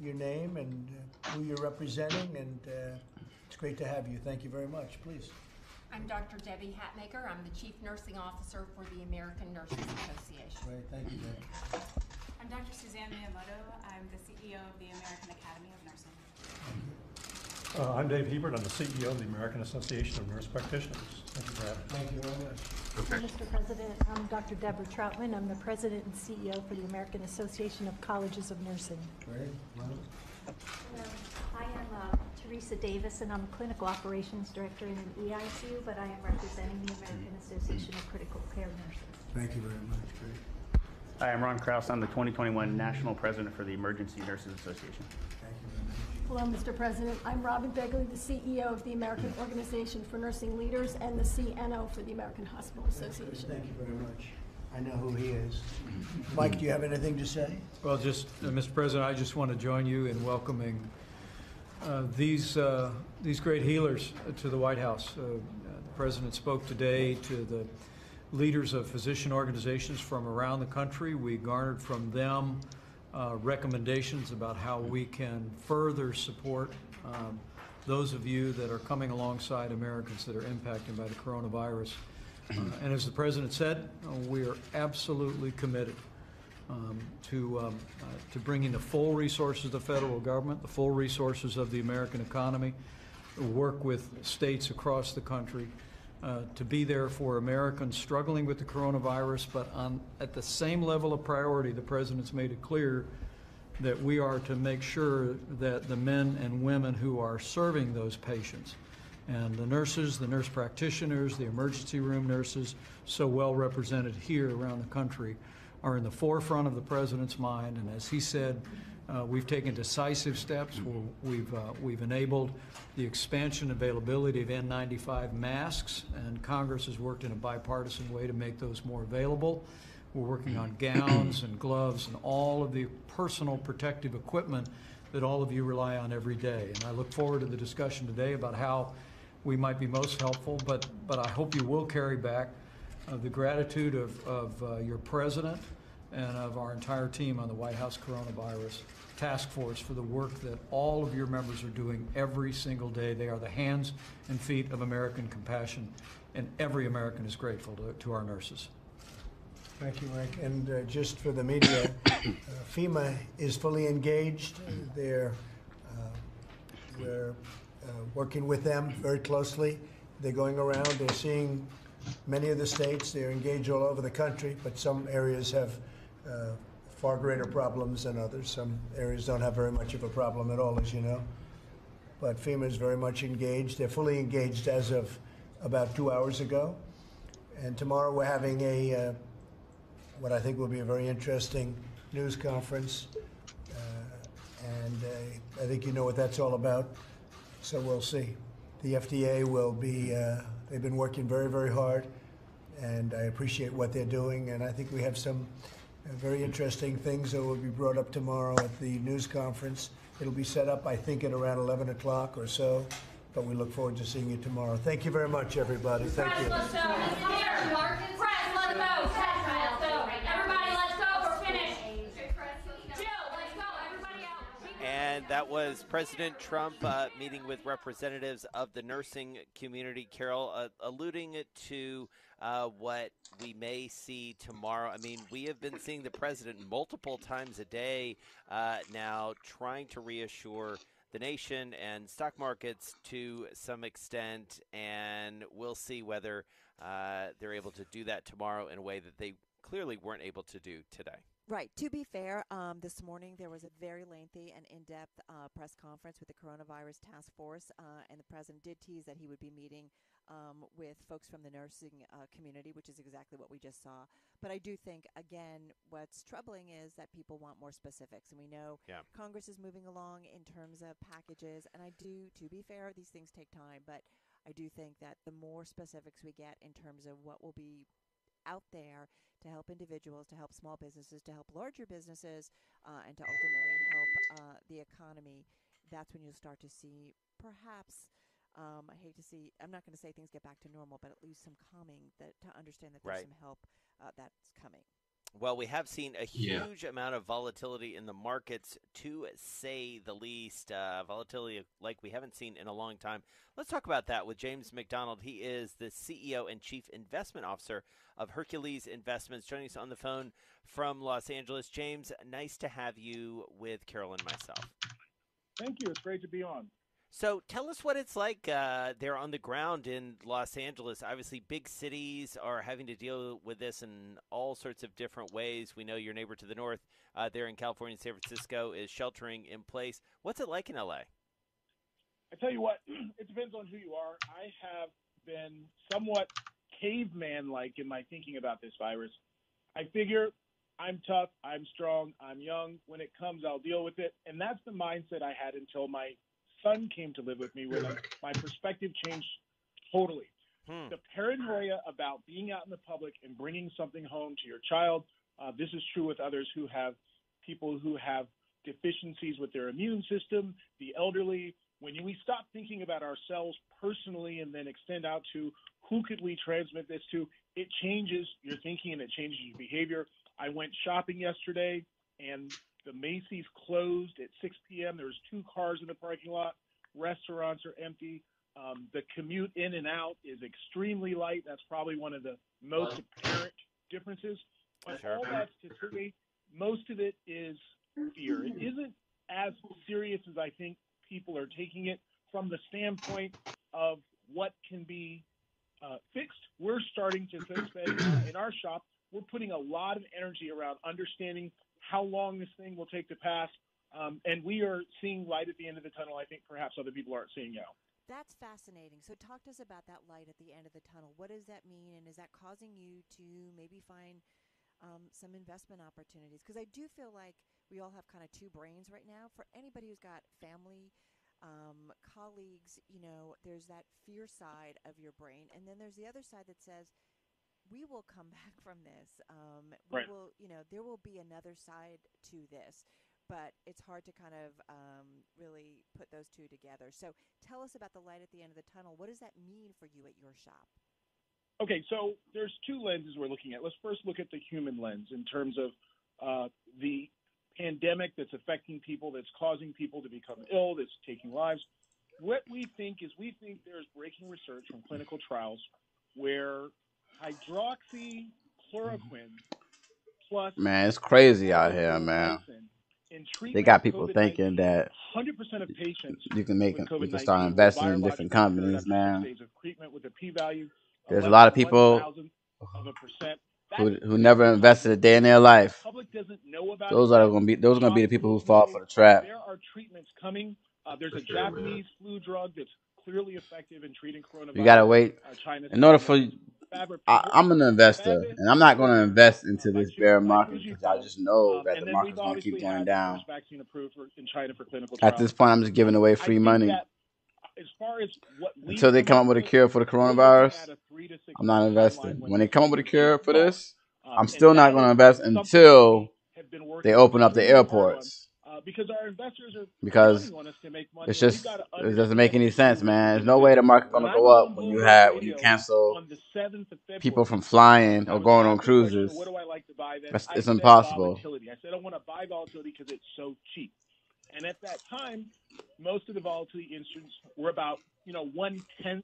your name and who you're representing, and it's great to have you. Thank you very much. Please. I'm Dr. Debbie Hatmaker. I'm the Chief Nursing Officer for the American Nurses Association. Great, thank you, Debbie. I'm Dr. Suzanne Miyamoto. I'm the CEO of the American Academy of Nursing. I'm Dave Hebert. I'm the CEO of the American Association of Nurse Practitioners. Thank you for having me. Thank you very much. Mr. President, I'm Dr. Deborah Troutman. I'm the President and CEO for the American Association of Colleges of Nursing. Great. Well, I am Teresa Davis, and I'm a Clinical Operations Director in an EICU, but I am representing the American Association of Critical Care Nurses. thank you very much. Great. Hi, I'm Ron Kraus. I'm the 2021 National President for the Emergency Nurses Association. Thank you very much. Hello, Mr. President. I'm Robin Begley, the CEO of the American Organization for Nursing Leaders and the CNO for the American Hospital Association. Thank you very much. I know who he is. Mike, do you have anything to say? Well, just, Mr. President, I just want to join you in welcoming these great healers to the White House. The President spoke today to the leaders of physician organizations from around the country. We garnered from them recommendations about how we can further support those of you that are coming alongside Americans that are impacted by the coronavirus. And as the President said, we are absolutely committed to bringing the full resources of the federal government, the full resources of the American economy, work with states across the country to be there for Americans struggling with the coronavirus, but at the same level of priority, the President's made it clear that we are to make sure that the men and women who are serving those patients and the nurses, the nurse practitioners, the emergency room nurses, so well represented here around the country, are in the forefront of the President's mind. And as he said, we've taken decisive steps. We've enabled the expansion and availability of N95 masks, and Congress has worked in a bipartisan way to make those more available. We're working on gowns and gloves and all of the personal protective equipment that all of you rely on every day. And I look forward to the discussion today about how we might be most helpful, but I hope you will carry back the gratitude of your President and of our entire team on the White House Coronavirus Task Force for the work that all of your members are doing every single day. They are the hands and feet of American compassion, and every American is grateful to our nurses. Thank you, Mike. And just for the media, FEMA is fully engaged. We're working with them very closely. They're going around. They're seeing many of the states. They're engaged all over the country, but some areas have far greater problems than others. Some areas don't have very much of a problem at all, as you know. But FEMA is very much engaged. They're fully engaged as of about 2 hours ago. And tomorrow we're having what I think will be a very interesting news conference. I think you know what that's all about. So we'll see. The FDA will be, they've been working very, very hard, and I appreciate what they're doing. And I think we have some very interesting things that will be brought up tomorrow at the news conference. It'll be set up, I think, at around 11 o'clock or so, but we look forward to seeing you tomorrow. Thank you very much, everybody. Thank you. Let's go. Press, let's go. Let's go. Everybody, let's go. We're finished. Jill, let's go. Everybody out. And that was President Trump meeting with representatives of the nursing community. Carol, alluding to what we may see tomorrow. I mean, we have been seeing the president multiple times a day now trying to reassure the nation and stock markets to some extent, and we'll see whether they're able to do that tomorrow in a way that they clearly weren't able to do today. Right. To be fair, this morning there was a very lengthy and in-depth press conference with the Coronavirus Task Force, and the president did tease that he would be meeting with folks from the nursing community, which is exactly what we just saw. But I do think, again, what's troubling is that people want more specifics. And we know Congress is moving along in terms of packages. And I do, to be fair, these things take time. But I do think that the more specifics we get in terms of what will be out there to help individuals, to help small businesses, to help larger businesses, and to ultimately help the economy, that's when you'll start to see perhaps I hate to see, I'm not going to say things get back to normal, but at least some calming to understand that there's some help that's coming. Well, we have seen a Yeah. huge amount of volatility in the markets, to say the least. Volatility like we haven't seen in a long time. Let's talk about that with James McDonald. He is the CEO and Chief Investment Officer of Hercules Investments, joining us on the phone from Los Angeles. James, nice to have you with Carol and myself. Thank you. It's great to be on. So tell us what it's like there on the ground in Los Angeles. Obviously, big cities are having to deal with this in all sorts of different ways. We know your neighbor to the north there in California, San Francisco, is sheltering in place. What's it like in LA? I tell you what, it depends on who you are. I have been somewhat caveman-like in my thinking about this virus. I figure I'm tough, I'm strong, I'm young. When it comes, I'll deal with it. And that's the mindset I had until my son came to live with me, where my perspective changed totally. The paranoia about being out in the public and bringing something home to your child, this is true with others who have people who have deficiencies with their immune system, the elderly. When we stop thinking about ourselves personally and then extend out to who could we transmit this to, it changes your thinking and it changes your behavior. I went shopping yesterday and the Macy's closed at 6 p.m. There was 2 cars in the parking lot. Restaurants are empty. The commute in and out is extremely light. That's probably one of the most apparent differences. But all that's to say, most of it is fear. It isn't as serious as I think people are taking it from the standpoint of what can be fixed. We're starting to spend in our shop, we're putting a lot of energy around understanding how long this thing will take to pass. And we are seeing light at the end of the tunnel. I think perhaps other people aren't seeing now. That's fascinating. So talk to us about that light at the end of the tunnel. What does that mean? And is that causing you to maybe find some investment opportunities? Because I do feel like we all have kind of 2 brains right now. For anybody who's got family, colleagues, there's that fear side of your brain. And then there's the other side that says, we will come back from this. Right. There will be another side to this. But it's hard to kind of really put those 2 together. So tell us about the light at the end of the tunnel. What does that mean for you at your shop? Okay, so there's 2 lenses we're looking at. Let's first look at the human lens in terms of the pandemic that's affecting people, that's causing people to become ill, that's taking lives. What we think there's breaking research from clinical trials where hydroxychloroquine plus Man, it's crazy out here, man. They got people thinking that 100% of patients you can start with investing in different biologically cured companies, after 6 man. days of treatment with a p-value There's a less lot of than people 1/1000%. who never invested a day in their life. The public doesn't know about Those it are yet. going to be the people who fall for the Hospitals trap. There are treatments coming. There's a Japanese flu drug that's clearly effective in treating coronavirus. You gotta wait. China In order for I'm an investor, and I'm not going to invest into this bear market because I just know that the market's going to keep going down. Vaccine approved in China for clinical At trials. this point, I'm just giving away free money As far as what until they come up with a cure for the coronavirus. I'm not investing. When they come up with a cure for this, I'm still not going to invest until they open up the airports. Because our investors are because on us to make money. it's just it doesn't make any sense, man. There's no way the market's going to go up when you cancel people from flying or going on cruises. What do I like to buy? It's impossible. I said I want to buy volatility because it's so cheap. And at that time, most of the volatility instruments were about 1/10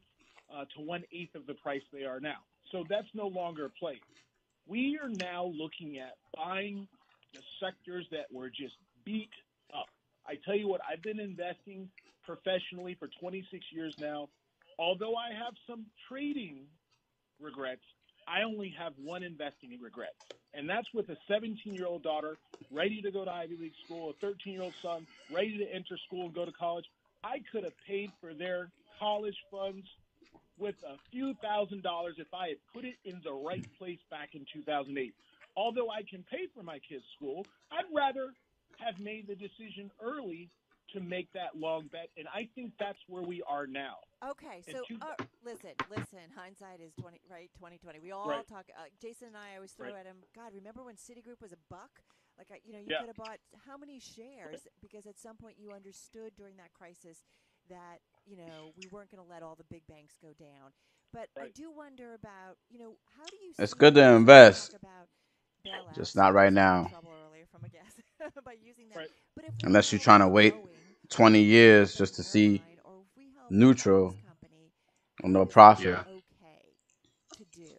to 1/8 of the price they are now. So that's no longer a play. We are now looking at buying the sectors that were just beat up. I tell you what, I've been investing professionally for 26 years now. Although I have some trading regrets, I only have one investing regret, and that's with a 17-year-old daughter ready to go to Ivy League school, a 13-year-old son ready to enter school and go to college. I could have paid for their college funds with a few $1,000s if I had put it in the right place back in 2008. Although I can pay for my kids' school, I'd rather have made the decision early to make that long bet, and I think that's where we are now. Okay, so listen. Hindsight is 2020. We all talk. Jason and I always throw at him. God, remember when Citigroup was $1? You could have bought how many shares? Because at some point you understood during that crisis that we weren't going to let all the big banks go down. But I do wonder about how do you? It's good to invest. bailouts. Just not right now. Trouble earlier from a guest by using that. Right. But if Unless you're trying to wait 20 years just to see neutral or no profit. Yeah. Okay to do.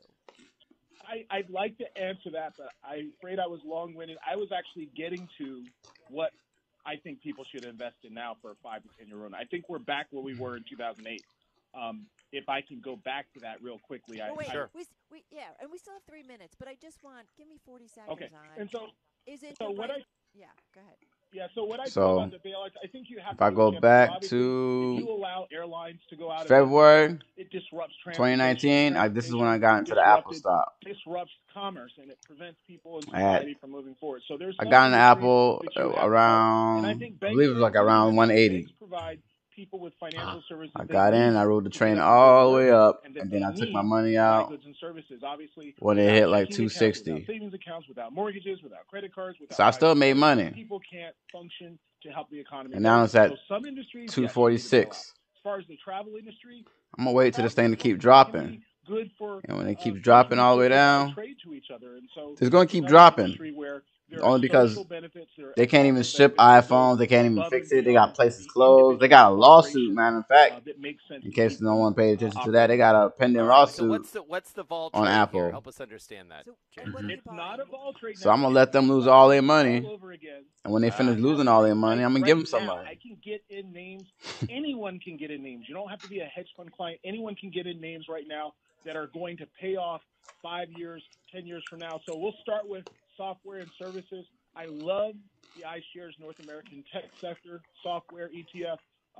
I'd like to answer that, but I'm afraid I was long-winded. I was actually getting to what I think people should invest in now for a 5 to 10 year run. I think we're back where we were in 2008. If I can go back to that real quickly, Well, wait, Sure. yeah, and we still have 3 minutes, but I just give me 40 seconds okay. on. And so, is it so the what right? I Yeah, go ahead. Yeah, so what I So, feel about the bailouts, I think you have if to I go look at back obviously, to if you allow airlines to go out February of business, it disrupts 2019, this is when I got into the Apple stock. disrupts commerce, and it prevents people in I had- society from moving forward. So there's I some got an industries Apple that you have to help. around, And I think I believe it was like banks are around included. 180. Banks provide people with financial services. I they got in, need I rode the to train get all the work, way up, and that and then they I took my need money to buy out goods and services. Obviously, when it without hit like checking accounts, 260. without savings accounts, without mortgages, without credit cards, without So I still made money. people can't function to help the economy. And now it's at so some industries, yes, you need to bail out. 246. As far as the travel industry, I'm gonna wait till this thing to keep travel can dropping. be good for And when it keeps dropping all the way down, trade to each other, and so it's gonna keep another dropping. industry where there Only are because social benefits, there are they can't even economic ship benefits that go iPhones. They can't even above fix and it. They got beyond places the closed. They individual got a lawsuit, corporation, man. In fact, that makes sense in to case keep no them, one paid attention to that, operating. they got a pending All right. So lawsuit what's the vol on trade Apple. here? Help us understand that. So, Jay. and what are you It's buying? not a vol trade So now. I'm gonna It's let them lose all their all money, over again. and when they finish That's losing all their happening. money, I'm gonna Right give them some now, money. I can get in names. Anyone can get in names. You don't have to be a hedge fund client. Anyone can get in names right now that are going to pay off 5 years, 10 years from now. So we'll start with software and services. I love the iShares North American Tech Sector Software ETF,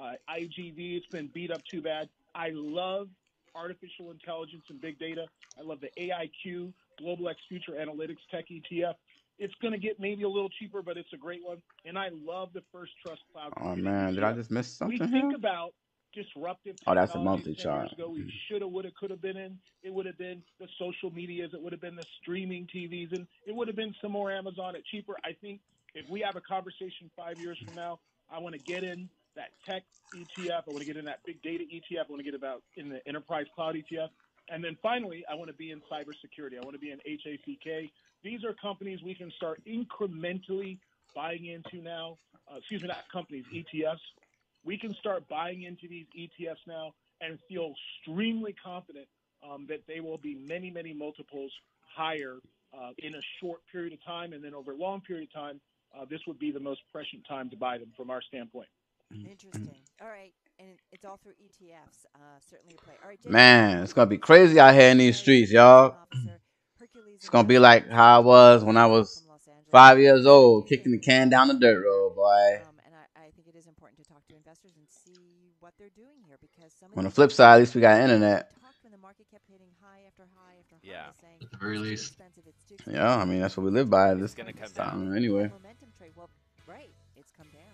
IGV. It's been beat up too bad. I love artificial intelligence and big data. I love the AIQ Global X Future Analytics Tech ETF. It's going to get maybe a little cheaper, but it's a great one. And I love the First Trust Cloud Oh Computing man, did I ETF. just miss We something think here? about disruptive Oh, that's a technologies monthly 10 chart. years ago. We shoulda, woulda, coulda been in. It would have been the social medias. It would have been the streaming TVs, and it would have been some more Amazon at cheaper. I think if we have a conversation 5 years from now, I want to get in that tech ETF. I want to get in that big data ETF. I want to get about in the enterprise cloud ETF. And then finally, I want to be in cybersecurity. I want to be in HACK. These are companies we can start incrementally buying into now. Excuse me, not companies, ETFs. We can start buying into these ETFs now and feel extremely confident that they will be many, many multiples higher in a short period of time. And then over a long period of time, this would be the most prescient time to buy them from our standpoint. Interesting. All right, and it's all through ETFs. Certainly a play. All right, Jay, Man, it's gonna be crazy out here in these streets, y'all. It's gonna be like how I was when I was 5 years old, kicking the can down the dirt road, boy. And I think it is important to talk to investors and see what they're doing here because some of On the these flip side, at least we got internet. talked when the market kept hitting high after high after high, Yeah. saying At the very it's too least. expensive, it's too expensive. Yeah, I mean that's what we live by. It's This gonna come time down. anyway. Momentum trade. Well, right, it's come down.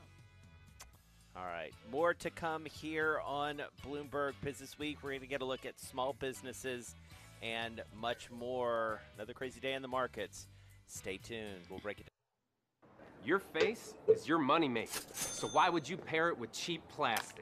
All right. More to come here on Bloomberg Business Week. We're going to get a look at small businesses and much more. Another crazy day in the markets. Stay tuned. We'll break it down. Your face is your moneymaker, so why would you pair it with cheap plastic?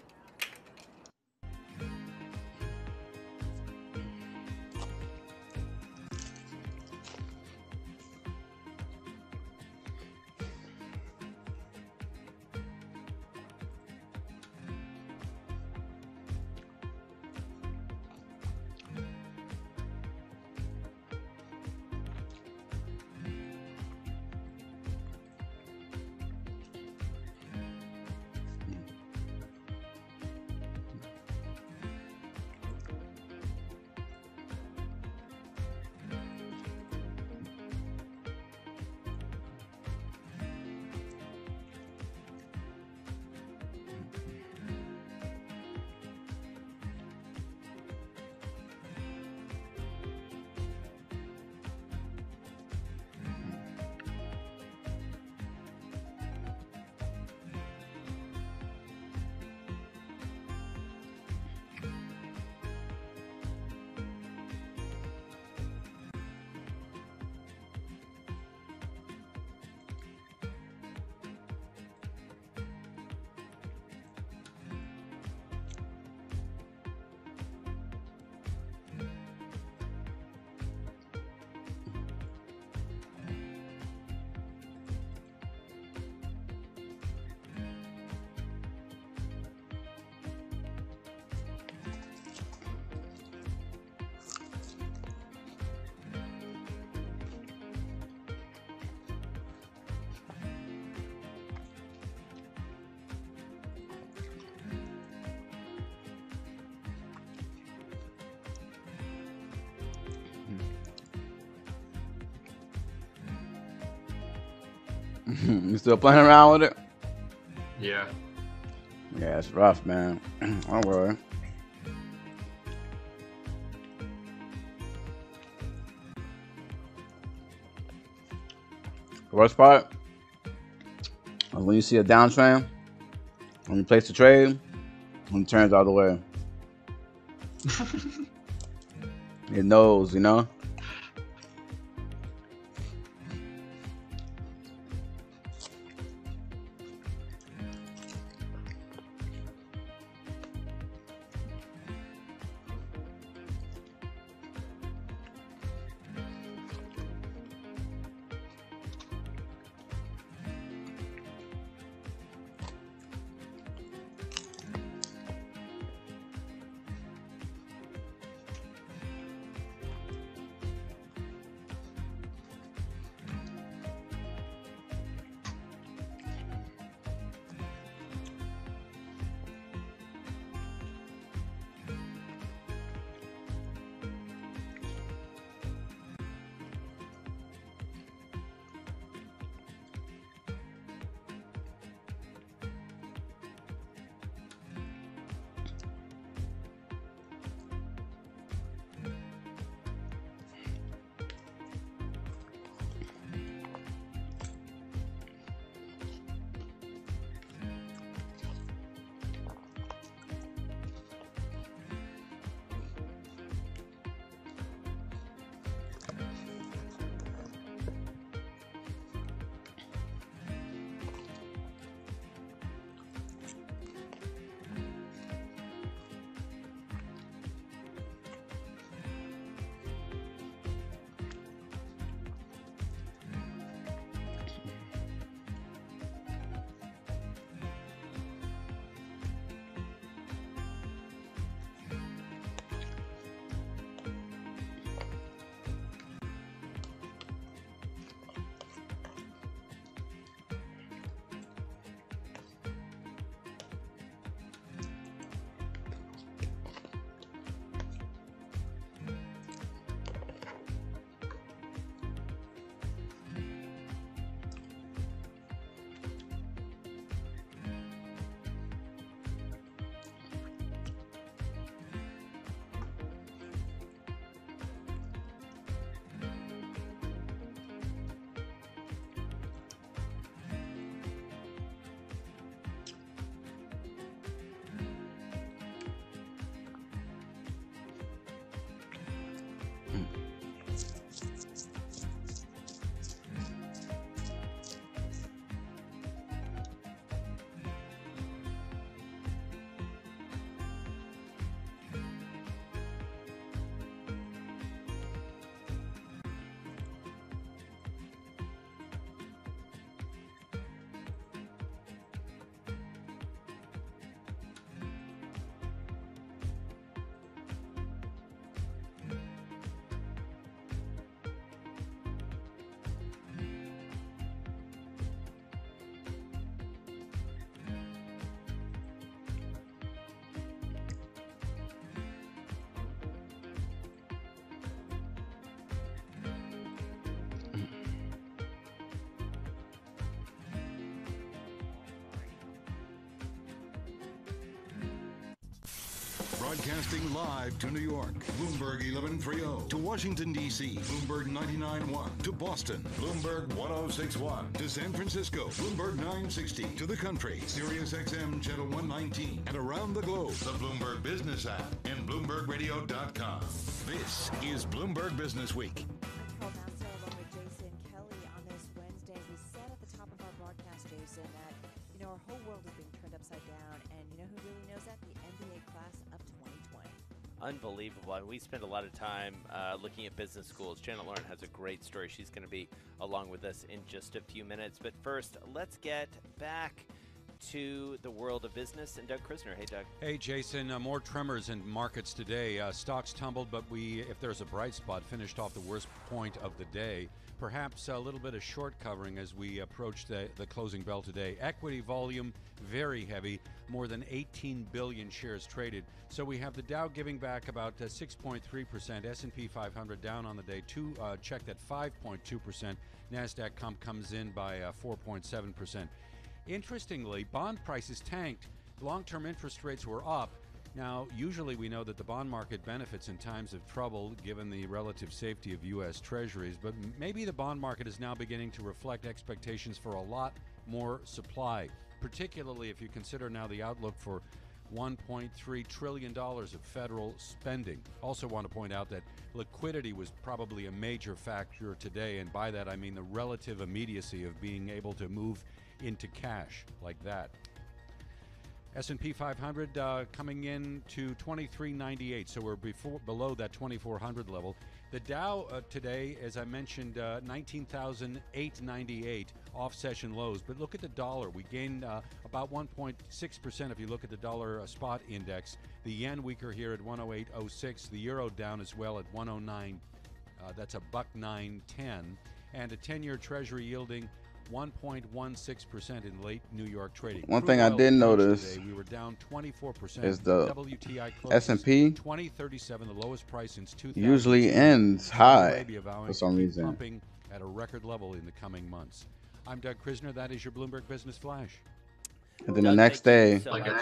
You still playing around with it? Yeah. Yeah, it's rough, man. Don't worry. The worst part is when you see a downtrend, when you place the trade, when it turns all the way. It knows, you know? Broadcasting live to New York, Bloomberg 1130. To Washington, D.C., Bloomberg 99.1. To Boston, Bloomberg 1061. To San Francisco, Bloomberg 960. To the country, Sirius XM Channel 119. And around the globe, the Bloomberg Business app and BloombergRadio.com. This is Bloomberg Business Week. Carl Nassau along with Jason Kelly on this Wednesday. We said at the top of our broadcast, Jason, that, our whole world is being turned upside down. And you know who really knows that? The NBA class of 2020. Unbelievable. And we spend a lot of time looking at business schools. Janet Lauren has a great story. She's going to be along with us in just a few minutes. But first, let's get back to the world of business and Doug Krisner. Hey, Doug. Hey, Jason. More tremors in markets today. Stocks tumbled, but if there's a bright spot, finished off the worst point of the day. Perhaps a little bit of short covering as we approach the closing bell today. Equity volume very heavy, more than 18 billion shares traded. So we have the Dow giving back about 6.3%, S&P 500 down on the day, checked at 5.2%. NASDAQ comes in by 4.7%. Interestingly, bond prices tanked. Long-term interest rates were up. Now, usually we know that the bond market benefits in times of trouble given the relative safety of U.S. Treasuries, but maybe the bond market is now beginning to reflect expectations for a lot more supply, particularly if you consider now the outlook for $1.3 trillion of federal spending. Also want to point out that liquidity was probably a major factor today, and by that I mean the relative immediacy of being able to move into cash like that. S&P 500 coming in to 2398, so we're below that 2400 level. The Dow today, as I mentioned, 19,898 off-session lows. But look at the dollar. We gained about 1.6% if you look at the dollar spot index. The yen weaker here at 108.06. The euro down as well at 109. That's a $1.0910, and a 10-year Treasury yielding 1.16% in late New York trading. One thing I did notice today, we were down 24%. is the WTI S&P 2037, the lowest price since 2000. usually ends high for some reason. Pumping at a record level in the coming months. I'm Doug Krisner. That is your Bloomberg Business Flash. And then the next day,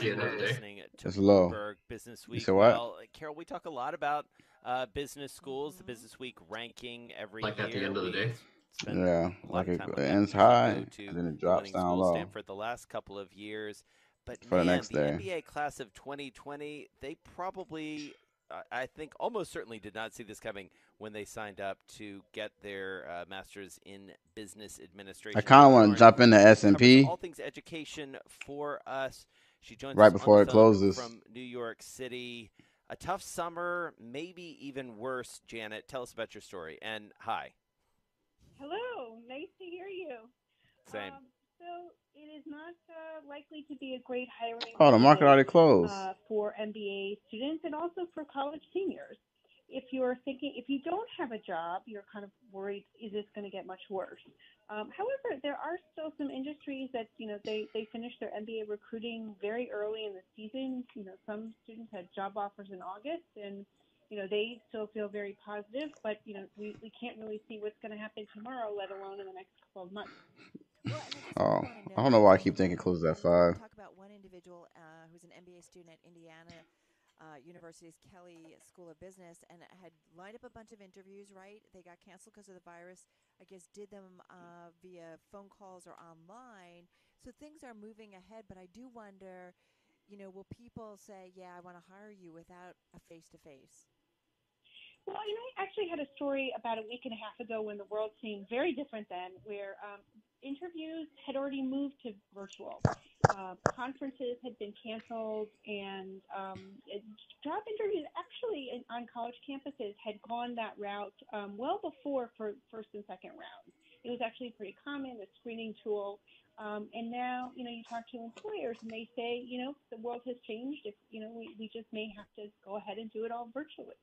it's low. Bloomberg Business Week. You said what? Well, Carol, we talk a lot about business schools, the Business Week ranking every year. At the end of the day. Yeah, like it ends high and then it drops down low. Stanford the last couple of years, but for man, the next day. NBA class of 2020, they probably, I think, almost certainly did not see this coming when they signed up to get their master's in business administration. I kind of want to jump into S&P. All things education for us. She joins right us before on it the phone closes from New York City. A tough summer, maybe even worse. Janet, tell us about your story, and hi. Hello, nice to hear you. Same. So it is not likely to be a great hiring Oh, the market already closed. For MBA students and also for college seniors. If you're thinking, if you don't have a job, you're kind of worried, is this going to get much worse? However, there are still some industries that, they finish their MBA recruiting very early in the season. Some students had job offers in August, and they still feel very positive, but, we can't really see what's going to happen tomorrow, let alone in the next couple of months. Oh, I don't know why I keep thinking it closes at 5. Talk about one individual who's an MBA student at Indiana University's Kelley School of Business and had lined up a bunch of interviews, right? They got canceled because of the virus. I guess did them via phone calls or online. So things are moving ahead, but I do wonder, will people say, yeah, I want to hire you without a face-to-face? Well, I actually had a story about a week and a half ago when the world seemed very different then, where interviews had already moved to virtual. Conferences had been canceled, and job interviews actually on college campuses had gone that route well before for first and second rounds. It was actually pretty common, a screening tool. And now, you talk to employers and they say, the world has changed. If, we just may have to go ahead and do it all virtually.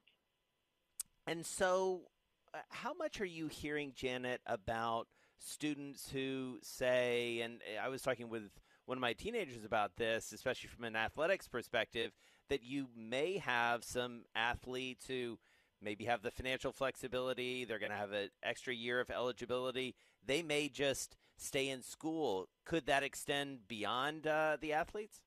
And so how much are you hearing, Janet, about students who say, and I was talking with one of my teenagers about this, especially from an athletics perspective, that you may have some athletes who maybe have the financial flexibility, they're going to have an extra year of eligibility, they may just stay in school. Could that extend beyond the athletes?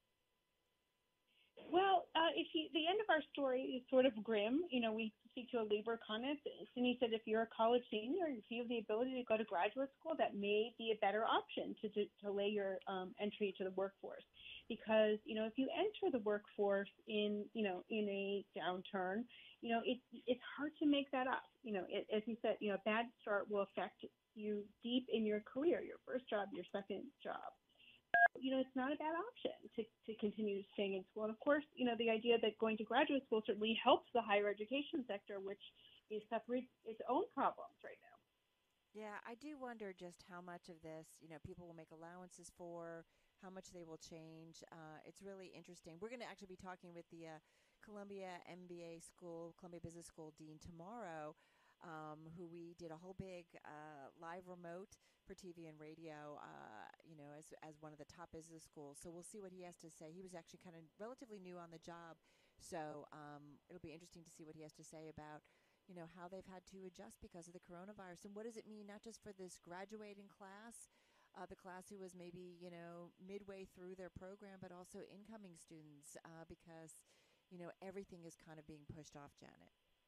Well, the end of our story is sort of grim. We speak to a labor economist, and he said if you're a college senior, if you have the ability to go to graduate school, that may be a better option to delay your entry to the workforce. Because, if you enter the workforce in a downturn, it's hard to make that up. As you said, a bad start will affect you deep in your career, your first job, your second job. It's not a bad option to continue staying in school. And of course, the idea that going to graduate school certainly helps the higher education sector, which is suffering its own problems right now. Yeah, I do wonder just how much of this, people will make allowances for, how much they will change. It's really interesting. We're going to actually be talking with the Columbia MBA School, Columbia Business School Dean tomorrow, who we did a whole big live remote for TV and radio, as one of the top business schools. So we'll see what he has to say. He was actually kind of relatively new on the job, so it'll be interesting to see what he has to say about, how they've had to adjust because of the coronavirus. And what does it mean, not just for this graduating class, the class who was maybe, midway through their program, but also incoming students, because, everything is kind of being pushed off, Janet.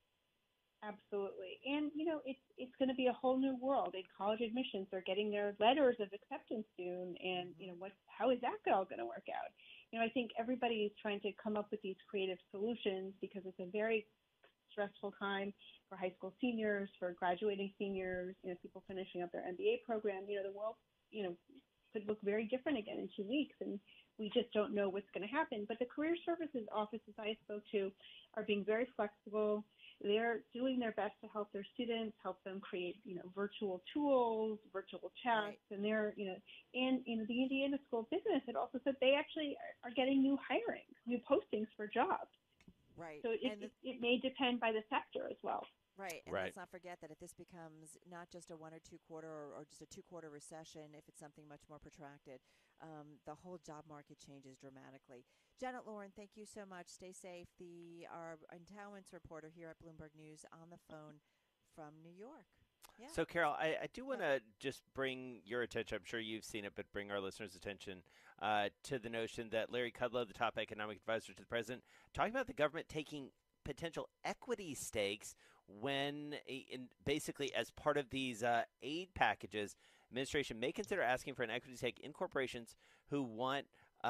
Absolutely. And, it's going to be a whole new world. In college admissions, they're getting their letters of acceptance soon. And, how is that all going to work out? I think everybody is trying to come up with these creative solutions because it's a very stressful time for high school seniors, for graduating seniors, people finishing up their MBA program. The world, could look very different again in 2 weeks. And we just don't know what's going to happen. But the career services offices I spoke to are being very flexible. They're doing their best to help their students, help them create, virtual tools, virtual chats, and they're, and the Indiana School of Business had also said they actually are getting new hiring, new postings for jobs. Right. So it may depend by the sector as well. Right, and let's not forget that if this becomes not just a 1 or 2 quarter or just a 2-quarter recession, if it's something much more protracted, the whole job market changes dramatically. Janet Lauren, thank you so much. Stay safe. Our endowments reporter here at Bloomberg News on the phone from New York. Yeah. So, Carol, I do want to just bring your attention, I'm sure you've seen it, but bring our listeners' attention to the notion that Larry Kudlow, the top economic advisor to the president, talking about the government taking potential equity stakes when, basically as part of these aid packages, administration may consider asking for an equity stake in corporations who want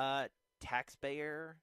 taxpayer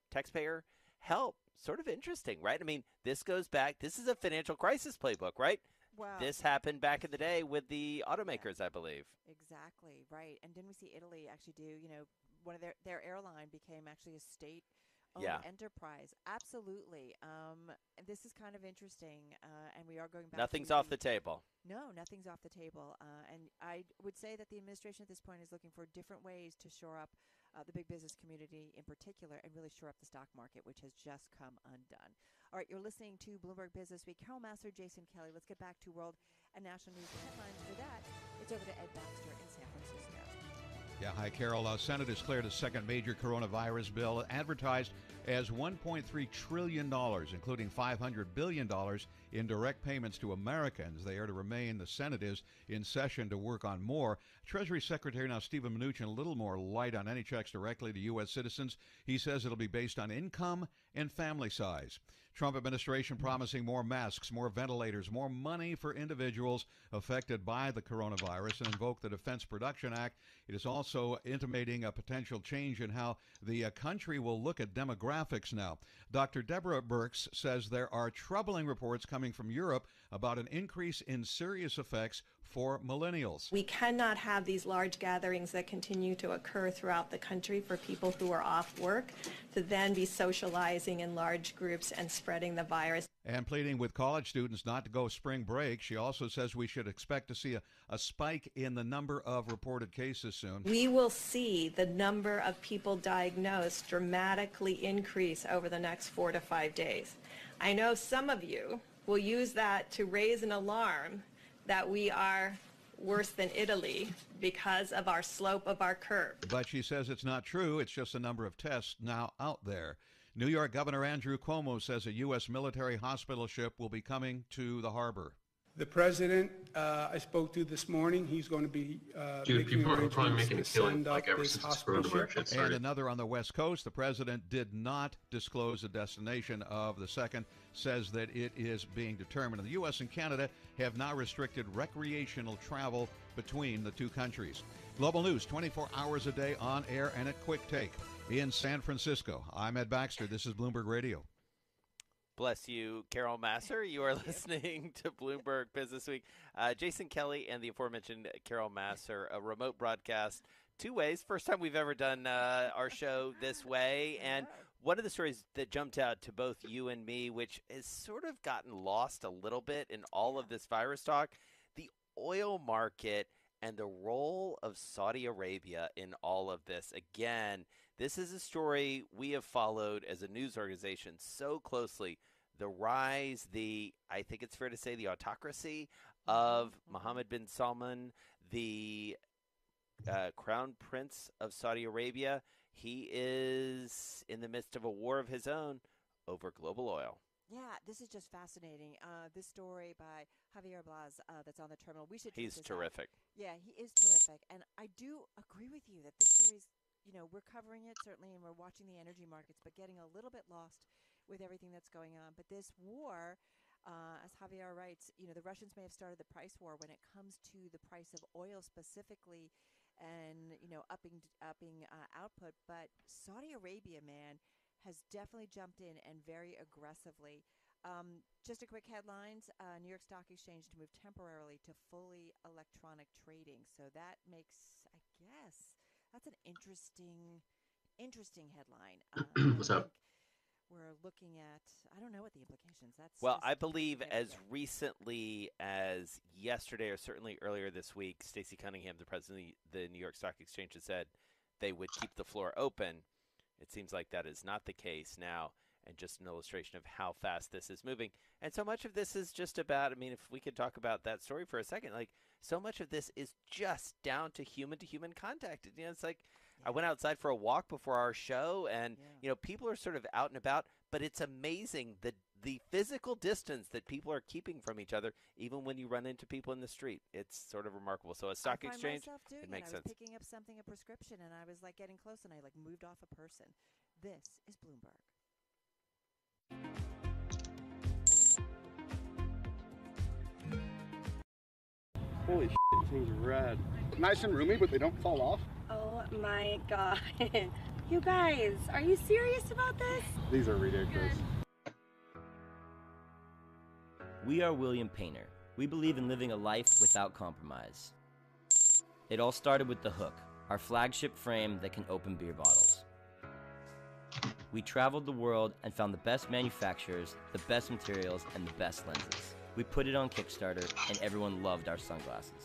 help. Sort of interesting, right? I mean, this goes back, this is a financial crisis playbook, right? Wow. This happened back in the day with the automakers, I believe. Exactly, right. And didn't we see Italy actually do, one of their airline became actually a state-owned enterprise. Absolutely. This is kind of interesting, and we are going back Nothing's off the table. No, nothing's off the table. And I would say that the administration at this point is looking for different ways to shore up the big business community in particular and really shore up the stock market, which has just come undone. All right, you're listening to Bloomberg Business Week. Carol Massar, Jason Kelly. Let's get back to world and national news headlines. For that, it's over to Ed Baxter in San Francisco. Yeah, hi, Carol. Senate has cleared a second major coronavirus bill advertised as $1.3 trillion, including $500 billion in direct payments to Americans. They are to remain. The Senate is in session to work on more. Treasury Secretary now Steven Mnuchin, a little more light on any checks directly to U.S. citizens. He says it'll be based on income and family size. Trump administration promising more masks, more ventilators, more money for individuals affected by the coronavirus, and invoke the Defense Production Act. It is also intimating a potential change in how the country will look at demographics now. Dr. Deborah Birx says there are troubling reports coming from Europe about an increase in serious effects for millennials. We cannot have these large gatherings that continue to occur throughout the country for people who are off work to then be socializing in large groups and spreading the virus. And pleading with college students not to go spring break. She also says we should expect to see a spike in the number of reported cases soon. We will see the number of people diagnosed dramatically increase over the next 4 to 5 days. I know some of you will use that to raise an alarm that we are worse than Italy because of our slope of our curve. But she says it's not true. It's just the number of tests now out there. New York Governor Andrew Cuomo says a U.S. military hospital ship will be coming to the harbor. The president I spoke to this morning, he's going to be people are probably making a killing like ever since this coronavirus started. And another on the West Coast. The president did not disclose the destination of the second, says that it is being determined. And the U.S. and Canada have now restricted recreational travel between the two countries. Global News, 24 hours a day on air and at Quick Take in San Francisco. I'm Ed Baxter. This is Bloomberg Radio. Bless you, Carol Massar. You are listening to Bloomberg Business Week. Jason Kelly and the aforementioned Carol Massar, a remote broadcast 2 ways. First time we've ever done our show this way. And one of the stories that jumped out to both you and me, which has sort of gotten lost a little bit in all of this virus talk, the oil market and the role of Saudi Arabia in all of this. Again, this is a story we have followed as a news organization so closely. The rise, I think it's fair to say, the autocracy of Mohammed bin Salman, the Crown Prince of Saudi Arabia. He is in the midst of a war of his own over global oil. Yeah, this is just fascinating. This story by Javier Blas that's on the terminal. We should. He's terrific. Yeah, he is terrific, and I do agree with you that this story's. We're covering it certainly, and we're watching the energy markets, but getting a little bit lost with everything that's going on. But this war, as Javier writes, the Russians may have started the price war when it comes to the price of oil specifically, and upping output. But Saudi Arabia, man, has definitely jumped in and very aggressively. Just a quick headlines. New York Stock Exchange to move temporarily to fully electronic trading. So that makes, I guess, that's an interesting headline. What's up? We're looking at, I don't know what the implications. Well, I believe as recently as yesterday or certainly earlier this week, Stacey Cunningham, the president of the New York Stock Exchange, has said they would keep the floor open. It seems like that is not the case now, and just an illustration of how fast this is moving. And so much of this is just about, if we could talk about that story for a second, like so much of this is just down to human contact. It's like I went outside for a walk before our show, and people are sort of out and about, but it's amazing the physical distance that people are keeping from each other, even when you run into people in the street. It's sort of remarkable. So a stock exchange, it makes sense. I was picking up something, a prescription, and I was like getting close, and I like moved off a person. This is Bloomberg. Holy shit, these things are rad. Nice and roomy, but they don't fall off. Oh my god. You guys, are you serious about this? These are ridiculous. We are William Painter. We believe in living a life without compromise. It all started with the Hook, our flagship frame that can open beer bottles. We traveled the world and found the best manufacturers, the best materials, and the best lenses. We put it on Kickstarter, and everyone loved our sunglasses.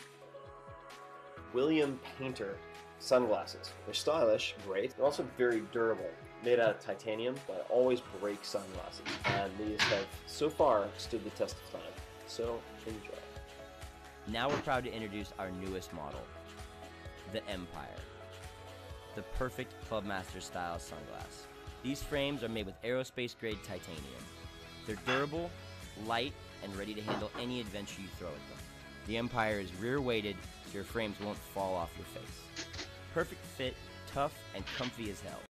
William Painter sunglasses. They're stylish, great. They're also very durable. Made out of titanium, but always break sunglasses. And these have, so far, stood the test of time. So, enjoy. Now we're proud to introduce our newest model, the Empire. The perfect Clubmaster style sunglass. These frames are made with aerospace-grade titanium. They're durable, light, and ready to handle any adventure you throw at them. The Empire is rear-weighted, so your frames won't fall off your face. Perfect fit, tough, and comfy as hell.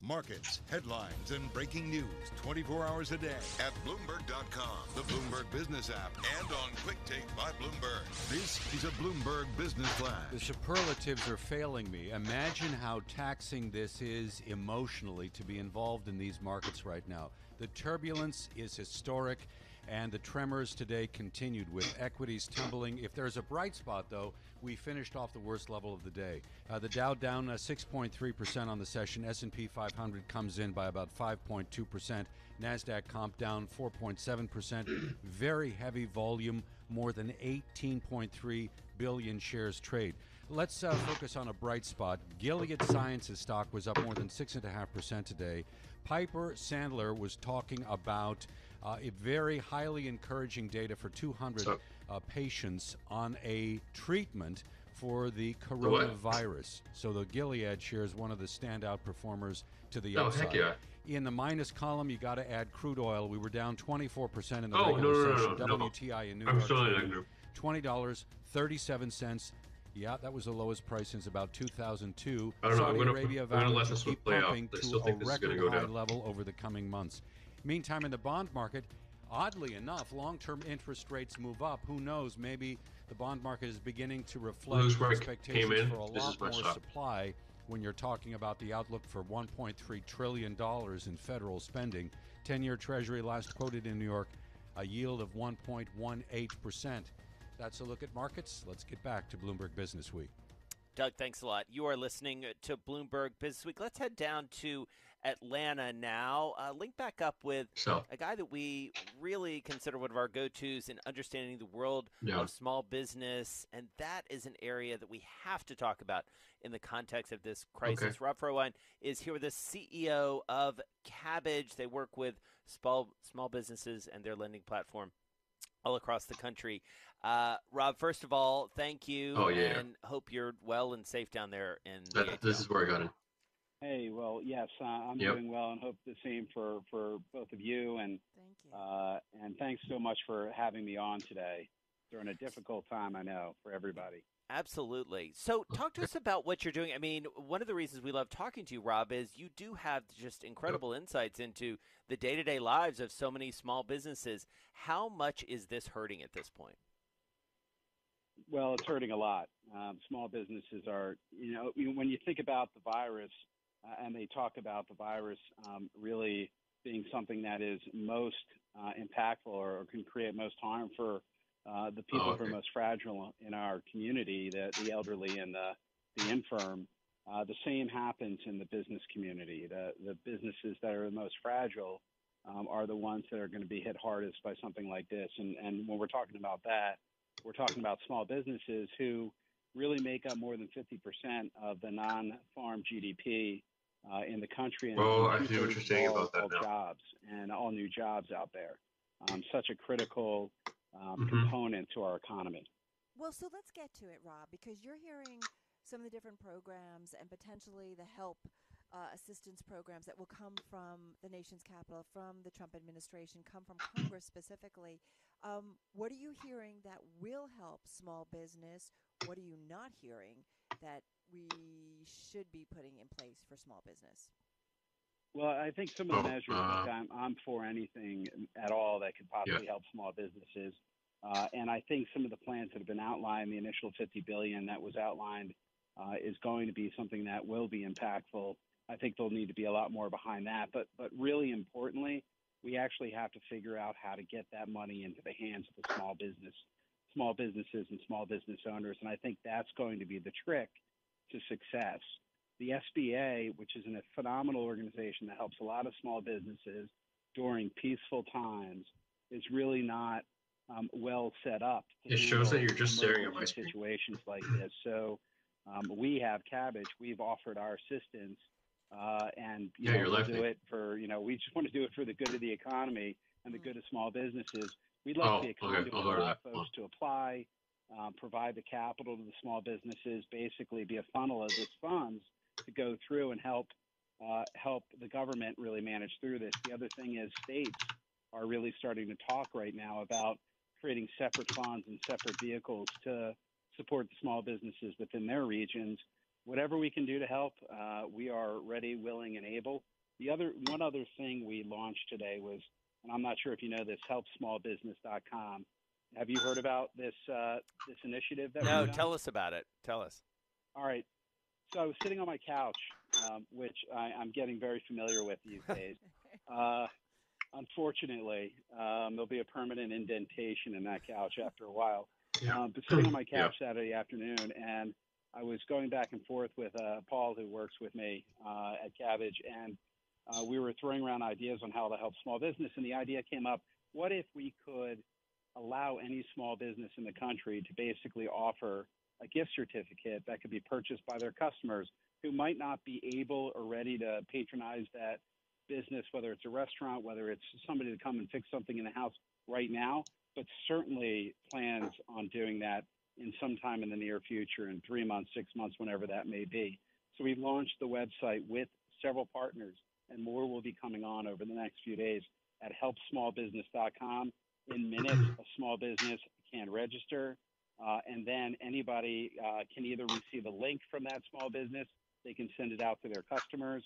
markets, headlines, and breaking news 24 hours a day at Bloomberg.com, the Bloomberg Business app, and on Quick Take by Bloomberg. This is a Bloomberg Business Flash. The superlatives are failing me. Imagine how taxing this is emotionally to be involved in these markets right now. The turbulence is historic, and the tremors today continued with equities tumbling. If there's a bright spot, though, we finished off the worst level of the day. The Dow down 6.3% on the session. S&P 500 comes in by about 5.2%. NASDAQ comp down 4.7%. Very heavy volume, more than 18.3 billion shares trade. Let's focus on a bright spot. Gilead Sciences stock was up more than 6.5% today. Piper Sandler was talking about a very highly encouraging data for 200 patients on a treatment for the coronavirus. So the Gilead share is one of the standout performers to the upside. Heck yeah. In the minus column, you got to add crude oil. We were down 24% in the regular session. WTI in New York, still in that group. $20.37. Yeah, that was the lowest price since about 2002. I don't know. Saudi Arabia vowed to keep pumping to a record high level over the coming months. Meantime, in the bond market, oddly enough, long-term interest rates move up. Who knows? Maybe the bond market is beginning to reflect expectations for a lot more supply when you're talking about the outlook for $1.3 trillion in federal spending. 10-year Treasury last quoted in New York, a yield of 1.18%. That's a look at markets. Let's get back to Bloomberg Business Week. Doug, thanks a lot. You are listening to Bloomberg Business Week. Let's head down to Atlanta now. Link back up with a guy that we really consider one of our go-tos in understanding the world of small business, and that is an area that we have to talk about in the context of this crisis. Rob Frohwein is here with the CEO of Kabbage. They work with small businesses and their lending platform all across the country. Rob, first of all, thank you, and hope you're well and safe down there in the ATL. This is where I got in. Hey, well, yes, I'm doing well and hope the same for both of you. And and thanks so much for having me on today during a difficult time, I know, for everybody. Absolutely. So talk to us about what you're doing. I mean, one of the reasons we love talking to you, Rob, is you do have just incredible insights into the day-to-day lives of so many small businesses. How much is this hurting at this point? Well, it's hurting a lot. Small businesses are, when you think about the virus, and they talk about the virus really being something that is most impactful or can create most harm for the people who are most fragile in our community, the elderly and the infirm. The same happens in the business community. The businesses that are the most fragile are the ones that are going to be hit hardest by something like this. And when we're talking about that, we're talking about small businesses who really make up more than 50% of the non-farm GDP in the country. And I see what you're saying about that now. Jobs and all new jobs out there. Such a critical component to our economy. Well, so let's get to it, Rob, because you're hearing some of the different programs and potentially the help assistance programs that will come from the nation's capital, from the Trump administration, come from Congress specifically. What are you hearing that will help small business? What are you not hearing that we should be putting in place for small business? Well, I think some of the measures, I'm for anything at all that could possibly help small businesses. And I think some of the plans that have been outlined, the initial $50 billion that was outlined, is going to be something that will be impactful. I think there'll need to be a lot more behind that. But really importantly, we actually have to figure out how to get that money into the hands of the small businesses and small business owners. And I think that's going to be the trick to success. The SBA, which is a phenomenal organization that helps a lot of small businesses during peaceful times, is really not well set up. It shows that you're just staring at my screen. Situations like this. So we have Kabbage. We've offered our assistance, and we'll do it for we just want to do it for the good of the economy and the good of small businesses. We'd like to be a conduit for a lot of folks to apply, provide the capital to the small businesses, basically be a funnel of these funds to go through and help the government really manage through this. The other thing is states are really starting to talk right now about creating separate funds and separate vehicles to support the small businesses within their regions. Whatever we can do to help, we are ready, willing, and able. One other thing we launched today was, and I'm not sure if you know this, helpsmallbusiness.com. Have you heard about this initiative? No, tell us about it. Tell us. All right. So I was sitting on my couch, which I'm getting very familiar with these days. Unfortunately, there'll be a permanent indentation in that couch after a while. But sitting on my couch Saturday afternoon, and I was going back and forth with Paul, who works with me at Cabbage, and we were throwing around ideas on how to help small business. And the idea came up, what if we could allow any small business in the country to basically offer a gift certificate that could be purchased by their customers who might not be able or ready to patronize that business, whether it's a restaurant, whether it's somebody to come and fix something in the house right now, but certainly plans on doing that in some time in the near future, in 3 months, 6 months, whenever that may be. So we launched the website with several partners, and more will be coming on over the next few days at helpsmallbusiness.com. In minutes, a small business can register, and then anybody can either receive a link from that small business, they can send it out to their customers,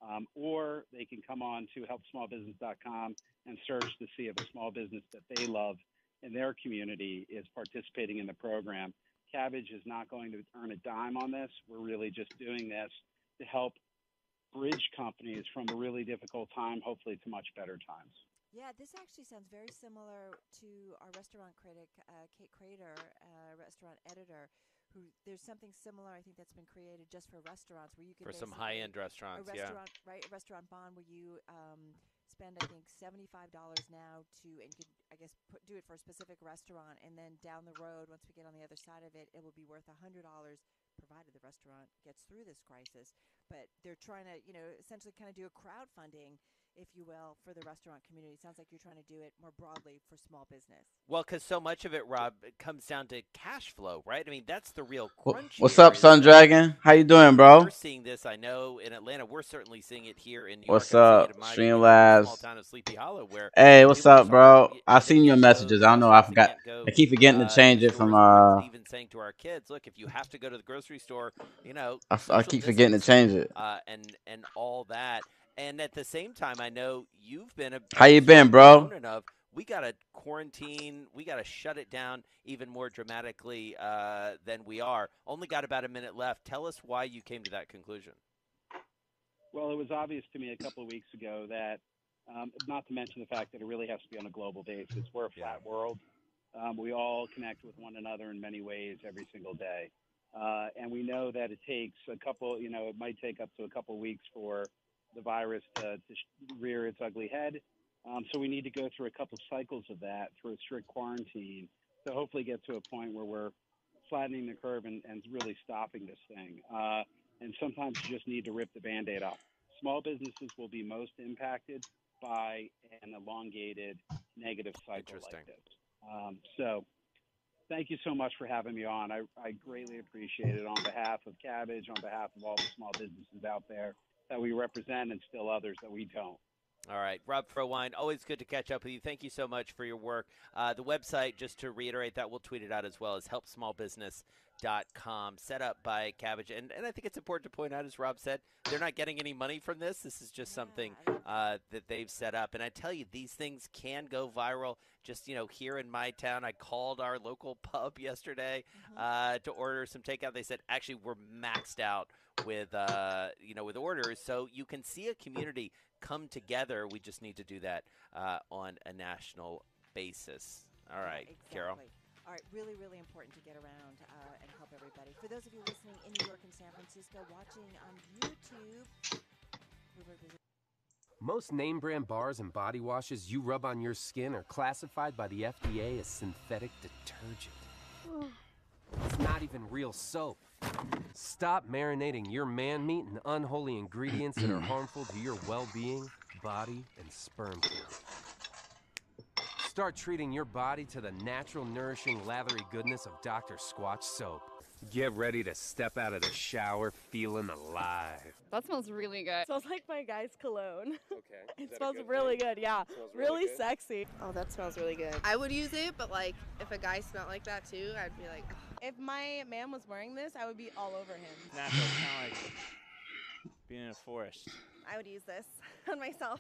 or they can come on to helpsmallbusiness.com and search to see if a small business that they love in their community is participating in the program. Cabbage is not going to earn a dime on this. We're really just doing this to help bridge companies from a really difficult time, hopefully to much better times. Yeah, this actually sounds very similar to our restaurant critic, Kate Crater, restaurant editor, who there's something similar, I think, that's been created just for restaurants where you can For some high-end restaurants, right, a restaurant bond where you spend, I think, $75 now and you could, I guess, do it for a specific restaurant, and then down the road, once we get on the other side of it, it will be worth $100, provided the restaurant gets through this crisis. But they're trying to, essentially kind of do a crowdfunding, if you will, for the restaurant community. It sounds like you're trying to do it more broadly for small business. Well, because so much of it, Rob, it comes down to cash flow, right? I mean, that's the real crunch. What's up, Sun Dragon? How you doing, bro? We're seeing this, I know, in Atlanta. We're certainly seeing it here in New What's York. up, Streamlabs? Small town of Sleepy Hollow, where hey, what's up, bro? I seen your messages. I don't know. I forgot. I keep forgetting to change it from. Even saying to our kids, look, if you have to go to the grocery store, I keep forgetting to change it. And all that. And at the same time, I know you've been a how you been, bro? Of, we got to quarantine. We got to shut it down even more dramatically than we are. Only got about a minute left. Tell us why you came to that conclusion. Well, it was obvious to me a couple of weeks ago that, not to mention the fact that it really has to be on a global basis. We're a flat world. We all connect with one another in many ways every single day. And we know that it takes it might take up to a couple of weeks for the virus to rear its ugly head. So we need to go through a couple cycles of that through a strict quarantine to hopefully get to a point where we're flattening the curve and really stopping this thing. And sometimes you just need to rip the Band-Aid off. Small businesses will be most impacted by an elongated negative cycle like this. So thank you so much for having me on. I greatly appreciate it on behalf of Cabbage, on behalf of all the small businesses out there that we represent and still others that we don't. All right. Rob Frohwein, always good to catch up with you. Thank you so much for your work. The website, just to reiterate that, we'll tweet it out as well, is helpsmallbusiness.com, set up by Cabbage. And I think it's important to point out, as Rob said, they're not getting any money from this. This is just something that they've set up. And I tell you, these things can go viral. Just, here in my town, I called our local pub yesterday to order some takeout. They said, actually, we're maxed out with orders. So you can see a community come together. We just need to do that on a national basis. All right, exactly. Carol. All right, really, really important to get around and help everybody. For those of you listening in New York and San Francisco, watching on YouTube, most name brand bars and body washes you rub on your skin are classified by the FDA as synthetic detergent. It's not even real soap. Stop marinating your man meat in unholy ingredients that are harmful to your well-being, body, and sperm count. Start treating your body to the natural, nourishing, lathery goodness of Dr. Squatch soap. Get ready to step out of the shower feeling alive. That smells really good. It smells like my guy's cologne. Okay. It smells really good, yeah. Really sexy. Oh, that smells really good. I would use it, but like if a guy smelled like that too, I'd be like, ugh. If my man was wearing this, I would be all over him. Natural, it's kind of like being in a forest. I would use this on myself.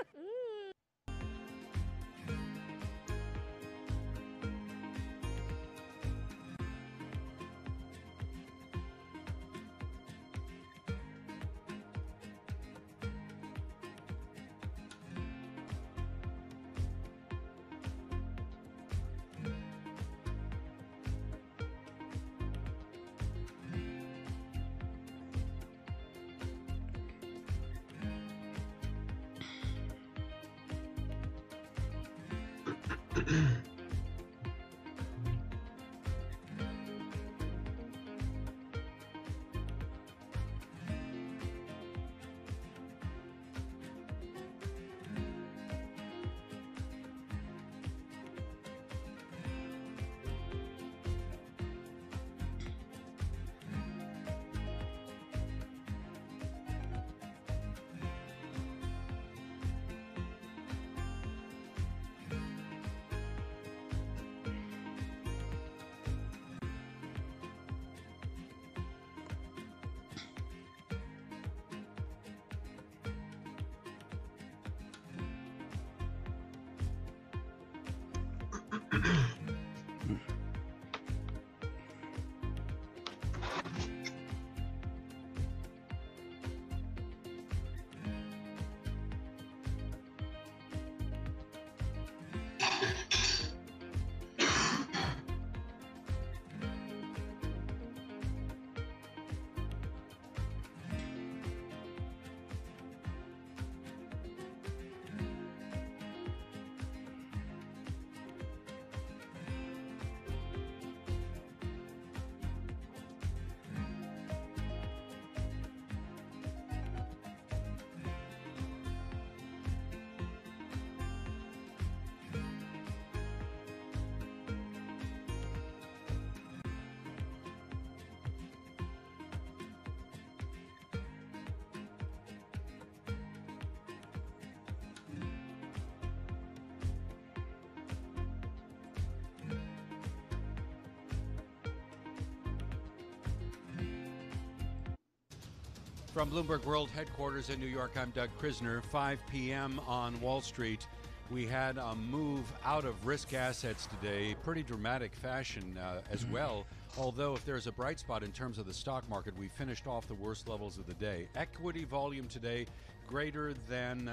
From Bloomberg World Headquarters in New York, I'm Doug Krisner. 5 p.m. on Wall Street. We had a move out of risk assets today, pretty dramatic fashion as well. Although if there's a bright spot in terms of the stock market, we finished off the worst levels of the day. Equity volume today greater than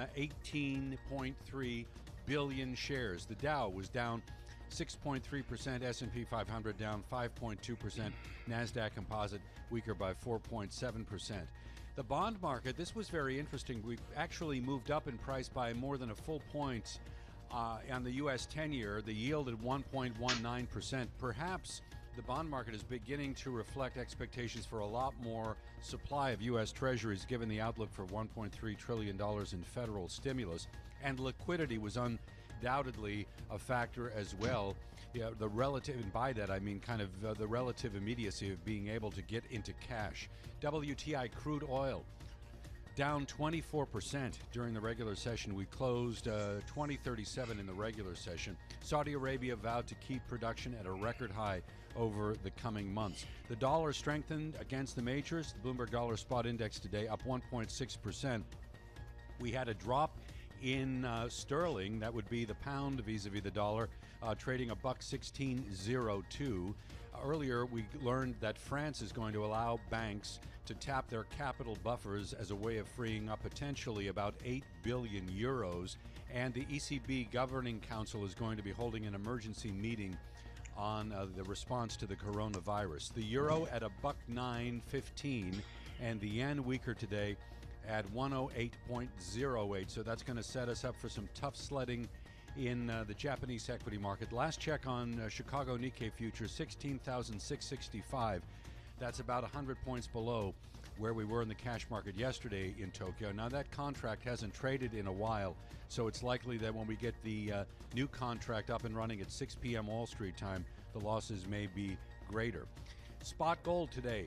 18.3 billion shares. The Dow was down 6.3%, S&P 500 down 5.2%, NASDAQ Composite weaker by 4.7%. The bond market, this was very interesting. We actually moved up in price by more than a full point on the U.S. 10-year, the yield at 1.19%. Perhaps the bond market is beginning to reflect expectations for a lot more supply of U.S. Treasuries, given the outlook for $1.3 trillion in federal stimulus. And liquidity was undoubtedly a factor as well. Yeah, the relative, and by that I mean kind of the relative immediacy of being able to get into cash. WTI crude oil down 24% during the regular session. We closed 2037 in the regular session. Saudi Arabia vowed to keep production at a record high over the coming months. The dollar strengthened against the majors. The Bloomberg Dollar Spot Index today up 1.6%. We had a drop in sterling. That would be the pound vis-a-vis the dollar, trading $1.1602. Earlier, we learned that France is going to allow banks to tap their capital buffers as a way of freeing up potentially about 8 billion euros. And the ECB Governing Council is going to be holding an emergency meeting on the response to the coronavirus. The euro at $1.0915, and the yen weaker today at 108.08. So that's going to set us up for some tough sledding in the Japanese equity market. Last check on Chicago Nikkei futures, 16,665. That's about 100 points below where we were in the cash market yesterday in Tokyo. Now that contract hasn't traded in a while, so it's likely that when we get the new contract up and running at 6 p.m. Wall Street time, the losses may be greater. Spot gold today,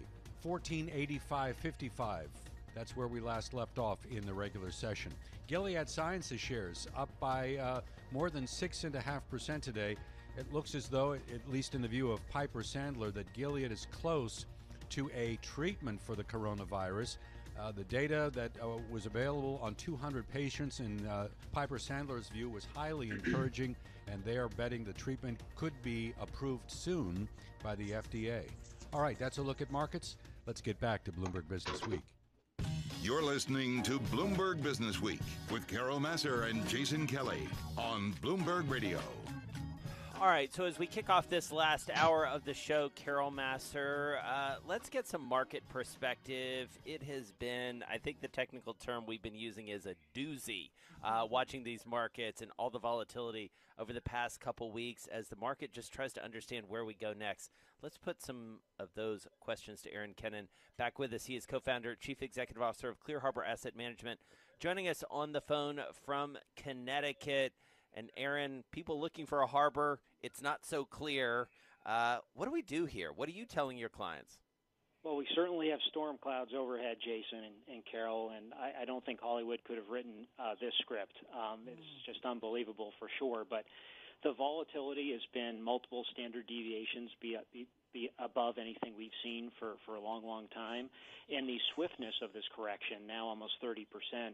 1485.55. That's where we last left off in the regular session. Gilead Sciences shares up by more than 6.5% today. It looks as though, at least in the view of Piper Sandler, that Gilead is close to a treatment for the coronavirus. The data that was available on 200 patients in Piper Sandler's view was highly encouraging, and they are betting the treatment could be approved soon by the FDA. All right, that's a look at markets. Let's get back to Bloomberg Business Week. You're listening to Bloomberg Business Week with Carol Masser and Jason Kelly on Bloomberg Radio. All right, so as we kick off this last hour of the show, Carol Masser, let's get some market perspective. It has been, I think the technical term we've been using is a doozy, watching these markets and all the volatility over the past couple weeks as the market just tries to understand where we go next. Let's put some of those questions to Aaron Kennan back with us. He is co-founder, chief executive officer of Clear Harbor Asset Management, joining us on the phone from Connecticut. And Aaron, people looking for a harbor, it's not so clear. What do we do here? What are you telling your clients? Well, we certainly have storm clouds overhead, Jason and Carol, and I don't think Hollywood could have written this script. It's just unbelievable for sure. But the volatility has been multiple standard deviations be above anything we've seen for a long, long time. And the swiftness of this correction, now almost 30%,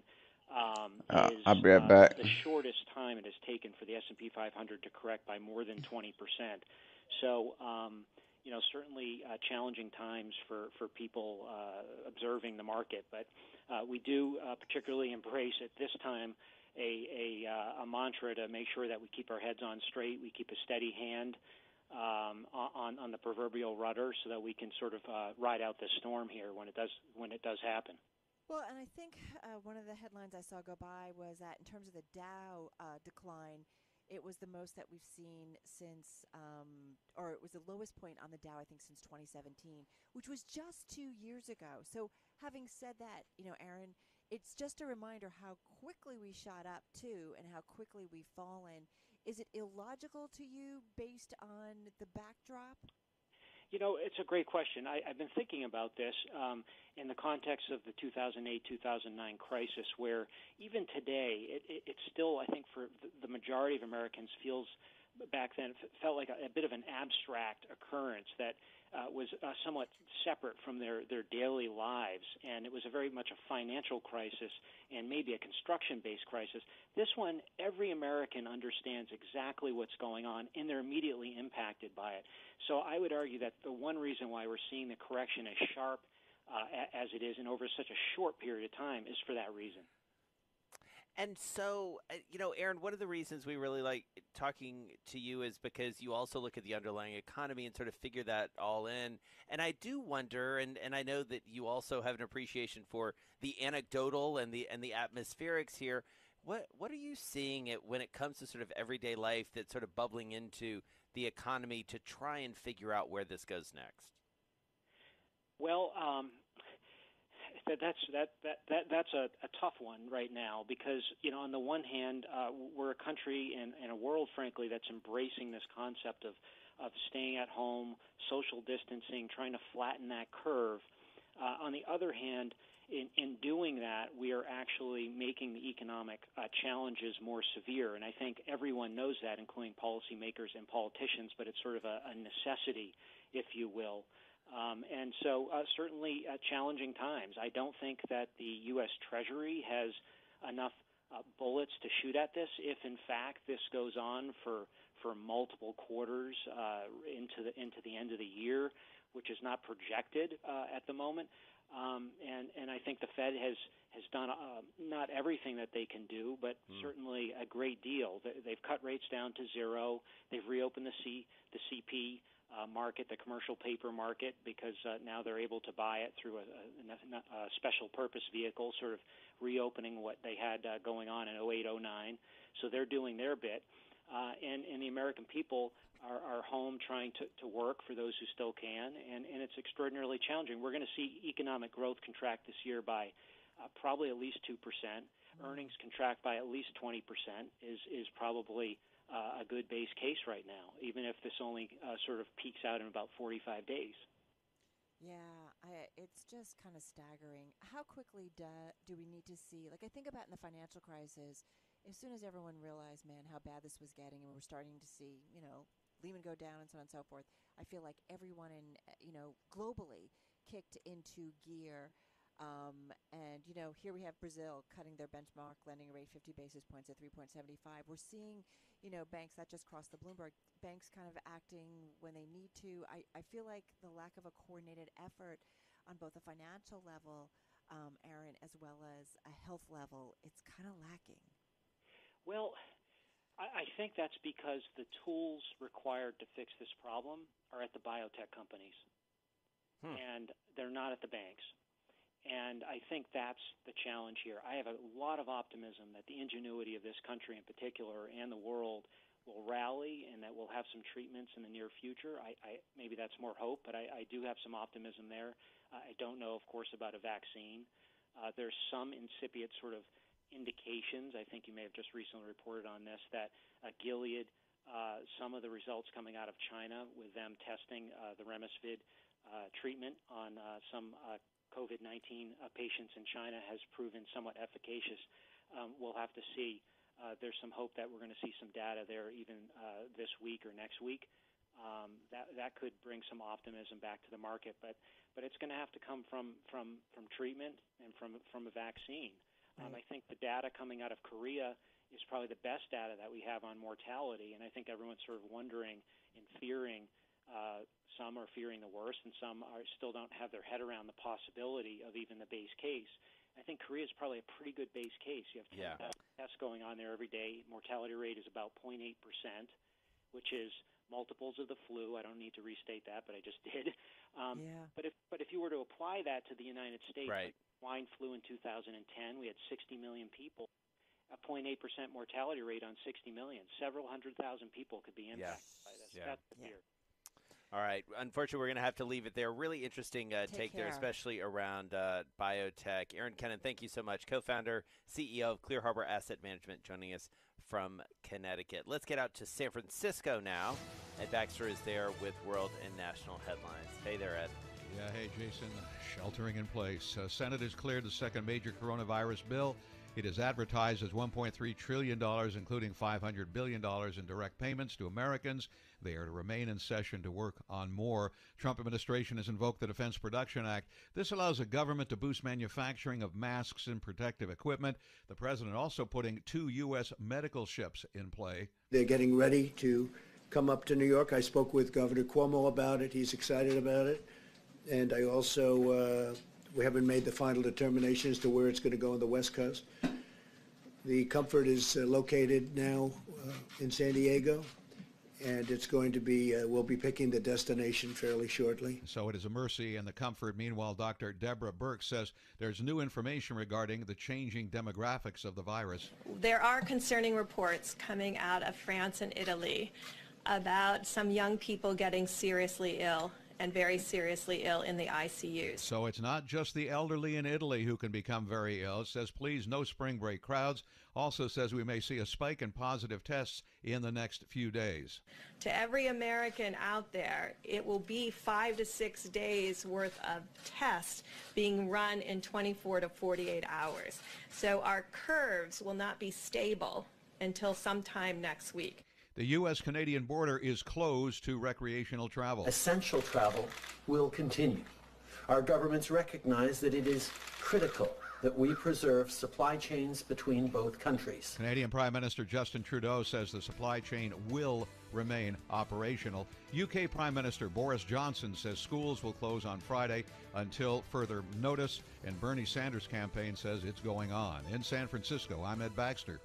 I'll be right back. The shortest time it has taken for the S&P 500 to correct by more than 20%. So, certainly challenging times for people observing the market. But we do particularly embrace at this time a mantra to make sure that we keep our heads on straight, we keep a steady hand on the proverbial rudder so that we can sort of ride out this storm here when it does happen. Well, and I think one of the headlines I saw go by was that in terms of the Dow decline, it was the most that we've seen since, or it was the lowest point on the Dow, I think, since 2017, which was just 2 years ago. So having said that, Aaron, it's just a reminder how quickly we shot up, too, and how quickly we've fallen. Is it illogical to you based on the backdrop? It's a great question. I've been thinking about this in the context of the 2008-2009 crisis, where even today, it's still, I think, for the majority of Americans back then, felt like a bit of an abstract occurrence that was somewhat separate from their daily lives, and it was very much a financial crisis and maybe a construction-based crisis. This one, every American understands exactly what's going on, and they're immediately impacted by it. So I would argue that the one reason why we're seeing the correction as sharp as it is and over such a short period of time is for that reason. And so, Aaron, one of the reasons we really like talking to you is because you also look at the underlying economy and sort of figure that all in. And I do wonder, and I know that you also have an appreciation for the anecdotal and the atmospherics here. What are you seeing when it comes to sort of everyday life that's sort of bubbling into the economy to try and figure out where this goes next? Well, that's a tough one right now because, on the one hand, we're a country and a world, frankly, that's embracing this concept of staying at home, social distancing, trying to flatten that curve. On the other hand, in doing that, we are actually making the economic challenges more severe, and I think everyone knows that, including policymakers and politicians, but it's sort of a necessity, if you will. And so certainly challenging times. I don't think that the U.S. Treasury has enough bullets to shoot at this if, in fact, this goes on for multiple quarters into the end of the year, which is not projected at the moment. And I think the Fed has done not everything that they can do, but certainly a great deal. They've cut rates down to zero. They've reopened the CP market, the commercial paper market, because now they're able to buy it through a special purpose vehicle, sort of reopening what they had going on in 08-09. So they're doing their bit. And the American people are home trying to work for those who still can, and it's extraordinarily challenging. We're going to see economic growth contract this year by probably at least 2%. Earnings contract by at least 20% is probably a good base case right now, even if this only sort of peaks out in about 45 days. Yeah, it's just kind of staggering. How quickly do we need to see, like I think about in the financial crisis, as soon as everyone realized, man, how bad this was getting, and we're starting to see, Lehman go down and so on and so forth, I feel like everyone globally kicked into gear. And, here we have Brazil cutting their benchmark lending rate 50 basis points at 3.75. We're seeing, banks that just crossed the Bloomberg, banks kind of acting when they need to. I feel like the lack of a coordinated effort on both a financial level, Aaron, as well as a health level, it's kind of lacking. Well, I think that's because the tools required to fix this problem are at the biotech companies, and they're not at the banks. And I think that's the challenge here. I have a lot of optimism that the ingenuity of this country in particular and the world will rally and that we'll have some treatments in the near future. Maybe that's more hope, but I do have some optimism there. I don't know, of course, about a vaccine. There's some incipient sort of indications. I think you may have just recently reported on this, that Gilead, some of the results coming out of China with them testing the Remdesivir treatment on some COVID-19 patients in China has proven somewhat efficacious. We'll have to see. There's some hope that we're going to see some data there even this week or next week. That could bring some optimism back to the market, but it's going to have to come from treatment and from a vaccine. I think the data coming out of Korea is probably the best data that we have on mortality, and I think everyone's sort of wondering and fearing. Some are fearing the worst, and some still don't have their head around the possibility of even the base case. I think Korea is probably a pretty good base case. You have 10,000 tests going on there every day. Mortality rate is about 0.8%, which is multiples of the flu. I don't need to restate that, but I just did. But if you were to apply that to the United States, like swine flu in 2010, we had 60 million people. A 0.8% mortality rate on 60 million. Several hundred thousand people could be impacted by this. That's the fear. All right. Unfortunately, we're going to have to leave it there. Really interesting take there, especially around biotech. Aaron Kennan, thank you so much. Co-founder, CEO of Clear Harbor Asset Management, joining us from Connecticut. Let's get out to San Francisco now. Ed Baxter is there with world and national headlines. Hey there, Ed. Yeah, hey, Jason. Sheltering in place. Senate has cleared the second major coronavirus bill. It is advertised as $1.3 trillion, including $500 billion in direct payments to Americans. They are to remain in session to work on more. Trump administration has invoked the Defense Production Act. This allows the government to boost manufacturing of masks and protective equipment. The president also putting 2 U.S. medical ships in play. They're getting ready to come up to New York. I spoke with Governor Cuomo about it. He's excited about it. And I also, we haven't made the final determination as to where it's going to go on the West Coast. The Comfort is located now in San Diego, and it's going to be, we'll be picking the destination fairly shortly. So it is a Mercy and the Comfort. Meanwhile, Dr. Deborah Burke says there's new information regarding the changing demographics of the virus. There are concerning reports coming out of France and Italy about some young people getting seriously ill and very seriously ill in the ICUs. So it's not just the elderly in Italy who can become very ill. It says, please, no spring break crowds. Also says we may see a spike in positive tests in the next few days. To every American out there, it will be 5 to 6 days worth of tests being run in 24 to 48 hours. So our curves will not be stable until sometime next week. The U.S.-Canadian border is closed to recreational travel. Essential travel will continue. Our governments recognize that it is critical that we preserve supply chains between both countries. Canadian Prime Minister Justin Trudeau says the supply chain will remain operational. UK Prime Minister Boris Johnson says schools will close on Friday until further notice, and Bernie Sanders' campaign says it's going on. In San Francisco, I'm Ed Baxter.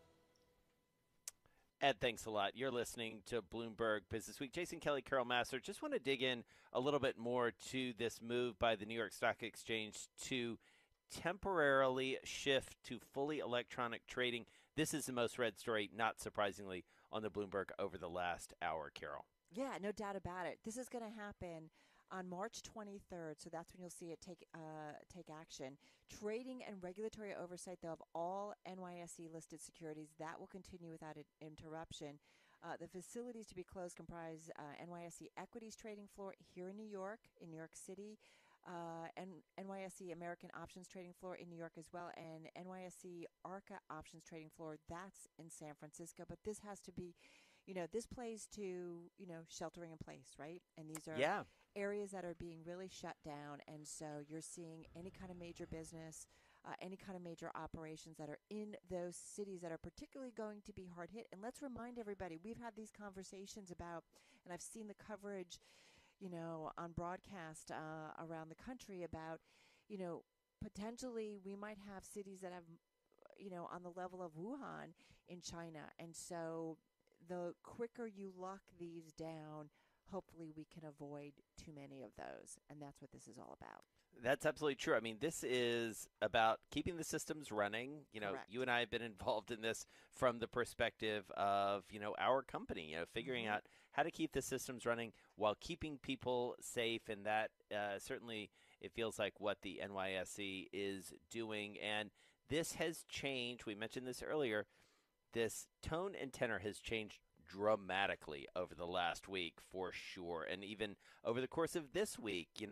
Ed, thanks a lot. You're listening to Bloomberg Business Week. Jason Kelly, Carol Massar. Just want to dig in a little bit more to this move by the New York Stock Exchange to temporarily shift to fully electronic trading. This is the most read story, not surprisingly, on the Bloomberg over the last hour, Carol. Yeah, no doubt about it. This is going to happen on March 23rd, so that's when you'll see it take action. Trading and regulatory oversight, though, of all NYSE-listed securities, that will continue without interruption. The facilities to be closed comprise NYSE equities trading floor here in New York City, and NYSE American options trading floor in New York as well, and NYSE ARCA options trading floor, that's in San Francisco. But this has to be, this plays to, sheltering in place, right? And these are areas that are being really shut down. And so you're seeing any kind of major business any kind of major operations that are in those cities that are particularly going to be hard hit. And let's remind everybody, we've had these conversations about, and I've seen the coverage, on broadcast around the country about, potentially we might have cities that have, on the level of Wuhan in China. And so the quicker you lock these down, hopefully we can avoid too many of those. And that's what this is all about. That's absolutely true. I mean, this is about keeping the systems running. Correct. You and I have been involved in this from the perspective of, our company, figuring out how to keep the systems running while keeping people safe. And that certainly it feels like what the NYSE is doing. And this has changed. We mentioned this earlier. This tone and tenor has changed dramatically over the last week for sure. And even over the course of this week, you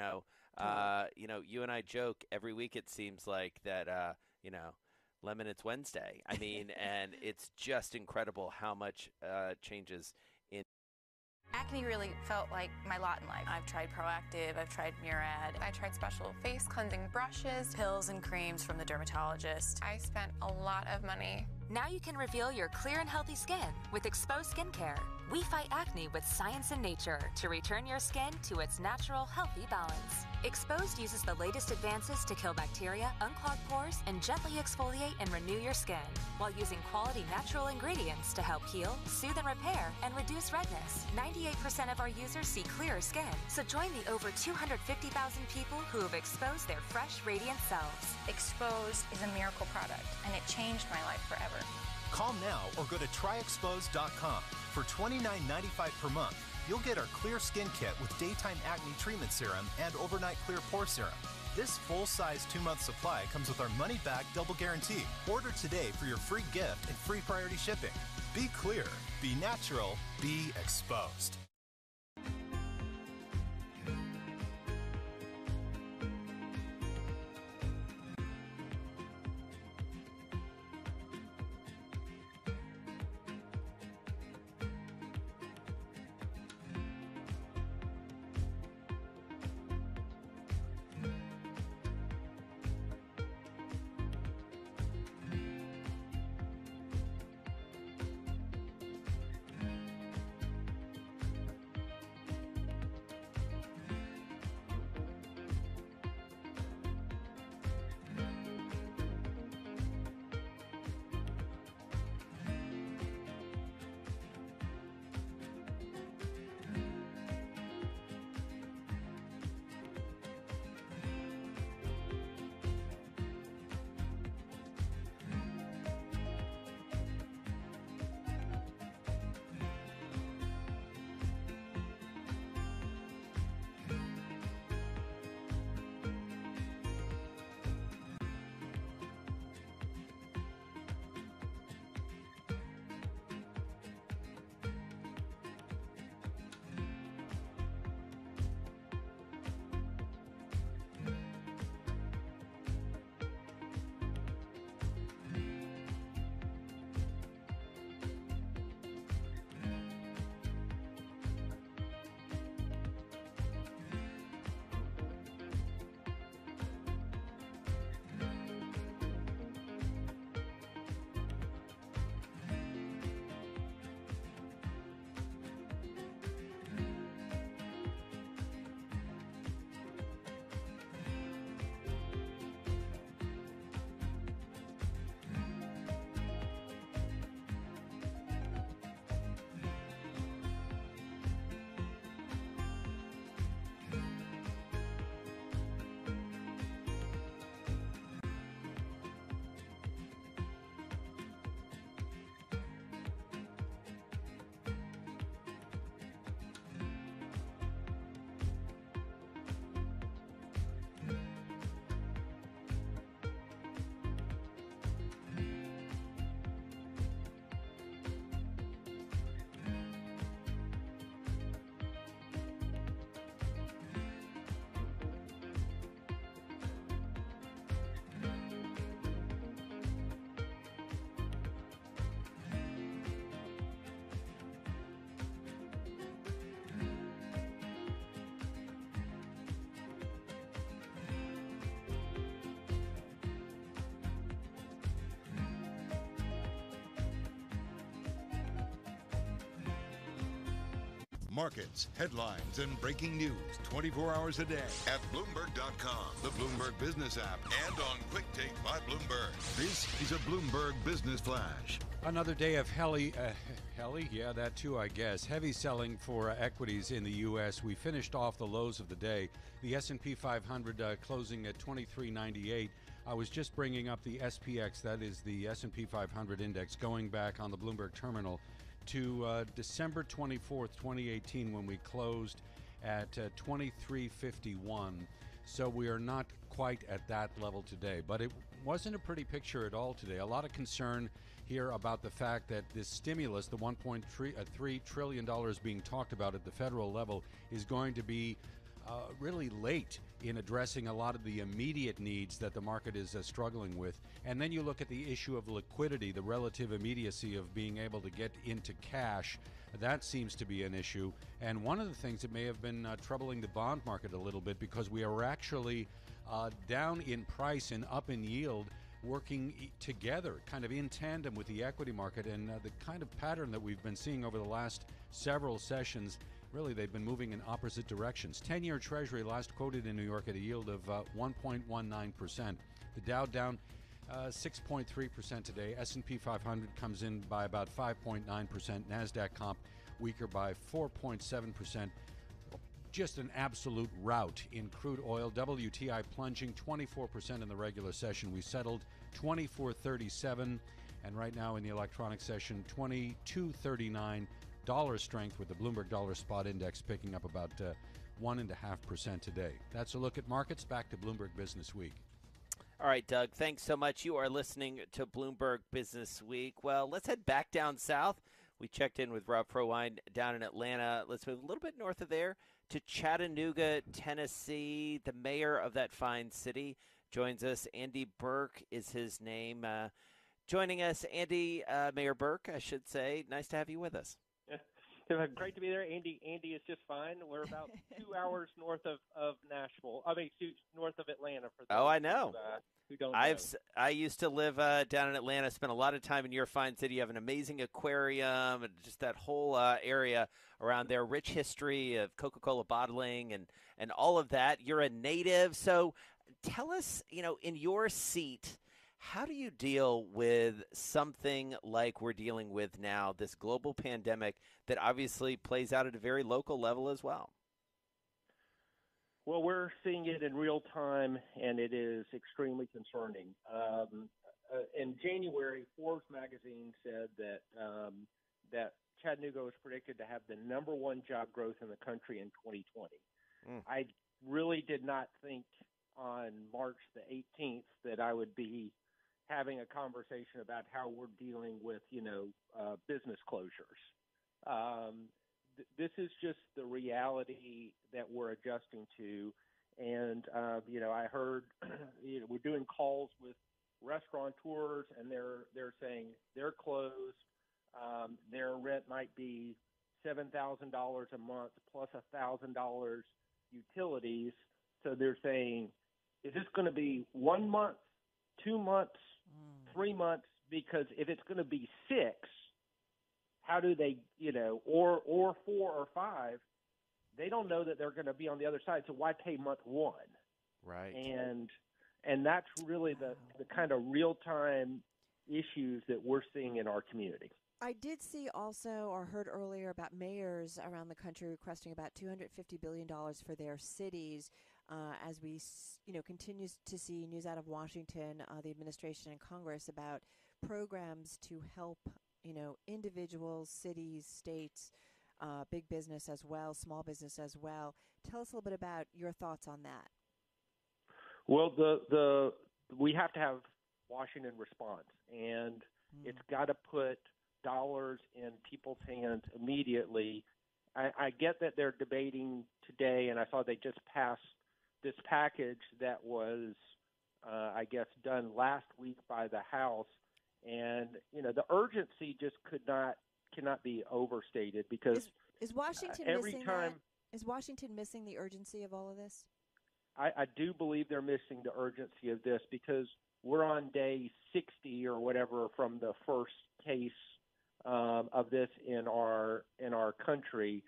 and I joke every week, it seems like that, Lemon It's Wednesday. I mean, and it's just incredible how much changes in. Acne really felt like my lot in life. I've tried Proactive, I've tried Murad, I tried special face cleansing brushes, pills and creams from the dermatologist. I spent a lot of money. Now you can reveal your clear and healthy skin with Exposed Skincare. We fight acne with science and nature to return your skin to its natural, healthy balance. Exposed uses the latest advances to kill bacteria, unclog pores, and gently exfoliate and renew your skin, while using quality natural ingredients to help heal, soothe and repair, and reduce redness. 98% of our users see clearer skin, so join the over 250,000 people who have exposed their fresh, radiant selves. Exposed is a miracle product, and it changed my life forever. Call now or go to tryexposed.com. For $29.95 per month, you'll get our Clear Skin Kit with Daytime Acne Treatment Serum and Overnight Clear Pore Serum. This full-size 2-month supply comes with our money-back double guarantee. Order today for your free gift and free priority shipping. Be clear, be natural, be exposed. markets, headlines, and breaking news 24 hours a day at Bloomberg.com, the Bloomberg Business app, and on Quick Take by Bloomberg. This is a Bloomberg Business Flash. Another day of heavy, yeah, that too, I guess. Heavy selling for equities in the U.S. We finished off the lows of the day. The S&P 500 closing at 2398. I was just bringing up the SPX, that is the S&P 500 index, going back on the Bloomberg terminal to December 24th, 2018, when we closed at 2351. So we are not quite at that level today, but it wasn't a pretty picture at all today. A lot of concern here about the fact that this stimulus, the $1.3 trillion being talked about at the federal level, is going to be really late in addressing a lot of the immediate needs that the market is struggling with. And then you look at the issue of liquidity, the relative immediacy of being able to get into cash. That seems to be an issue. And one of the things that may have been troubling the bond market a little bit, because we are actually down in price and up in yield, working together, kind of in tandem with the equity market. And the kind of pattern that we've been seeing over the last several sessions, really, they've been moving in opposite directions. 10-year Treasury last quoted in New York at a yield of 1.19%. The Dow down 6.3% today. S&P 500 comes in by about 5.9%. NASDAQ comp weaker by 4.7%. Just an absolute rout in crude oil. WTI plunging 24% in the regular session. We settled 24.37, and right now in the electronic session, 22.39. Dollar strength, with the Bloomberg Dollar Spot Index picking up about 1.5% today. That's a look at markets. Back to Bloomberg Business Week. All right, Doug, thanks so much. You are listening to Bloomberg Business Week. Well, let's head back down south. We checked in with Rob Frohwein down in Atlanta. Let's move a little bit north of there to Chattanooga, Tennessee. The mayor of that fine city joins us. Andy Burke is his name. Joining us, Andy, Mayor Burke, I should say. Nice to have you with us. Great to be there. Andy is just fine. We're about 2 hours north of Nashville. North of Atlanta. For those I know. Who don't know. I used to live down in Atlanta. Spent a lot of time in your fine city. You have an amazing aquarium and just that whole area around there. Rich history of Coca-Cola bottling and all of that. You're a native, so tell us, in your seat, how do you deal with something like we're dealing with now, this global pandemic that obviously plays out at a very local level as well? Well, we're seeing it in real time, and it is extremely concerning. In January, Forbes magazine said that Chattanooga was predicted to have the #1 job growth in the country in 2020. I really did not think on March the 18th that I would be having a conversation about how we're dealing with, business closures. This is just the reality that we're adjusting to. And, I heard, we're doing calls with restaurateurs, and they're saying they're closed. Their rent might be $7,000 a month plus $1,000 utilities. So they're saying, is this going to be 1 month, 2 months, 3 months? Because if it's going to be 6, how do they, or 4 or 5, they don't know that they're going to be on the other side. So why pay month 1? Right. And that's really the kind of real-time issues that we're seeing in our community. I did see also, or heard earlier, about mayors around the country requesting about $250 billion for their cities. As we, continue to see news out of Washington, the administration and Congress about programs to help, individuals, cities, states, big business as well, small business as well. Tell us a little bit about your thoughts on that. Well, we have to have Washington response, and it's got to put dollars in people's hands immediately. I get that they're debating today, and I saw they just passed this package that was, done last week by the House. And, the urgency just cannot be overstated, because is Washington every missing time that? Is Washington missing the urgency of all of this? I do believe they're missing the urgency of this, because we're on day 60 or whatever from the first case of this in our country,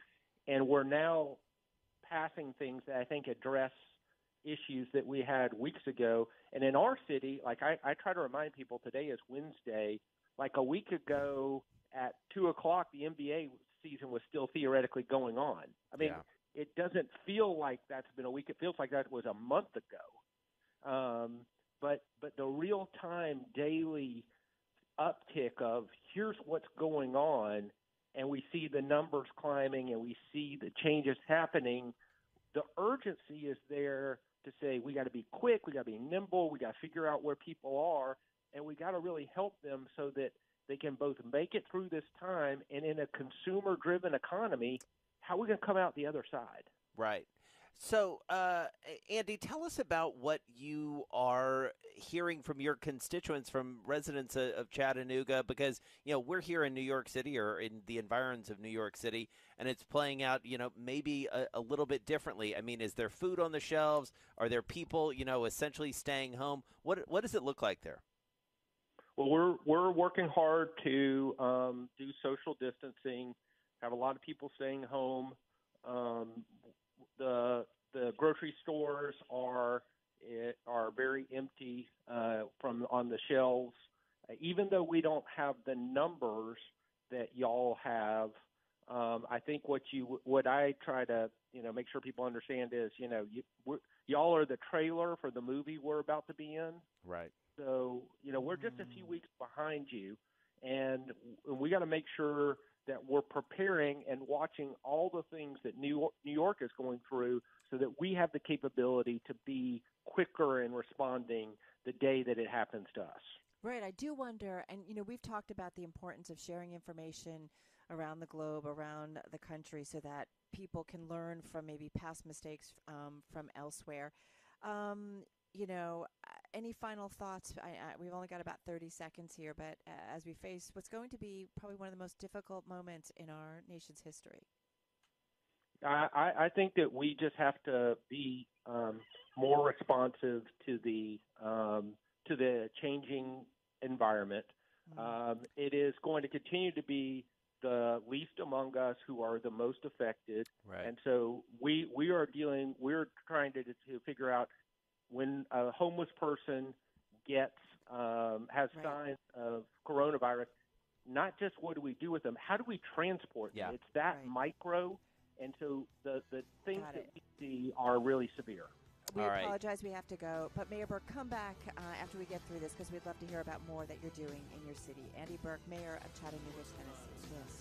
and we're now passing things that I think address issues that we had weeks ago. And in our city, like I try to remind people, today is Wednesday. Like a week ago at 2 o'clock, the NBA season was still theoretically going on. I mean, it doesn't feel like that's been a week. It feels like that was a month ago. But the real-time daily uptick of here's what's going on, and we see the numbers climbing and we see the changes happening, the urgency is there to say we got to be quick, we got to be nimble, we got to figure out where people are, and we got to really help them so that they can both make it through this time, and in a consumer-driven economy, how are we going to come out the other side? Right. So, Andy, tell us about what you are hearing from your constituents, from residents of Chattanooga, because, we're here in New York City, or in the environs of New York City, and it's playing out, maybe a little bit differently. I mean, is there food on the shelves? Are there people, essentially staying home? What does it look like there? Well, we're working hard to do social distancing, have a lot of people staying home. The grocery stores are very empty from on the shelves. Even though we don't have the numbers that y'all have, I think what I try to make sure people understand is y'all are the trailer for the movie we're about to be in. Right. So we're just a few weeks behind you, and we got to make sure that we're preparing and watching all the things that New York is going through so that we have the capability to be quicker in responding the day that it happens to us. Right. I do wonder, and, we've talked about the importance of sharing information around the globe, around the country, so that people can learn from maybe past mistakes from elsewhere. Any final thoughts? We've only got about 30 seconds here, but as we face what's going to be probably one of the most difficult moments in our nation's history. I think that we just have to be more responsive to the changing environment. It is going to continue to be the least among us who are the most affected, right. And so we're trying to figure out, when a homeless person has signs of coronavirus, not just what do we do with them, how do we transport them? It's that micro, and so the things that we see are really severe. We apologize, we have to go. But Mayor Burke, come back after we get through this, because we'd love to hear about more that you're doing in your city. Andy Burke, Mayor of Chattanooga, Tennessee. Yes.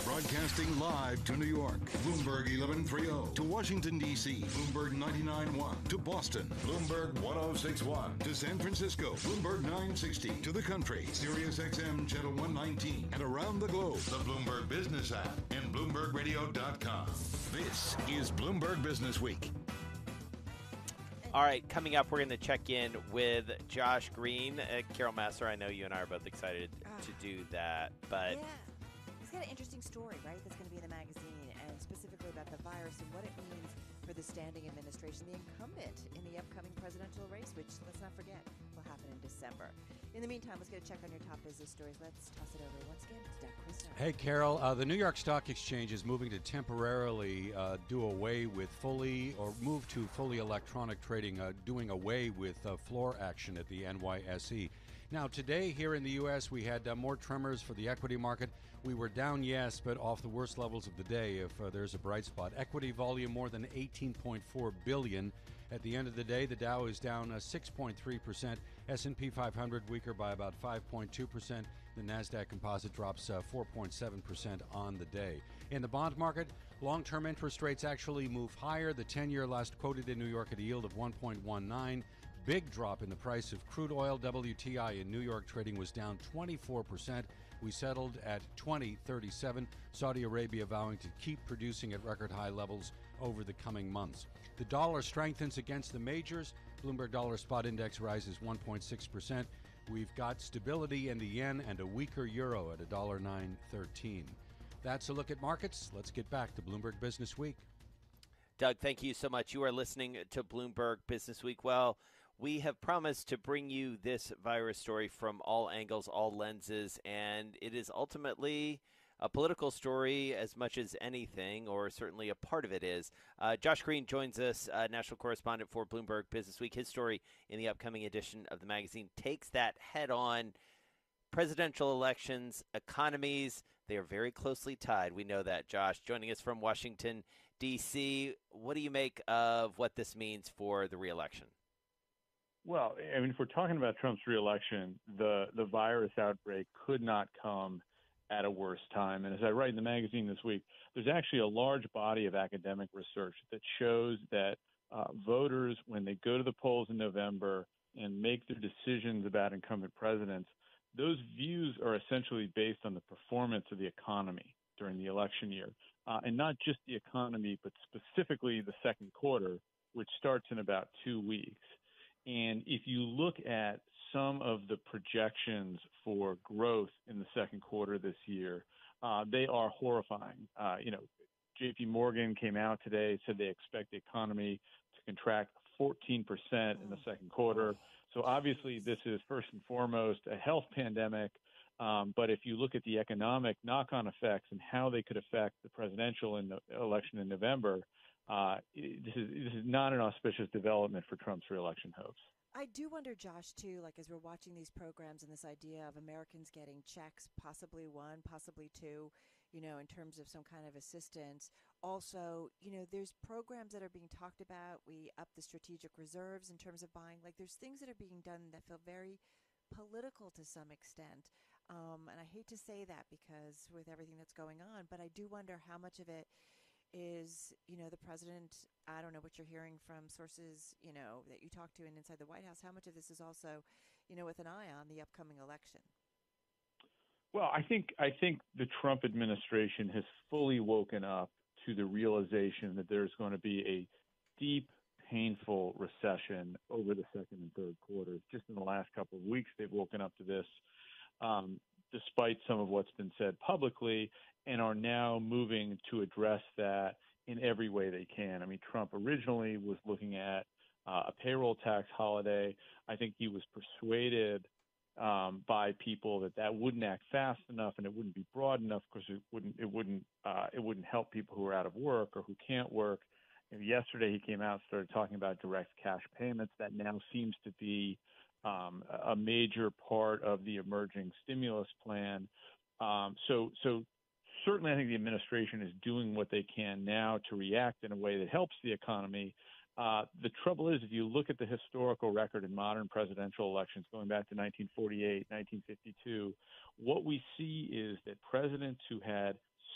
Broadcasting live to New York, Bloomberg 1130. To Washington, D.C., Bloomberg 99.1. To Boston, Bloomberg 1061. To San Francisco, Bloomberg 960. To the country, Sirius XM Channel 119. And around the globe, the Bloomberg Business app and BloombergRadio.com. This is Bloomberg Business Week. All right, coming up, we're going to check in with Josh Green. Carol Massar, I know you and I are both excited to do that, but... Yeah. He's got an interesting story, right, that's going to be in the magazine, and specifically about the virus and what it means for the standing administration, the incumbent in the upcoming presidential race, which, let's not forget, will happen in December. In the meantime, let's get a check on your top business stories. Let's toss it over once again to Doug Christo. Hey, Carol. The New York Stock Exchange is moving to temporarily do away with move to fully electronic trading, doing away with floor action at the NYSE. Now, today here in the U.S., we had more tremors for the equity market. We were down, yes, but off the worst levels of the day, if there's a bright spot. Equity volume more than $18.4 billion. At the end of the day, the Dow is down 6.3%. S&P 500 weaker by about 5.2%. The NASDAQ composite drops 4.7% on the day. In the bond market, long-term interest rates actually move higher. The 10-year last quoted in New York at a yield of 1.19. Big drop in the price of crude oil. WTI in New York trading was down 24%. We settled at 20.37. Saudi Arabia vowing to keep producing at record high levels over the coming months. The dollar strengthens against the majors. Bloomberg Dollar Spot Index rises 1.6%. We've got stability in the yen and a weaker euro at $1.913. That's a look at markets. Let's get back to Bloomberg Business Week. Doug, thank you so much. You are listening to Bloomberg Business Week. Well, we have promised to bring you this virus story from all angles, all lenses, and it is ultimately a political story as much as anything, or certainly a part of it is. Josh Green joins us, national correspondent for Bloomberg Business Week. His story in the upcoming edition of the magazine takes that head on. Presidential elections, economies, they are very closely tied. We know that, Josh. Joining us from Washington, D.C., what do you make of what this means for the reelection? Well, I mean, if we're talking about Trump's reelection, the virus outbreak could not come at a worse time. And as I write in the magazine this week, there's actually a large body of academic research that shows that voters, when they go to the polls in November and make their decisions about incumbent presidents, those views are essentially based on the performance of the economy during the election year. And not just the economy, but specifically the second quarter, which starts in about 2 weeks. And if you look at some of the projections for growth in the second quarter this year, they are horrifying. J.P. Morgan came out today, said they expect the economy to contract 14% in the second quarter. So obviously this is first and foremost a health pandemic. But if you look at the economic knock-on effects and how they could affect the presidential election in November, this is not an auspicious development for Trump's reelection hopes. I do wonder, Josh, too, like as we're watching these programs and this idea of Americans getting checks, possibly one, possibly two, in terms of some kind of assistance. Also, there's programs that are being talked about. We up the strategic reserves in terms of buying. Like there's things that are being done that feel very political to some extent. And I hate to say that because with everything that's going on, but I do wonder how much of it is, the president, I don't know what you're hearing from sources, that you talk to and inside the White House, how much of this is also, with an eye on the upcoming election? Well, I think the Trump administration has fully woken up to the realization that there's going to be a deep, painful recession over the second and third quarters. Just in the last couple of weeks, they've woken up to this, despite some of what's been said publicly, and are now moving to address that in every way they can. I mean, Trump originally was looking at a payroll tax holiday. I think he was persuaded by people that wouldn't act fast enough and it wouldn't be broad enough because it wouldn't help people who are out of work or who can't work. And yesterday he came out and started talking about direct cash payments. That now seems to be a major part of the emerging stimulus plan. So certainly I think the administration is doing what they can now to react in a way that helps the economy. The trouble is, if you look at the historical record in modern presidential elections going back to 1948, 1952, what we see is that presidents who had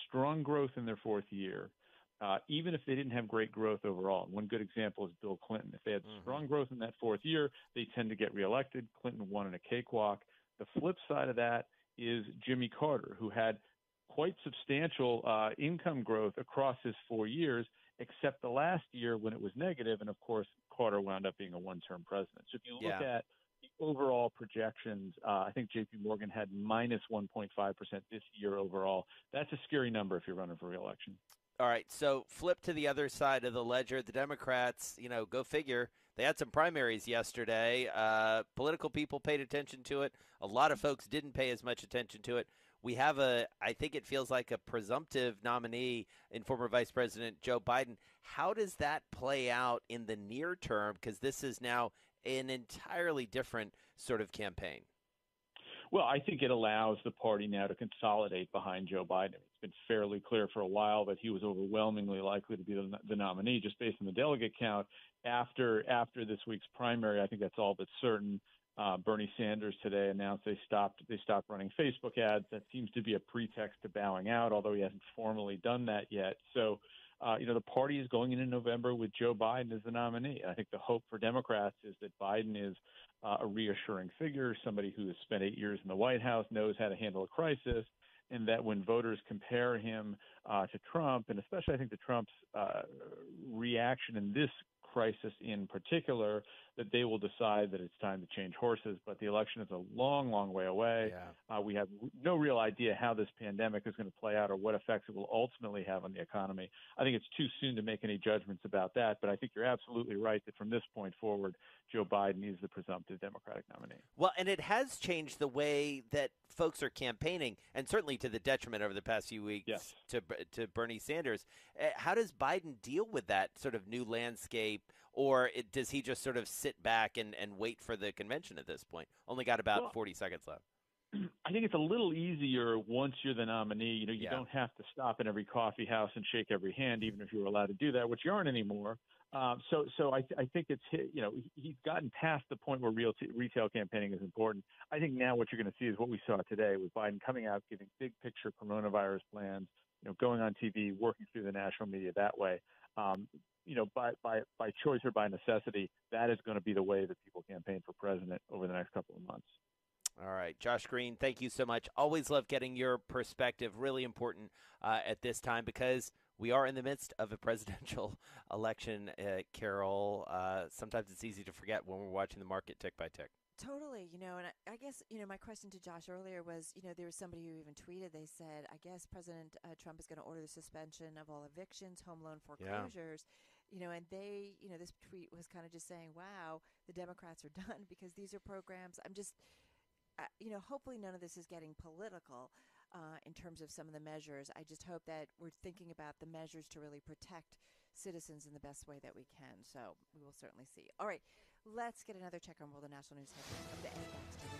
strong growth in their fourth year, even if they didn't have great growth overall. And one good example is Bill Clinton. If they had strong growth in that fourth year, they tend to get reelected. Clinton won in a cakewalk. The flip side of that is Jimmy Carter, who had quite substantial income growth across his 4 years, except the last year when it was negative. And, of course, Carter wound up being a one-term president. So if you look at the overall projections, I think J.P. Morgan had minus 1.5% this year overall. That's a scary number if you're running for re-election. All right, so flip to the other side of the ledger. The Democrats, go figure. They had some primaries yesterday. Political people paid attention to it. A lot of folks didn't pay as much attention to it. We have I think it feels like a presumptive nominee in former Vice President Joe Biden. How does that play out in the near term? Because this is now an entirely different sort of campaign. Well, I think it allows the party now to consolidate behind Joe Biden. It's been fairly clear for a while that he was overwhelmingly likely to be the nominee just based on the delegate count. After this week's primary, I think that's all but certain. Bernie Sanders today announced they stopped running Facebook ads. That seems to be a pretext to bowing out, although he hasn't formally done that yet. So, the party is going into November with Joe Biden as the nominee. I think the hope for Democrats is that Biden is a reassuring figure, somebody who has spent 8 years in the White House, knows how to handle a crisis, and that when voters compare him to Trump, and especially I think to Trump's reaction in this crisis in particular, that they will decide that it's time to change horses. But the election is a long, long way away. Yeah. We have no real idea how this pandemic is going to play out or what effects it will ultimately have on the economy. I think it's too soon to make any judgments about that, but I think you're absolutely right that from this point forward, Joe Biden is the presumptive Democratic nominee. Well, and it has changed the way that folks are campaigning, and certainly to the detriment over the past few weeks to Bernie Sanders. How does Biden deal with that sort of new landscape, or does he just sort of sit back and wait for the convention at this point? Only got about 40 seconds left. I think it's a little easier once you're the nominee. You don't have to stop in every coffee house and shake every hand, even if you were allowed to do that, which you aren't anymore. So I think it's he's gotten past the point where retail campaigning is important. I think now what you're going to see is what we saw today with Biden coming out, giving big picture coronavirus plans, going on TV, working through the national media that way. By choice or by necessity, that is going to be the way that people campaign for president over the next couple of months. All right, Josh Green, thank you so much. Always love getting your perspective. Really important at this time because we are in the midst of a presidential election, Carol. Sometimes it's easy to forget when we're watching the market tick by tick. Totally, and I guess, my question to Josh earlier was, there was somebody who even tweeted, they said, I guess President Trump is going to order the suspension of all evictions, home loan foreclosures, and they, this tweet was kind of just saying, wow, the Democrats are done because these are programs. I'm just, hopefully none of this is getting political in terms of some of the measures. I just hope that we're thinking about the measures to really protect citizens in the best way that we can. So we will certainly see. All right, let's get another check on world and national news headlines.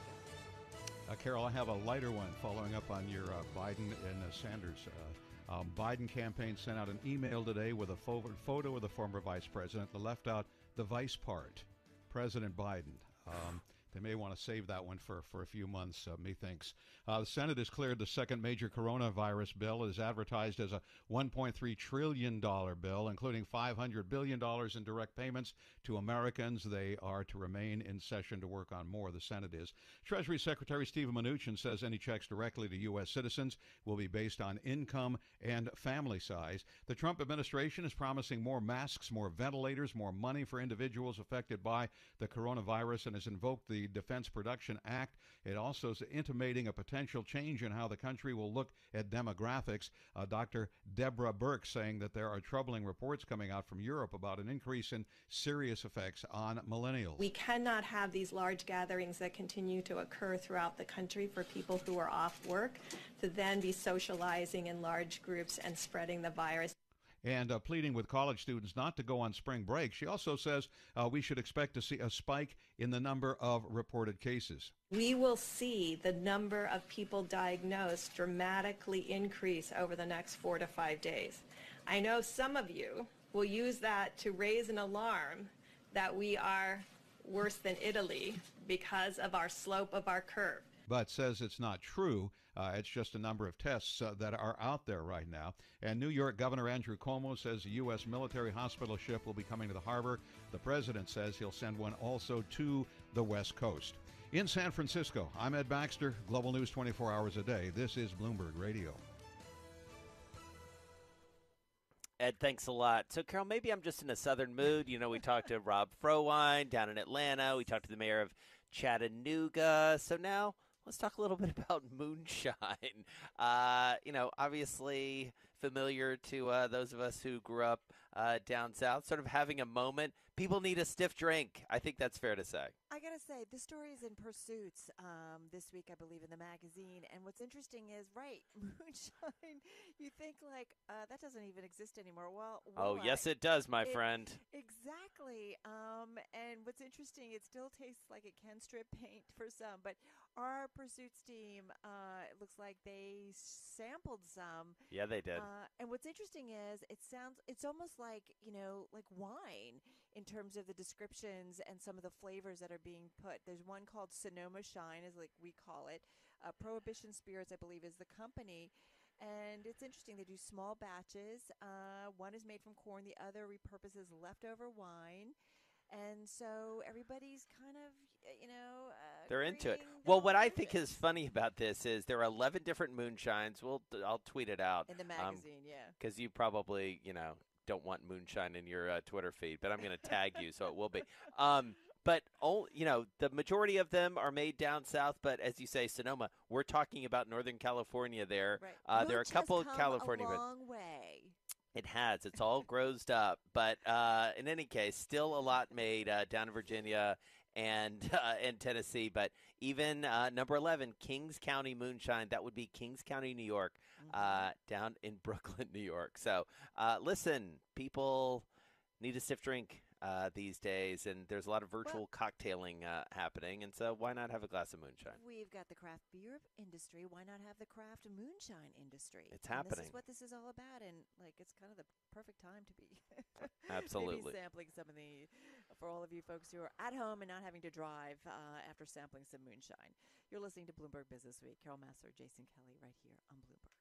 Carol, I have a lighter one following up on your Biden and Sanders. Biden campaign sent out an email today with a photo of the former vice president that left out the vice part, President Biden. They may want to save that one for a few months, methinks. The Senate has cleared the second major coronavirus bill. It is advertised as a $1.3 trillion bill, including $500 billion in direct payments to Americans. They are to remain in session to work on more. The Senate is. Treasury Secretary Steven Mnuchin says any checks directly to U.S. citizens will be based on income and family size. The Trump administration is promising more masks, more ventilators, more money for individuals affected by the coronavirus, and has invoked the Defense Production Act. It also is intimating a potential change in how the country will look at demographics. Dr. Deborah Birx saying that there are troubling reports coming out from Europe about an increase in serious effects on millennials. We cannot have these large gatherings that continue to occur throughout the country for people who are off work to then be socializing in large groups and spreading the virus. And pleading with college students not to go on spring break. She also says we should expect to see a spike in the number of reported cases. We will see the number of people diagnosed dramatically increase over the next 4 to 5 days. I know some of you will use that to raise an alarm that we are worse than Italy because of our slope of our curve. but says it's not true. It's just a number of tests that are out there right now. And New York Governor Andrew Cuomo says a U.S. military hospital ship will be coming to the harbor. The president says he'll send one also to the West Coast. In San Francisco, I'm Ed Baxter, Global News 24 hours a day. This is Bloomberg Radio. Ed, thanks a lot. So, Carol, maybe I'm just in a southern mood. You know, we talked to Rob Frohwein down in Atlanta. We talked to the mayor of Chattanooga. So now let's talk a little bit about moonshine. You know, obviously familiar to those of us who grew up down south, sort of having a moment. People need a stiff drink. I think that's fair to say. I got to say, this story is in Pursuits this week, I believe, in the magazine. And what's interesting is, right, moonshine, you think like that doesn't even exist anymore. Well, yes, it does, my friend. Exactly. And what's interesting, it still tastes like it can strip paint for some. But our Pursuits team, it looks like they sampled some. Yeah, they did. And what's interesting is it's almost like, you know, like wine in terms of the descriptions and some of the flavors that are being put. There's one called Sonoma Shine, is like we call it. Prohibition Spirits, I believe, is the company. And it's interesting. They do small batches. One is made from corn. The other repurposes leftover wine. And so everybody's kind of, you know, they're into it. Well, what I think is funny about this is there are 11 different moonshines. I'll tweet it out. In the magazine, yeah. Because you probably, you know, don't want moonshine in your Twitter feed, but I'm going to tag you, so it will be. But, you know, the majority of them are made down south, but as you say, Sonoma, we're talking about Northern California there. Right. There are a couple of California. A long way. It has. It's all grossed up. But in any case, still a lot made down in Virginia and Tennessee. But even number 11, Kings County Moonshine, that would be Kings County, New York, down in Brooklyn, New York. So listen, people need a stiff drink these days, and there's a lot of virtual cocktailing happening, and so why not have a glass of moonshine? We've got the craft beer industry. Why not have the craft moonshine industry? It's happening. This is what this is all about, and like it's kind of the perfect time to be absolutely maybe sampling some of the, for all of you folks who are at home and not having to drive after sampling some moonshine. You're listening to Bloomberg Business Week. Carol Massar, Jason Kelly, right here on Bloomberg.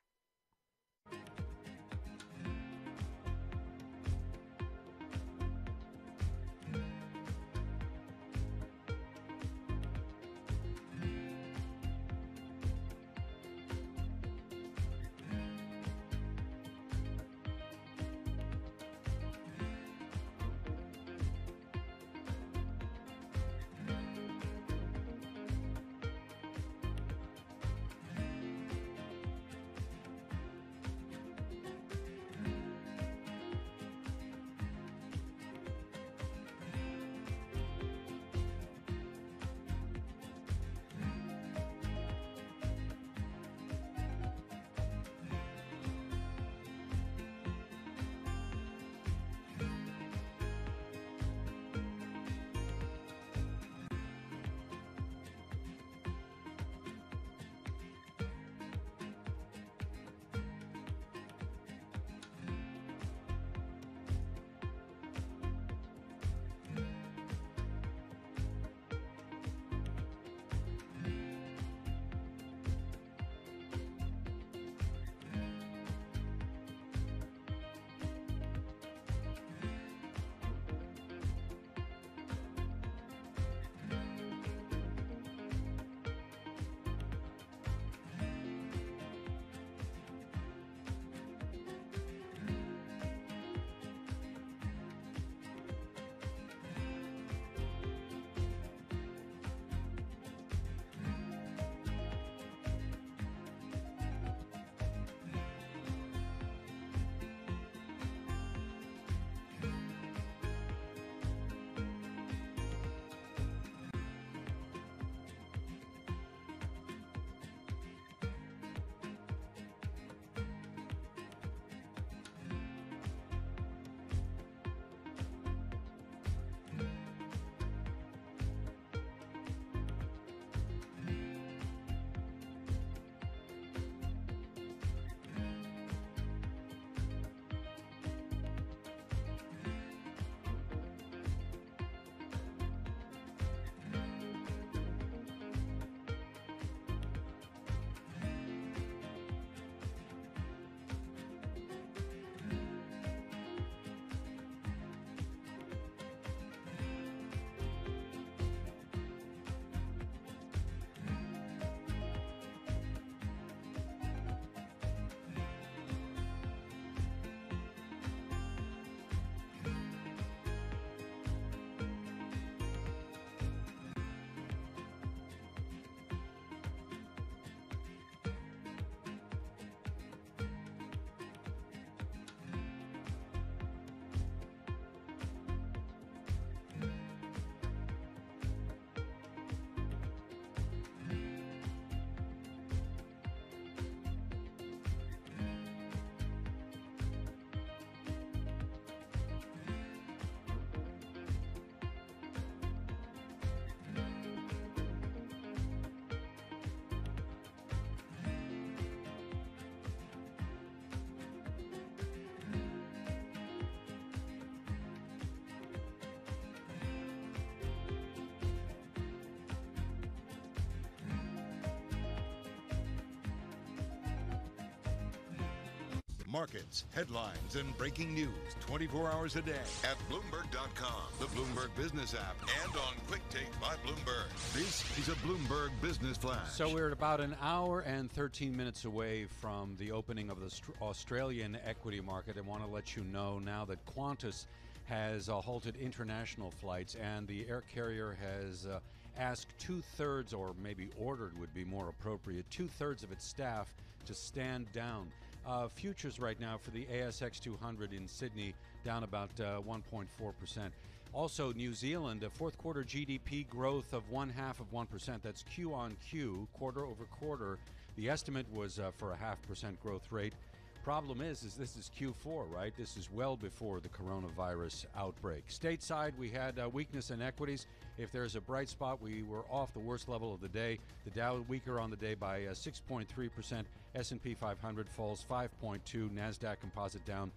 markets, headlines, and breaking news 24 hours a day at Bloomberg.com, the Bloomberg Business app, and on Quick Take by Bloomberg. This is a Bloomberg Business Flash. So we're at about an hour and 13 minutes away from the opening of the Australian equity market. I want to let you know now that Qantas has halted international flights, and the air carrier has asked 2/3, or maybe ordered would be more appropriate, 2/3 of its staff to stand down. Futures right now for the ASX 200 in Sydney down about 1.4%. Also, New Zealand, a fourth quarter GDP growth of 0.5%. That's Q on Q, quarter over quarter. The estimate was for a 0.5% growth rate. Problem is this is Q4, right? This is well before the coronavirus outbreak. Stateside, we had weakness in equities. If there's a bright spot, we were off the worst level of the day. The Dow weaker on the day by 6.3%. S&P 500 falls 5.2%. NASDAQ Composite down